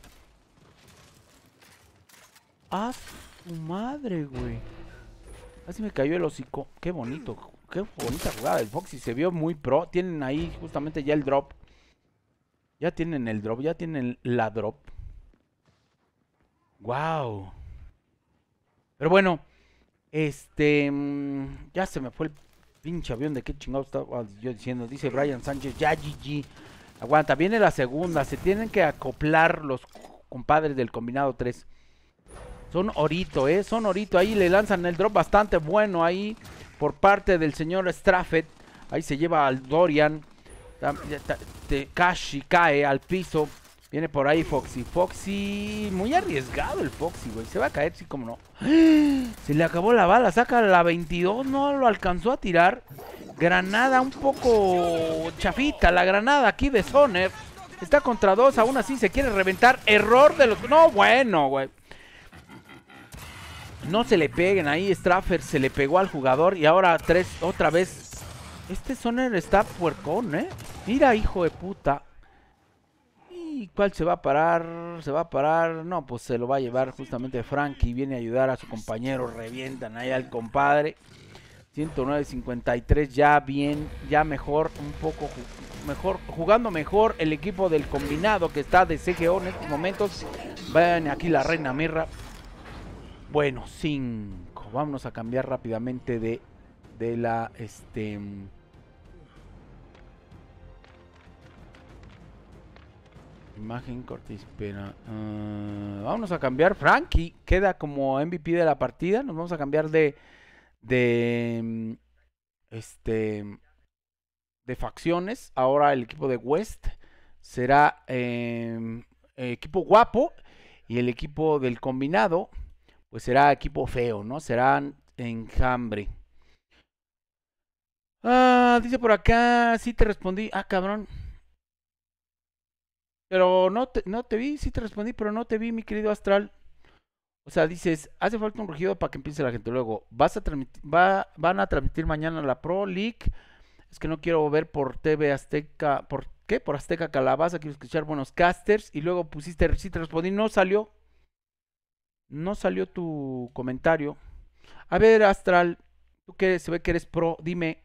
¡Ah, su madre, güey! Casi me cayó el hocico. ¡Qué bonito! ¡Qué bonita jugada! El Foxy se vio muy pro. Tienen ahí justamente ya el drop. Ya tienen el drop, ya tienen la drop. ¡Wow! Pero bueno, este... Mmm, ya se me fue el pinche avión. ¿De qué chingado estaba yo diciendo? Dice Brian Sánchez, ya G G. Aguanta, viene la segunda. Se tienen que acoplar los compadres del combinado tres. Son orito, eh, son orito. Ahí le lanzan el drop bastante bueno ahí por parte del señor Straffet. Ahí se lleva al Dorian. Tekashi cae al piso. Viene por ahí Foxy. Foxy, muy arriesgado el Foxy, güey. Se va a caer, sí, como no. Se le acabó la bala, saca la veintidós. No lo alcanzó a tirar. Granada un poco chafita. La granada aquí de Soner. Está contra dos, aún así se quiere reventar. Error de los... No, bueno, güey. No se le peguen ahí. Straffer se le pegó al jugador. Y ahora tres, otra vez. Este Soner está puercón, ¿eh? Mira, hijo de puta. ¿Y cuál se va a parar? Se va a parar. No, pues se lo va a llevar justamente Frankie. Viene a ayudar a su compañero. Revientan ahí al compadre. ciento nueve cincuenta y tres. Ya bien, ya mejor. Un poco mejor. Jugando mejor el equipo del combinado que está de C G O en estos momentos. Vean aquí la Reina Mirra. Bueno, cinco. Vámonos a cambiar rápidamente de, de la... este Imagen Cortés, espera. Uh, vámonos a cambiar. Frankie queda como M V P de la partida. Nos vamos a cambiar de... De... Este... De facciones. Ahora el equipo de West será... Eh, equipo guapo. Y el equipo del combinado... Pues será equipo feo, ¿no? Serán enjambre. Ah, dice por acá, sí te respondí. Ah, cabrón. Pero no te, no te vi, sí te respondí, pero no te vi, mi querido Astral. O sea, dices, hace falta un rugido para que empiece la gente. Luego, vas a transmitir, va, van a transmitir mañana la Pro League. Es que no quiero ver por T V Azteca, ¿por qué? Por Azteca Calabaza, quiero escuchar buenos casters. Y luego pusiste, sí te respondí, no salió. No salió tu comentario. A ver, Astral, tú que se ve que eres pro, dime.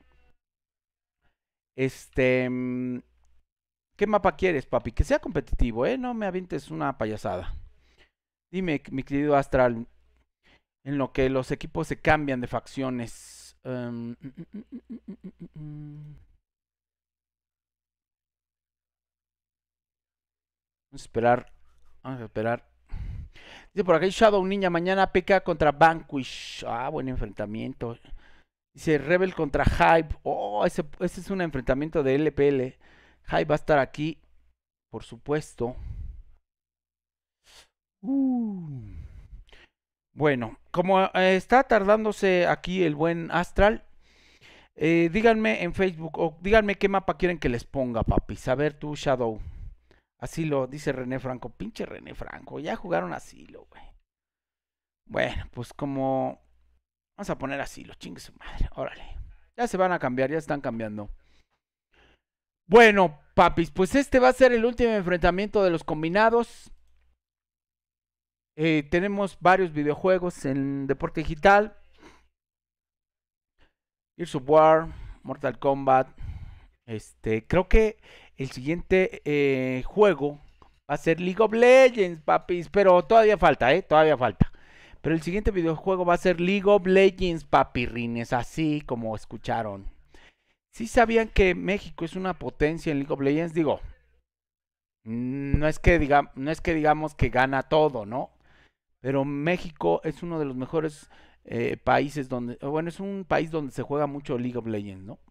Este, ¿qué mapa quieres, papi? Que sea competitivo, ¿eh? No me avientes una payasada. Dime, mi querido Astral, en lo que los equipos se cambian de facciones. Um, mm, mm, mm, mm, mm, mm. Vamos a esperar. Vamos a esperar. Dice por acá Shadow Ninja, mañana P K contra Vanquish. Ah, buen enfrentamiento. Dice Rebel contra Hype. Oh, ese, ese es un enfrentamiento de L P L. Hype va a estar aquí, por supuesto. Uh. Bueno, como eh, está tardándose aquí el buen Astral, eh, díganme en Facebook o díganme qué mapa quieren que les ponga, papis. A ver tú, Shadow. Asilo, dice René Franco. Pinche René Franco, ya jugaron asilo, güey. Bueno, pues como... Vamos a poner asilo, chingue su madre, órale. Ya se van a cambiar, ya están cambiando. Bueno, papis, pues este va a ser el último enfrentamiento de los combinados. Eh, tenemos varios videojuegos en deporte digital. Gears of War, Mortal Kombat. Este, creo que el siguiente eh, juego va a ser League of Legends, papis. Pero todavía falta, eh, todavía falta. Pero el siguiente videojuego va a ser League of Legends, papirrines, así como escucharon. ¿Sí sabían que México es una potencia en League of Legends? Digo, no es que, diga, no es que digamos que gana todo, ¿no? Pero México es uno de los mejores eh, países donde, bueno, es un país donde se juega mucho League of Legends, ¿no?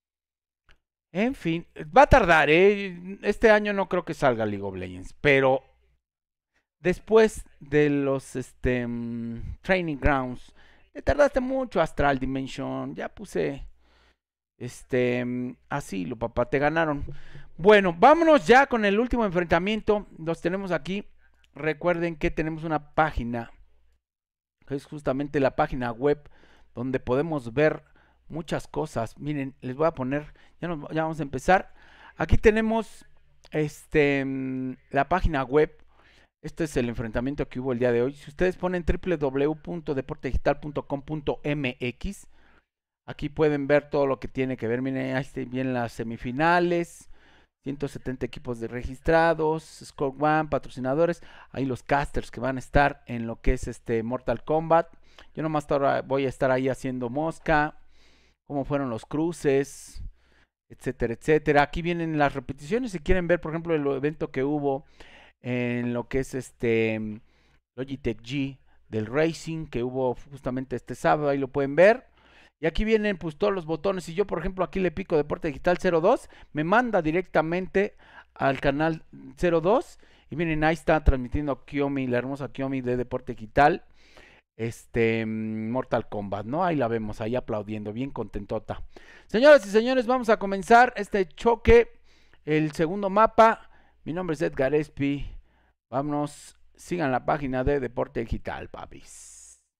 En fin, va a tardar, ¿eh? Este año no creo que salga League of Legends, pero después de los este, um, Training Grounds, te tardaste mucho, Astral Dimension, ya puse, este, um, asilo, papá, te ganaron. Bueno, vámonos ya con el último enfrentamiento, los tenemos aquí. Recuerden que tenemos una página, que es justamente la página web, donde podemos ver muchas cosas. Miren, les voy a poner, ya, nos, ya vamos a empezar. Aquí tenemos este, la página web. Este es el enfrentamiento que hubo el día de hoy. Si ustedes ponen w w w punto deporte digital punto com punto m x, aquí pueden ver todo lo que tiene que ver. Miren, ahí están bien las semifinales. ciento setenta equipos de registrados, Score One, patrocinadores, ahí los casters que van a estar en lo que es este Mortal Kombat. Yo nomás ahora voy a estar ahí haciendo mosca, cómo fueron los cruces, etcétera, etcétera. Aquí vienen las repeticiones, si quieren ver, por ejemplo, el evento que hubo en lo que es este Logitech G del Racing, que hubo justamente este sábado, ahí lo pueden ver. Y aquí vienen pues todos los botones. Si yo por ejemplo aquí le pico Deporte Digital cero dos, me manda directamente al canal cero dos. Y miren, ahí está transmitiendo Kiyomi, la hermosa Kiyomi de Deporte Digital. Este, Mortal Kombat, ¿no? Ahí la vemos, ahí aplaudiendo, bien contentota. Señoras y señores, vamos a comenzar este choque. El segundo mapa. Mi nombre es Edgar Espi. Vámonos, sigan la página de Deporte Digital, papis.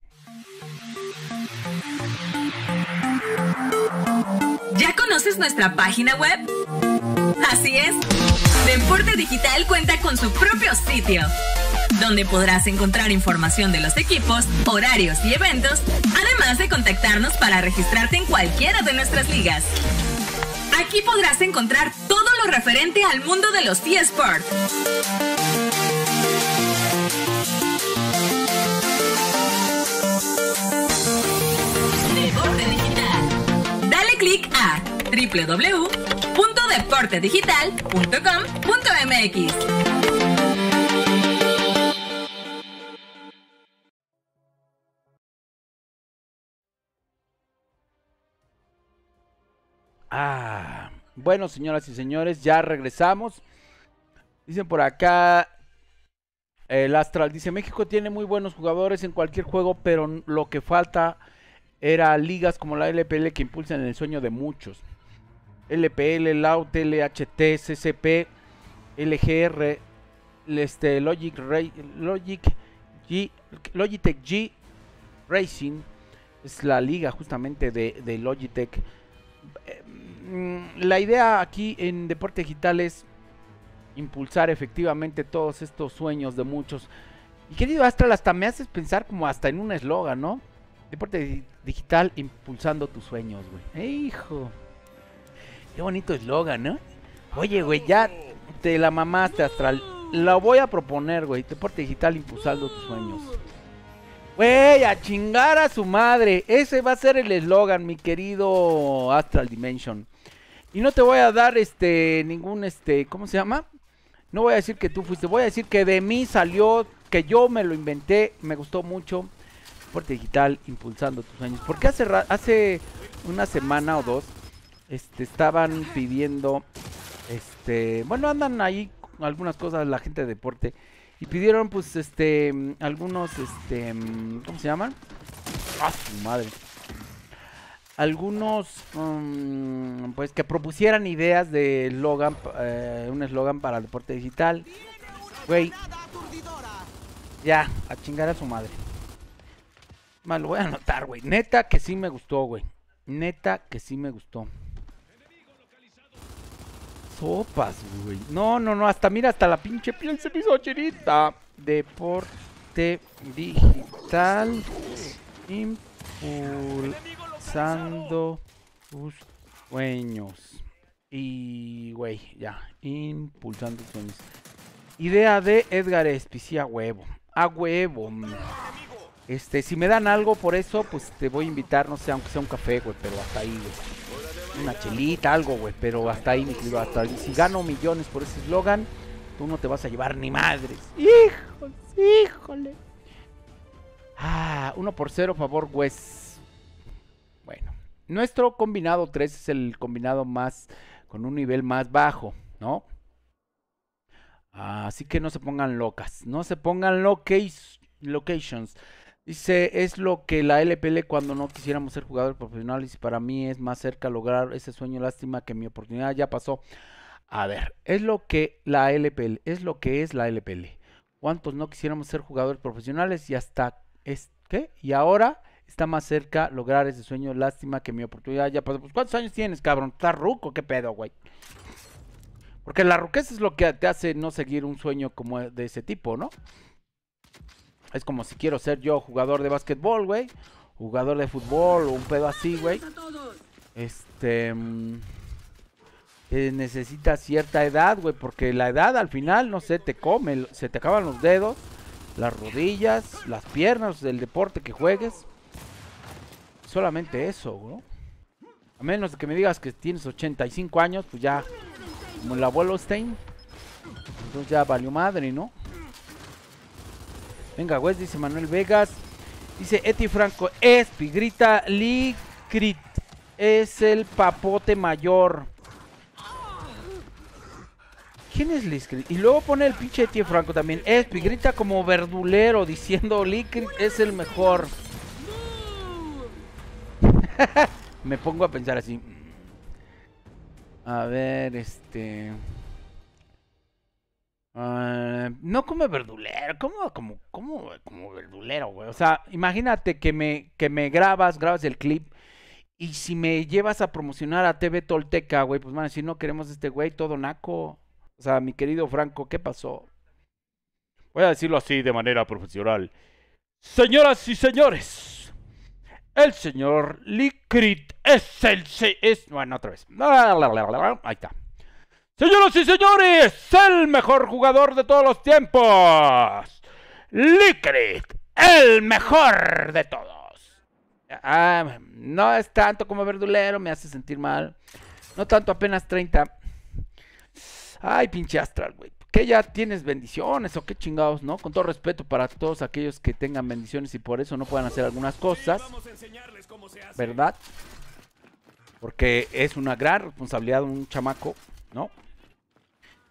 ¿Ya conoces nuestra página web? Así es, Deporte Digital cuenta con su propio sitio, donde podrás encontrar información de los equipos, horarios y eventos, además de contactarnos para registrarte en cualquiera de nuestras ligas. Aquí podrás encontrar todo lo referente al mundo de los eSports. Deporte Digital. Dale clic a w w w punto deporte digital punto com punto m x. Ah, bueno, señoras y señores, ya regresamos. Dicen por acá, el Astral dice, México tiene muy buenos jugadores en cualquier juego, pero lo que falta era ligas como la L P L que impulsan el sueño de muchos. L P L, Laut, L H T, C C P, L G R, este, Logic, Ray, Logic G, Logitech G Racing. Es la liga justamente de, de Logitech. La idea aquí en Deporte Digital es impulsar efectivamente todos estos sueños de muchos. Y querido Astral, hasta me haces pensar como hasta en un eslogan, ¿no? Deporte Digital impulsando tus sueños, güey. ¡Eh, hijo! Qué bonito eslogan, ¿no? Oye, güey, ya te la mamaste, Astral. La voy a proponer, güey. Deporte Digital impulsando tus sueños. Güey, a chingar a su madre. Ese va a ser el eslogan, mi querido Astral Dimension. Y no te voy a dar este ningún este, ¿cómo se llama? No voy a decir que tú fuiste, voy a decir que de mí salió, que yo me lo inventé, me gustó mucho. Deporte Digital impulsando tus sueños. Porque hace hace una semana o dos este estaban pidiendo este, bueno, andan ahí algunas cosas la gente de deporte y pidieron pues este algunos este, ¿cómo se llaman? ¡Ah, su madre! Algunos um, pues que propusieran ideas de eslogan, eh, un eslogan para el deporte digital. Güey, ya, a chingar a su madre. Más lo voy a anotar, güey. Neta que sí me gustó, güey. Neta que sí me gustó. Sopas, güey. No, no, no, hasta mira, hasta la pinche piel se me hizo chinita. Deporte digital impulsando tus sueños. Y, güey, ya, impulsando tus sueños. Idea de Edgar Espicía, huevo. A huevo. Este, si me dan algo por eso, pues te voy a invitar, no sé, aunque sea un café, güey, pero hasta ahí, güey. Una chelita, algo, güey, pero hasta ahí, mi querido, hasta ahí. Si gano millones por ese eslogan, tú no te vas a llevar ni madres. Híjole, híjole. Ah, uno por cero, favor, Wes. Bueno, nuestro combinado tres es el combinado más, con un nivel más bajo, ¿no? Ah, así que no se pongan locas, no se pongan locations. locations. Dice, es lo que la L P L cuando no quisiéramos ser jugadores profesionales y para mí es más cerca lograr ese sueño. Lástima que mi oportunidad ya pasó. A ver, es lo que la L P L, es lo que es la L P L. ¿Cuántos no quisiéramos ser jugadores profesionales y hasta, es, ¿qué? Y ahora está más cerca lograr ese sueño. Lástima que mi oportunidad ya pasó. Pues, ¿cuántos años tienes, cabrón? ¿Estás ruco? ¿Qué pedo, güey? Porque la ruquez es lo que te hace no seguir un sueño como de ese tipo, ¿no? Es como si quiero ser yo jugador de básquetbol, güey. Jugador de fútbol o un pedo así, güey. Este... Eh, necesita cierta edad, güey. Porque la edad al final, no sé, te come. Se te acaban los dedos, las rodillas, las piernas del deporte que juegues. Solamente eso, ¿no? A menos de que me digas que tienes ochenta y cinco años, pues ya... Como el abuelo Stein. Entonces ya valió madre, ¿no? Venga, güey, dice Manuel Vegas. Dice Eti Franco, Espi, grita Licrit. Es el papote mayor. ¿Quién es Licrit? Y luego pone el pinche Eti Franco también. Espi, grita como verdulero diciendo Licrit es el mejor. Me pongo a pensar así. A ver, este... Uh, no come verdulero, como, como, como, como verdulero, güey. O sea, imagínate que me, que me grabas, grabas el clip. Y si me llevas a promocionar a T V Tolteca, güey, pues van a decir, no queremos a este güey, todo naco. O sea, mi querido Franco, ¿qué pasó? Voy a decirlo así de manera profesional. Señoras y señores, el señor Licrit es el... Es, bueno, otra vez. Ahí está. Señoras y señores, el mejor jugador de todos los tiempos. Licrit, el mejor de todos. Ah, no es tanto como verdulero, me hace sentir mal. No tanto, apenas treinta. Ay, pinche Astral, güey. ¿Qué ya tienes bendiciones o qué chingados, no? Con todo respeto para todos aquellos que tengan bendiciones y por eso no puedan hacer algunas cosas. ¿Verdad? Porque es una gran responsabilidad de un chamaco, ¿no?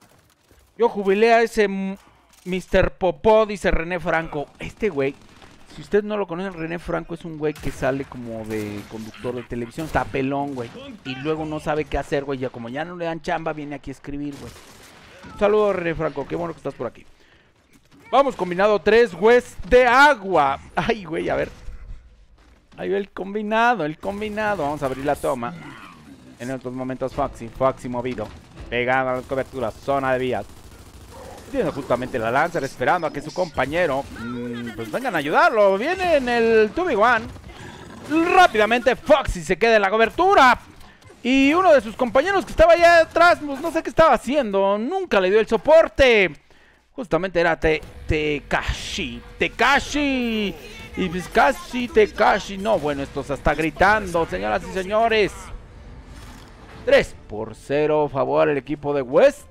Yo jubilé a ese mister Popó, dice René Franco. Este güey si ustedes no lo conocen, René Franco es un güey que sale como de conductor de televisión. Está pelón, güey. Y luego no sabe qué hacer, güey. Ya como ya no le dan chamba, viene aquí a escribir, güey. Un saludo, René Franco. Qué bueno que estás por aquí. Vamos, combinado tres, West de agua. Ay, güey, a ver. Ahí va el combinado, el combinado. Vamos a abrir la toma. En estos momentos Foxy, Foxy movido. Pegando a la cobertura, zona de vías. Tiene justamente la Lancer esperando a que su compañero mmm, pues vengan a ayudarlo. Viene en el dos ve uno. Rápidamente Foxy se queda en la cobertura. Y uno de sus compañeros que estaba allá atrás, pues no sé qué estaba haciendo. Nunca le dio el soporte. Justamente era Te Tekashi. Tekashi. Y pues casi Tekashi. No, bueno, esto se está gritando, señoras y señores. tres por cero favor el equipo de West.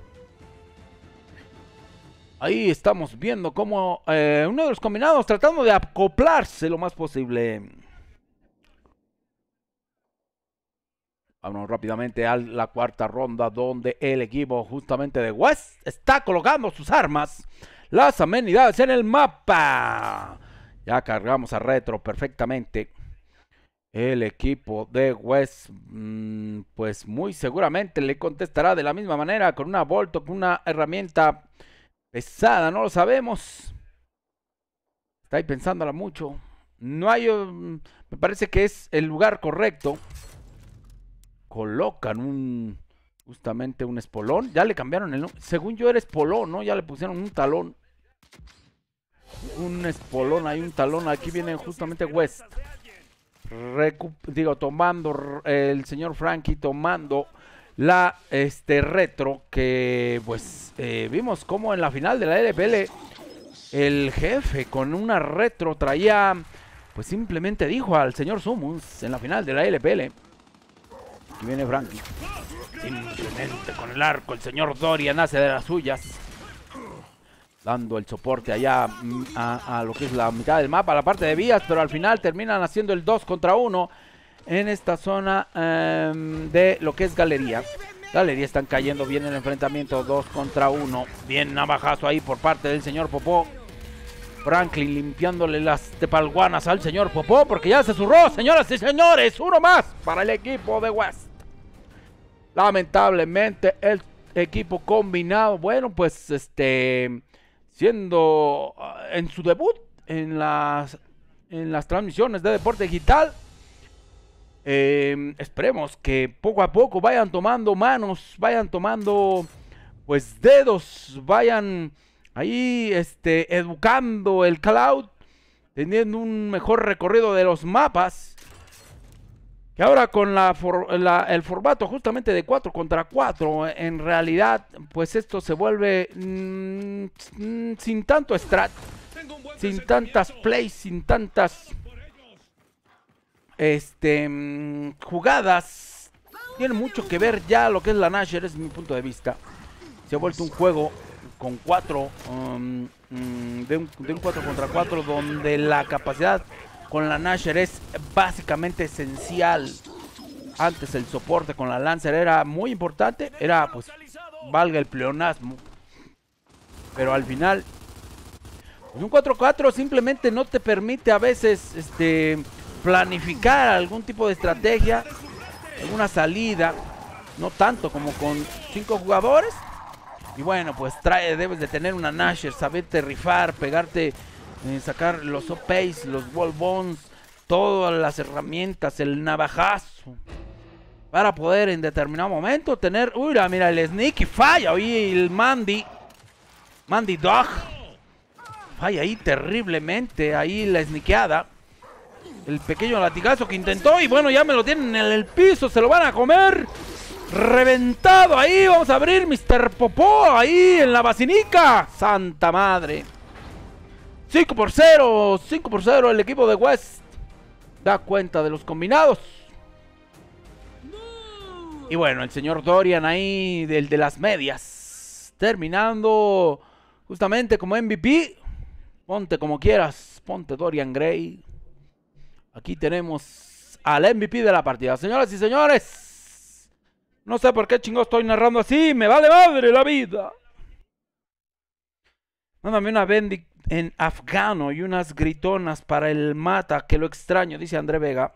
Ahí estamos viendo cómo eh, uno de los combinados tratando de acoplarse lo más posible. Vámonos rápidamente a la cuarta ronda, donde el equipo justamente de West está colocando sus armas, las amenidades en el mapa. Ya cargamos a Retro perfectamente. El equipo de West, mmm, pues muy seguramente le contestará de la misma manera, con una Volto, con una herramienta pesada, no lo sabemos. Está ahí pensándola mucho. No hay, um, me parece que es el lugar correcto. Colocan un, justamente un espolón. Ya le cambiaron el nombre. Según yo era espolón, ¿no? Ya le pusieron un talón. Un espolón, hay un talón. Aquí viene justamente West. Recu digo, tomando el señor Frankie, tomando la este retro que pues eh, vimos como en la final de la L P L el jefe con una retro traía, pues simplemente dijo al señor Summons en la final de la L P L. Aquí viene Frankie. Simplemente con el arco el señor Dorian hace de las suyas, dando el soporte allá a, a lo que es la mitad del mapa, la parte de vías, pero al final terminan haciendo el dos contra uno en esta zona um, de lo que es Galería. Galería están cayendo bien en el enfrentamiento, dos contra uno. Bien navajazo ahí por parte del señor Popó. Franklin limpiándole las tepalguanas al señor Popó porque ya se zurró, señoras y señores. Uno más para el equipo de West. Lamentablemente el equipo combinado, bueno, pues este... siendo uh, en su debut en las, en las transmisiones de Deporte Digital. Eh, esperemos que poco a poco vayan tomando manos, vayan tomando pues dedos, vayan ahí este, educando el cloud, teniendo un mejor recorrido de los mapas. Que ahora con la, for, la, el formato justamente de cuatro contra cuatro, en realidad, pues esto se vuelve mmm, mmm, sin tanto strat, sin tantas plays, sin tantas este, mmm, jugadas. Tiene mucho que ver ya lo que es la Nashor, es mi punto de vista. Se ha vuelto un juego con cuatro, um, um, de, un, de un cuatro contra cuatro, donde la capacidad con la Nashor es básicamente esencial. Antes el soporte con la Lancer era muy importante, era pues, valga el pleonasmo. Pero al final, pues un cuatro cuatro simplemente no te permite a veces este, planificar algún tipo de estrategia, alguna salida, no tanto como con cinco jugadores. Y bueno, pues trae, debes de tener una Nashor, saberte rifar, pegarte, eh, sacar los O Ps, los wall bones, todas las herramientas, el navajazo, para poder en determinado momento tener, uy, mira, el sneaky falla, oye, el Mandy, Mandy Dog, falla ahí terriblemente, ahí la sneakeada, el pequeño latigazo que intentó, y bueno, ya me lo tienen en el piso, se lo van a comer, reventado ahí, vamos a abrir mister Popó, ahí en la basinica, santa madre. cinco por cero, cinco por cero el equipo de West da cuenta de los combinados. Y bueno, el señor Dorian ahí, del de las medias, terminando justamente como M V P. Ponte como quieras, ponte Dorian Gray. Aquí tenemos al M V P de la partida. Señoras y señores, no sé por qué chingo estoy narrando así, me vale madre la vida. Mándame una bendic en afgano y unas gritonas para el mata, que lo extraño, dice André Vega.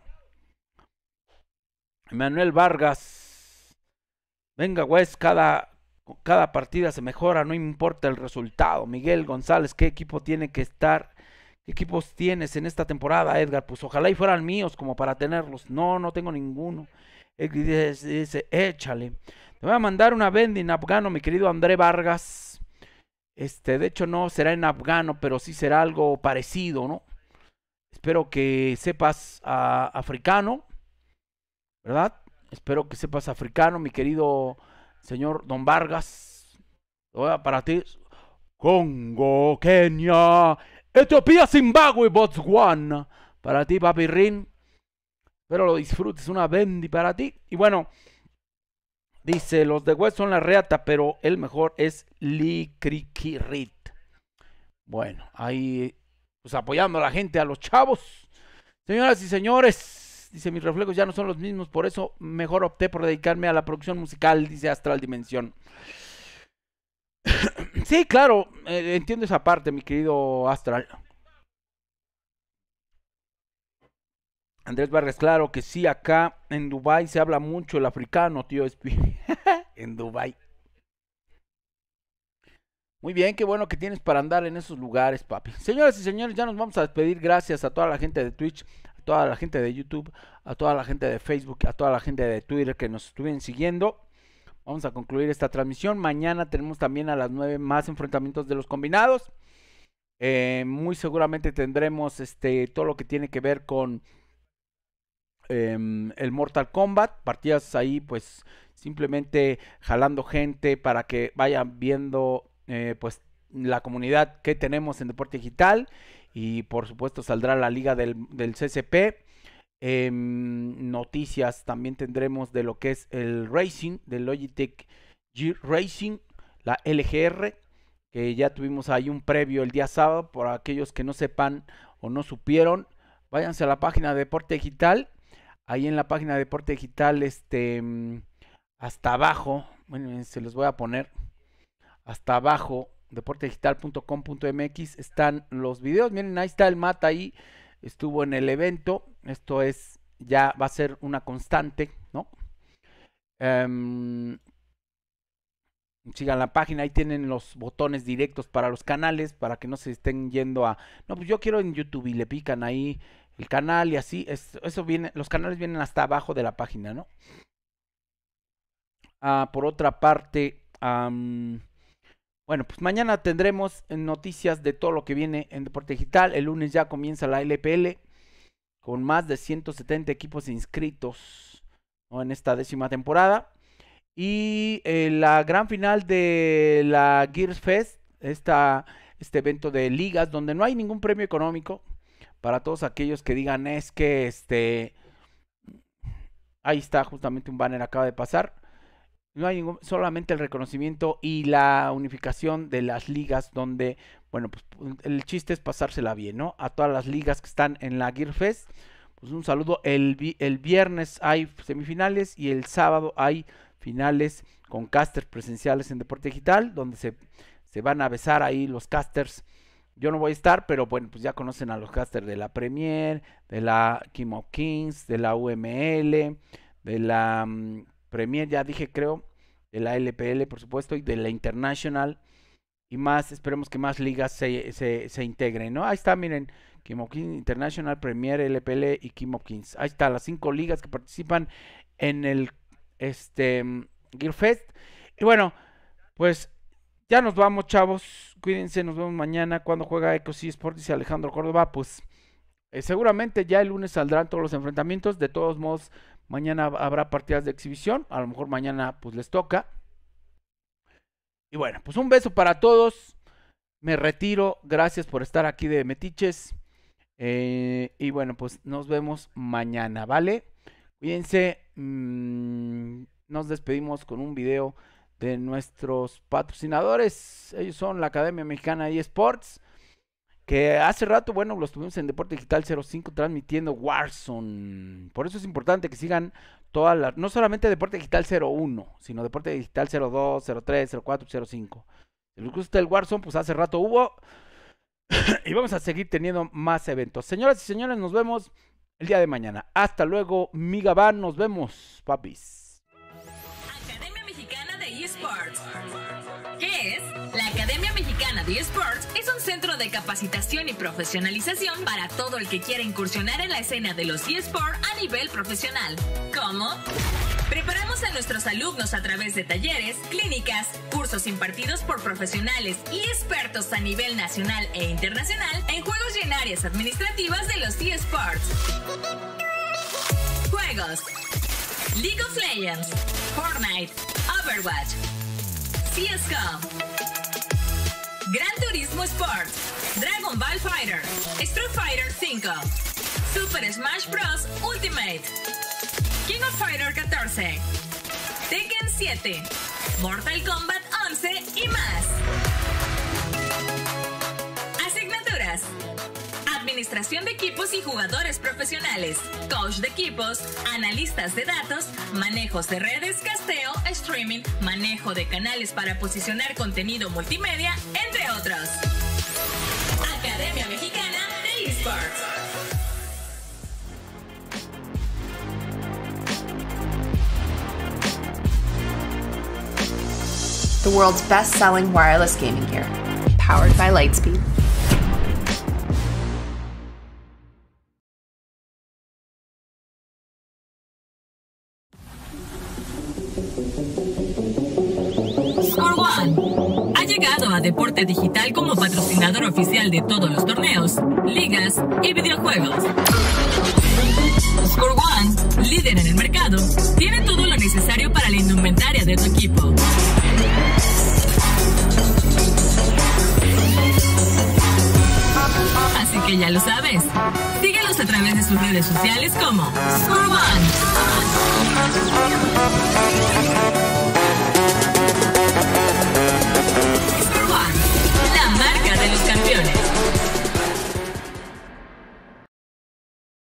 Manuel Vargas. Venga, Wes, cada, cada partida se mejora, no importa el resultado. Miguel González, ¿qué equipo tiene que estar? ¿Qué equipos tienes en esta temporada, Edgar? Pues ojalá y fueran míos como para tenerlos. No, no tengo ninguno. Edgar dice, dice, échale. Te voy a mandar una venda en afgano, mi querido André Vargas. Este, de hecho no será en afgano, pero sí será algo parecido, ¿no? Espero que sepas uh, africano, ¿verdad? Espero que sepas africano, mi querido señor Don Vargas. Para ti, Congo, Kenia, Etiopía, Zimbabue, Botswana. Para ti, papi Rin. Espero lo disfrutes, una bendi para ti. Y bueno, dice, los de West son la reata, pero el mejor es Likrikirit. Bueno, ahí pues apoyando a la gente, a los chavos. Señoras y señores, dice, mis reflejos ya no son los mismos, por eso mejor opté por dedicarme a la producción musical, dice Astral Dimensión. Sí, claro, eh, entiendo esa parte, mi querido Astral. Andrés Vargas, claro que sí, acá en Dubái se habla mucho el africano, tío. En Dubái. Muy bien, qué bueno que tienes para andar en esos lugares, papi. Señoras y señores, ya nos vamos a despedir. Gracias a toda la gente de Twitch, a toda la gente de YouTube, a toda la gente de Facebook, a toda la gente de Twitter que nos estuvieron siguiendo. Vamos a concluir esta transmisión. Mañana tenemos también a las nueve más enfrentamientos de los combinados. Eh, muy seguramente tendremos este todo lo que tiene que ver con eh, el Mortal Kombat. Partidas ahí, pues simplemente jalando gente para que vayan viendo eh, pues la comunidad que tenemos en Deporte Digital. Y por supuesto saldrá la liga del, del C C P. Eh, noticias también tendremos de lo que es el Racing, del Logitech G Racing, la L G R, que ya tuvimos ahí un previo el día sábado. Por aquellos que no sepan o no supieron, váyanse a la página de Deporte Digital. Ahí en la página de Deporte Digital, este, hasta abajo, bueno, se los voy a poner, hasta abajo, deporte digital punto com punto m x, están los videos. Miren, ahí está el Mata, ahí estuvo en el evento. Esto es, ya va a ser una constante, ¿no? Um, sigan la página, ahí tienen los botones directos para los canales, para que no se estén yendo a, no, pues yo quiero en YouTube, y le pican ahí el canal y así, es, eso viene, los canales vienen hasta abajo de la página, ¿no? Ah, por otra parte, um, bueno, pues mañana tendremos noticias de todo lo que viene en Deporte Digital. El lunes ya comienza la L P L con más de ciento setenta equipos inscritos, ¿no?, en esta décima temporada. Y eh, la gran final de la Gears Fest, esta, este evento de ligas donde no hay ningún premio económico para todos aquellos que digan es que este... Ahí está justamente un banner, acaba de pasar. No hay ningún, solamente el reconocimiento y la unificación de las ligas donde, bueno, pues el chiste es pasársela bien, ¿no? A todas las ligas que están en la Gear Fest, pues un saludo. El, el viernes hay semifinales y el sábado hay finales con casters presenciales en Deporte Digital, donde se, se van a besar ahí los casters. Yo no voy a estar, pero bueno, pues ya conocen a los casters de la Premier, de la King of Kings, de la U M L, de la... Um, Premier, ya dije, creo, de la L P L, por supuesto, y de la International, y más. Esperemos que más ligas se, se, se integren, ¿no? Ahí está, miren, King of Kings, International, Premier, L P L y King of Kings. Ahí están las cinco ligas que participan en el este Gear Fest. Y bueno, pues ya nos vamos, chavos. Cuídense, nos vemos mañana cuando juega Ecos eSports, dice Alejandro Córdoba. Pues eh, seguramente ya el lunes saldrán todos los enfrentamientos. De todos modos, mañana habrá partidas de exhibición. A lo mejor mañana pues les toca. Y bueno, pues un beso para todos. Me retiro. Gracias por estar aquí de Metiches. Eh, y bueno, pues nos vemos mañana, ¿vale? Cuídense. Mmm, nos despedimos con un video de nuestros patrocinadores. Ellos son la Academia Mexicana de eSports, que hace rato, bueno, los tuvimos en Deporte Digital cero cinco transmitiendo Warzone. Por eso es importante que sigan todas las, no solamente Deporte Digital cero uno, sino Deporte Digital cero dos, cero tres, cero cuatro, cero cinco. Si les gusta el Warzone, pues hace rato hubo. Y vamos a seguir teniendo más eventos. Señoras y señores, nos vemos el día de mañana. Hasta luego, Migaban. Nos vemos, papis. Academia Mexicana de eSports. ¿Qué es? La Academia Mexicana de eSports es un centro de capacitación y profesionalización para todo el que quiera incursionar en la escena de los eSports a nivel profesional. ¿Cómo? Preparamos a nuestros alumnos a través de talleres, clínicas, cursos impartidos por profesionales y expertos a nivel nacional e internacional en juegos y en áreas administrativas de los eSports. Juegos: League of Legends, Fortnite, Overwatch, C S G O, Gran Turismo Sports, Dragon Ball Fighter, Street Fighter cinco, Super Smash Bros. Ultimate, King of Fighter catorce, Tekken siete, Mortal Kombat once y más. Asignaturas: Administración de equipos y jugadores profesionales, coach de equipos, analistas de datos, manejos de redes, casteo, streaming, manejo de canales para posicionar contenido multimedia, entre otros. Academia Mexicana de eSports. The world's best-selling wireless gaming gear, powered by Lightspeed. Score One ha llegado a Deporte Digital como patrocinador oficial de todos los torneos, ligas y videojuegos. Score One, líder en el mercado, tiene todo lo necesario para la indumentaria de tu equipo. Así que ya lo sabes. Síguelos a través de sus redes sociales como Score One.